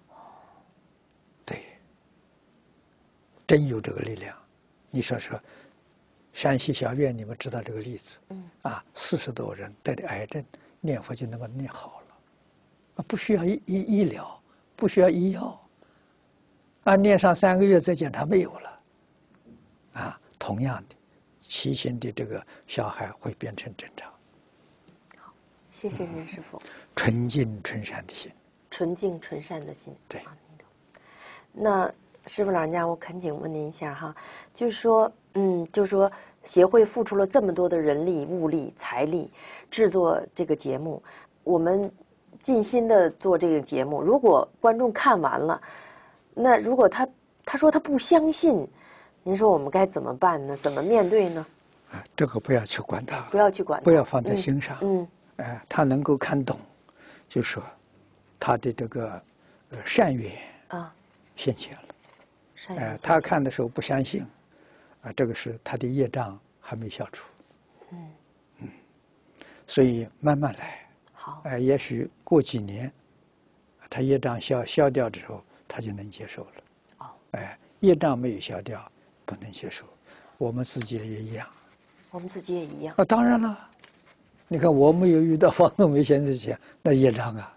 对，真有这个力量。你说说。山西小院，你们知道这个例子？嗯，啊，四十多人得的癌症，念佛就能把念好了，啊，不需要医医医疗， 不需要医药。啊，念上三个月再检查没有了。啊，同样的，七星的这个小孩会变成正常。 好，谢谢您师父。 纯净纯善的心。 纯净纯善的心。 对。 啊，那师父老人家，我恳请问您一下哈，就是说，嗯，就是说，协会付出了这么多的人力、物力、财力制作这个节目，我们尽心的做这个节目。如果观众看完了，那如果他他说他不相信，您说我们该怎么办呢？怎么面对呢？ 啊，这个不要去管他， 不要去管他， 不要放在心上。 嗯， 哎、呃，他能够看懂，就说他的这个呃善缘啊现前了。 善缘。 哎、呃，他看的时候不相信，啊，这个是他的业障还没消除。 嗯嗯，所以慢慢来。 好。 哎、呃，也许过几年，他业障消消掉之后，他就能接受了。 哦。 哎、呃，业障没有消掉，不能接受。我们自己也一样。 我们自己也一样。 啊，当然了。你看，我没有遇到方东梅先生之前，那业障啊，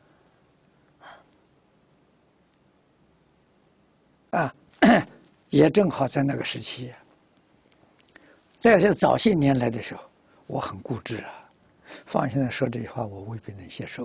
啊，也正好在那个时期。在这早些年来的时候，我很固执啊。方先生说这句话，我未必能接受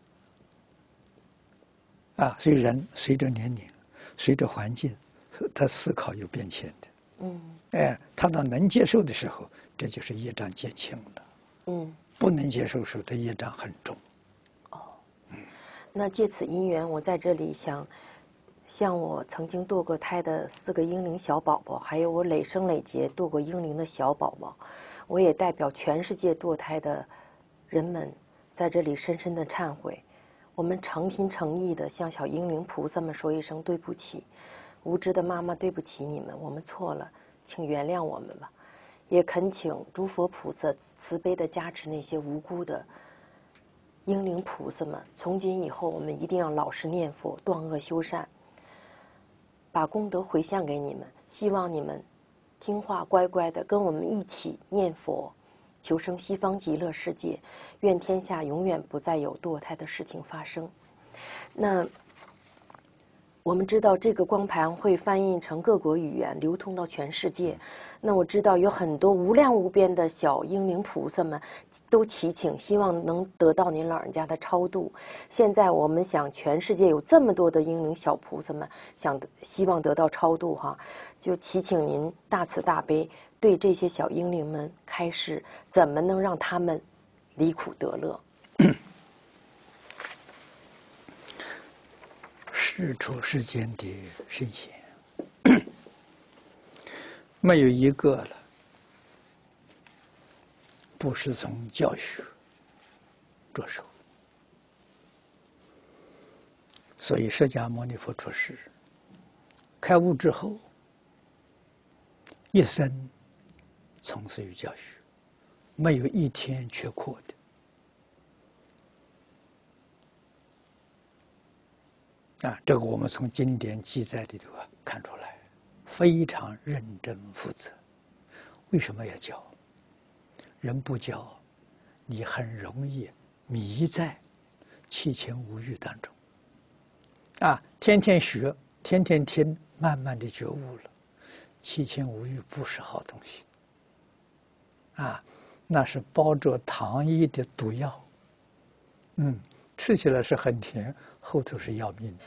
啊。啊，所以人随着年龄，随着环境，他思考有变迁的。 嗯。 哎，他到能接受的时候，这就是业障减轻了。 嗯。 不能接受的时候，他业障很重。 哦。那借此因缘，我在这里想，向我曾经堕过胎的四个婴灵小宝宝，还有我累生累劫堕过婴灵的小宝宝，我也代表全世界堕胎的人们，在这里深深的忏悔。我们诚心诚意的向小婴灵菩萨们说一声对不起，无知的妈妈对不起你们，我们错了，请原谅我们吧。也恳请诸佛菩萨慈悲的加持那些无辜的婴灵菩萨们，从今以后我们一定要老实念佛，断恶修善，把功德回向给你们。希望你们听话乖乖的跟我们一起念佛，求生西方极乐世界，愿天下永远不再有堕胎的事情发生。那我们知道这个光盘会翻译成各国语言，流通到全世界。那我知道有很多无量无边的小婴灵菩萨们都祈请，希望能得到您老人家的超度。现在我们想，全世界有这么多的婴灵小菩萨们，想希望得到超度哈，就祈请您大慈大悲，对这些小婴灵们开示，怎么能让他们离苦得乐。 世出世间的圣贤，没有一个了不是从教学着手。所以释迦牟尼佛出世，开悟之后，一生从事于教学，没有一天缺课的。啊，这个我们从经典记载里头啊看出来，非常认真负责。为什么要教？人不教，你很容易迷在七情五欲当中。啊，天天学，天天听，慢慢的觉悟了，七情五欲不是好东西。啊，那是包着糖衣的毒药。嗯，吃起来是很甜，后头是要命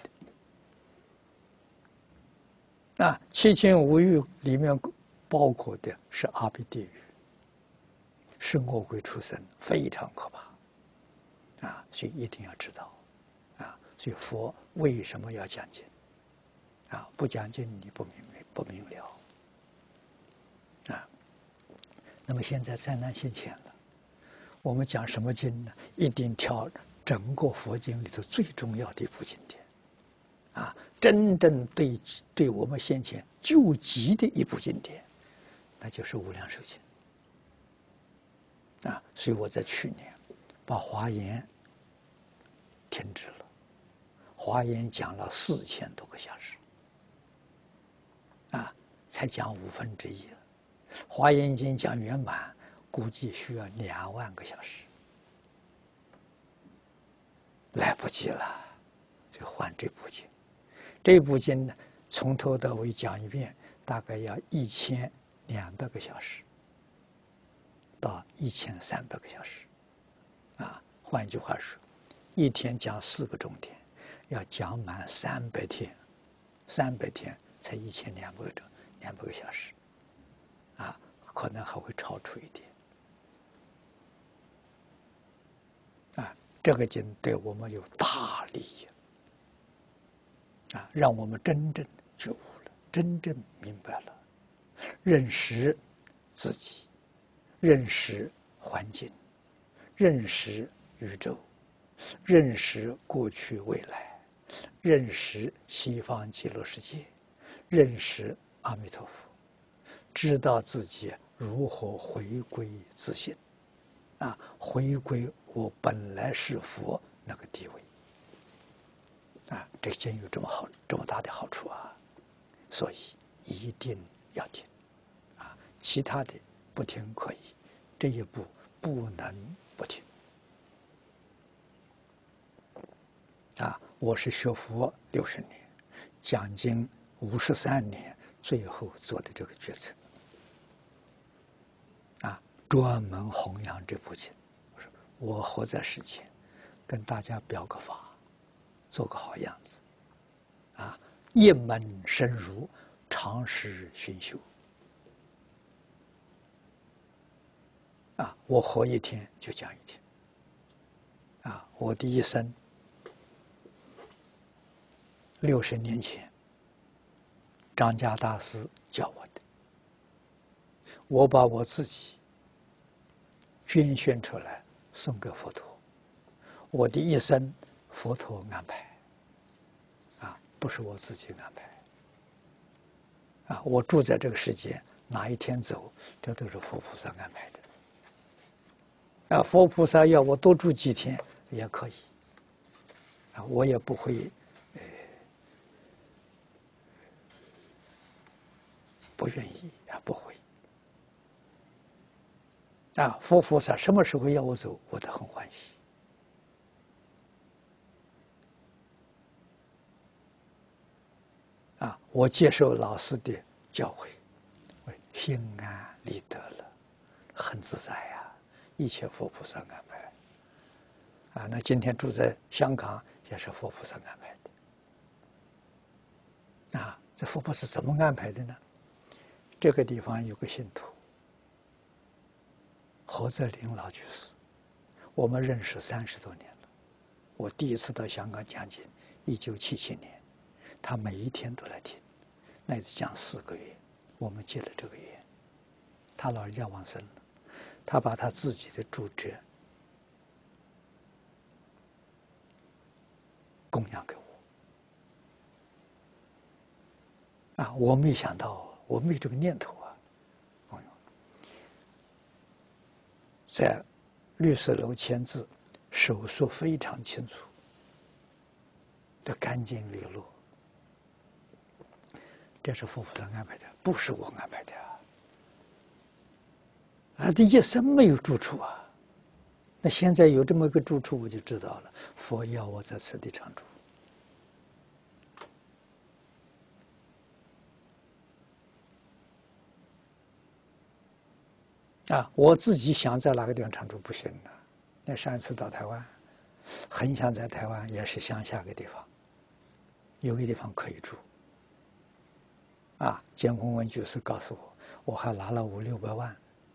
的。啊，七情五欲里面包括的是阿鼻地狱，是恶鬼畜生，非常可怕。啊，所以一定要知道。啊，所以佛为什么要讲经？啊，不讲经你不明不明了。啊，那么现在灾难现前了，我们讲什么经呢？一定挑整个佛经里头最重要的一部经典。啊，真正对对我们先前救急的一部经典，那就是《无量寿经》啊。所以我在去年把华严停止了，华严讲了四千多个小时，啊，才讲五分之一。华严经讲圆满，估计需要两万个小时，来不及了。 就换这部经。这部经呢，从头到尾讲一遍，大概要一千两百个小时到一千三百个小时。啊，换句话说，一天讲四个钟点，要讲满三百天，三百天才一千两百个钟，两百个小时。啊，可能还会超出一点。啊，这个经对我们有大利益。啊，让我们真正觉悟了，真正明白了，认识自己，认识环境，认识宇宙，认识过去未来，认识西方极乐世界，认识阿弥陀佛，知道自己如何回归自性，啊，回归我本来是佛那个地位。啊，这个经有这么好，这么大的好处啊，所以一定要听，啊，其他的不听可以，这一步不能不听。啊，我是学佛六十年，讲经五十三年，最后做的这个决策，啊，专门弘扬这部经。我说我活在世间，跟大家表个法。做个好样子，啊！一门深入，长时熏修。啊，我活一天就讲一天。啊，我的一生，六十年前，张家大师教我的，我把我自己捐献出来，送给佛陀。我的一生。佛陀安排，啊，不是我自己安排，啊，我住在这个世界，哪一天走，这都是佛菩萨安排的，啊，佛菩萨要我多住几天也可以，啊，我也不会，呃，不愿意啊，不会，啊，佛菩萨什么时候要我走，我都很欢喜。啊，我接受老师的教诲，心安理得了，很自在呀、啊，一切佛菩萨安排。啊，那今天住在香港也是佛菩萨安排的。啊，这佛菩萨怎么安排的呢？这个地方有个信徒，何泽林老居士，我们认识三十多年了。我第一次到香港讲经，一九七七年。他每一天都来听，那一次讲四个月，我们结了这个缘。他老人家往生了，他把他自己的住址供养给我。啊，我没想到，我没这个念头啊。在律师楼签字，手书非常清楚，这干净利落。这是佛菩萨安排的，不是我安排的啊！啊，这一生没有住处啊，那现在有这么一个住处，我就知道了，佛要我在此地常住。啊，我自己想在哪个地方常住不行的。那上一次到台湾，很想在台湾，也是乡下个地方，有个地方可以住。啊，监工文居士告诉我，我还拿了五六百万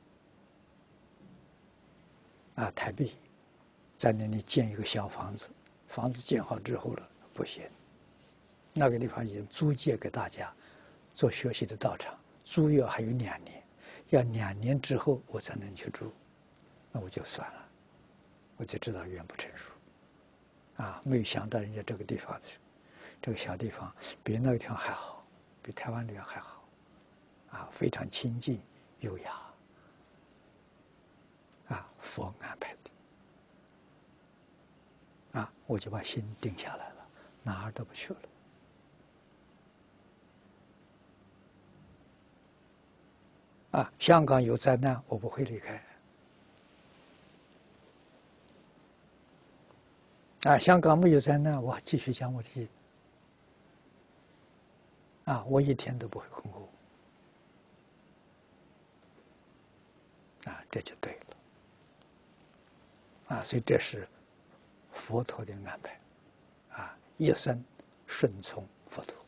啊台币，在那里建一个小房子。房子建好之后了，不行，那个地方已经租借给大家做学习的道场，租约还有两年，要两年之后我才能去住，那我就算了，我就知道缘不成熟。啊，没有想到人家这个地方，这个小地方比那个地方还好。比台湾这样还好，啊，非常清静优雅，啊，佛安排的，啊，我就把心定下来了，哪儿都不去了。啊，香港有灾难，我不会离开。 啊，香港没有灾难，我继续讲我的经。啊，我一天都不会空过。啊，这就对了。啊，所以这是佛陀的安排。啊，一生顺从佛陀。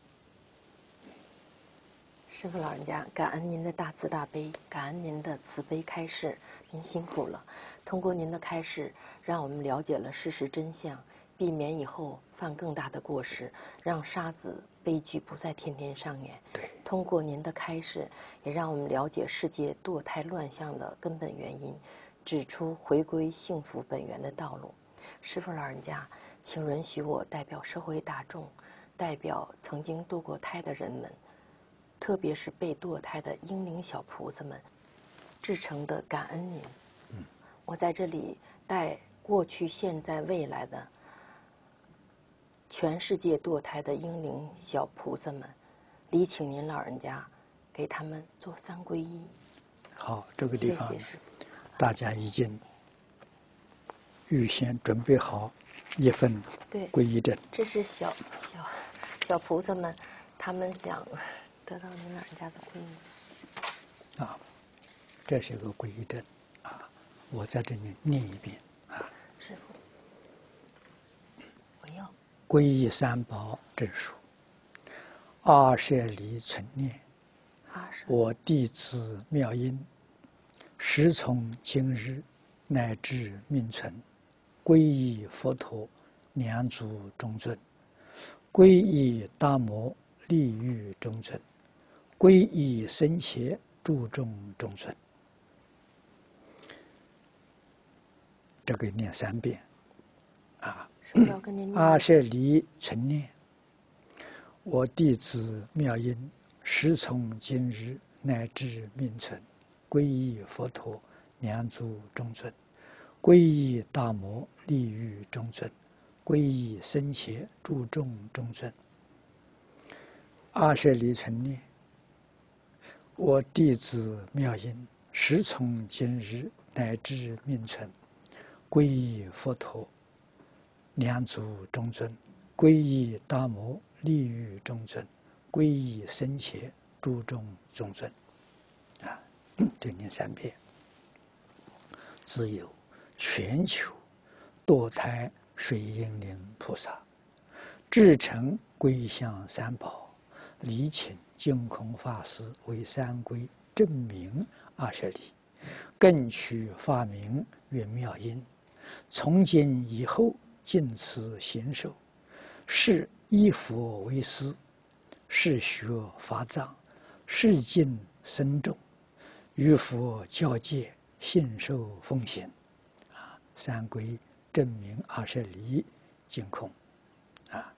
师父老人家，感恩您的大慈大悲，感恩您的慈悲开示，您辛苦了。通过您的开示，让我们了解了事实真相，避免以后犯更大的过失，让杀子悲剧不再天天上演。 对。 通过您的开示，也让我们了解世界堕胎乱象的根本原因，指出回归幸福本源的道路。师父老人家，请允许我代表社会大众，代表曾经堕过胎的人们，特别是被堕胎的婴灵小菩萨们，至诚的感恩您。 嗯， 我在这里代过去、现在、未来的全世界堕胎的婴灵小菩萨们，礼请您老人家给他们做三皈依。 好，这个地方谢谢师父， 大家已经预先准备好一份皈依证。 这是小小小菩萨们，他们想得到您老人家的皈依。 啊，这是一个皈依证啊，我在这里念一遍啊。 师父，我要皈依三宝证书，阿舍离存念，我弟子妙音，时从今日乃至命存，皈依佛陀，两足中尊；皈依大摩，利欲中尊；皈依僧伽，注重中尊。这个念三遍，啊。阿舍离存念，我弟子妙音，时从今日乃至命存，皈依佛陀，两足中尊；皈依大摩，利欲中尊；皈依僧伽，注重中尊。阿舍离存念，我弟子妙音，时从今日乃至命存，皈依佛陀，两足中尊；皈依大摩，利欲中尊；皈依僧伽，注重中尊。啊，就念三遍。只有全球堕胎水婴灵菩萨，至诚归向三宝，礼请净空法师为三皈证明阿舍离，更取法名曰妙音。从今以后，尽此行受，是依佛为师，是学法藏，是敬僧众，与佛教戒，信受奉行。啊，三皈证明阿舍离净空。啊，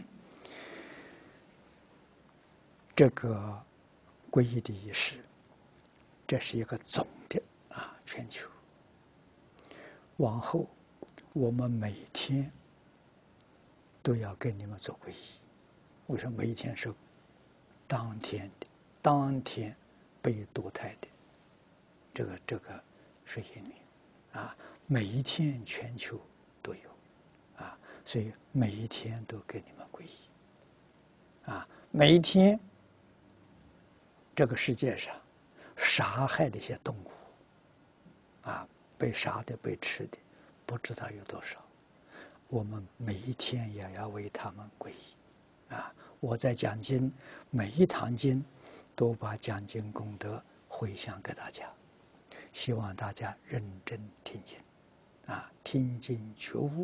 这个皈依的仪式，这是一个总的啊，全球。往后我们每天都要跟你们做皈依。为什么每一天是当天的、当天被堕胎的这个这个水晶灵啊？每一天全球都有啊，所以每一天都给你们皈依啊。每一天这个世界上杀害的一些动物啊，被杀的、被吃的，不知道有多少。我们每一天也要为他们皈依，啊！我在讲经，每一堂经都把讲经功德回向给大家，希望大家认真听经，啊，听经觉悟，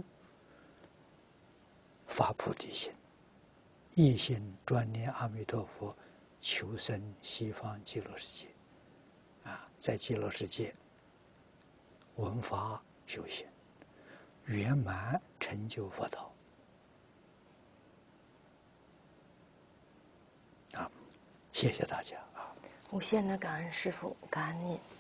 发菩提心，一心专念阿弥陀佛，求生西方极乐世界，啊，在极乐世界闻法修行，圆满成就佛道。啊，谢谢大家啊！ 无限的感恩师父，感恩您。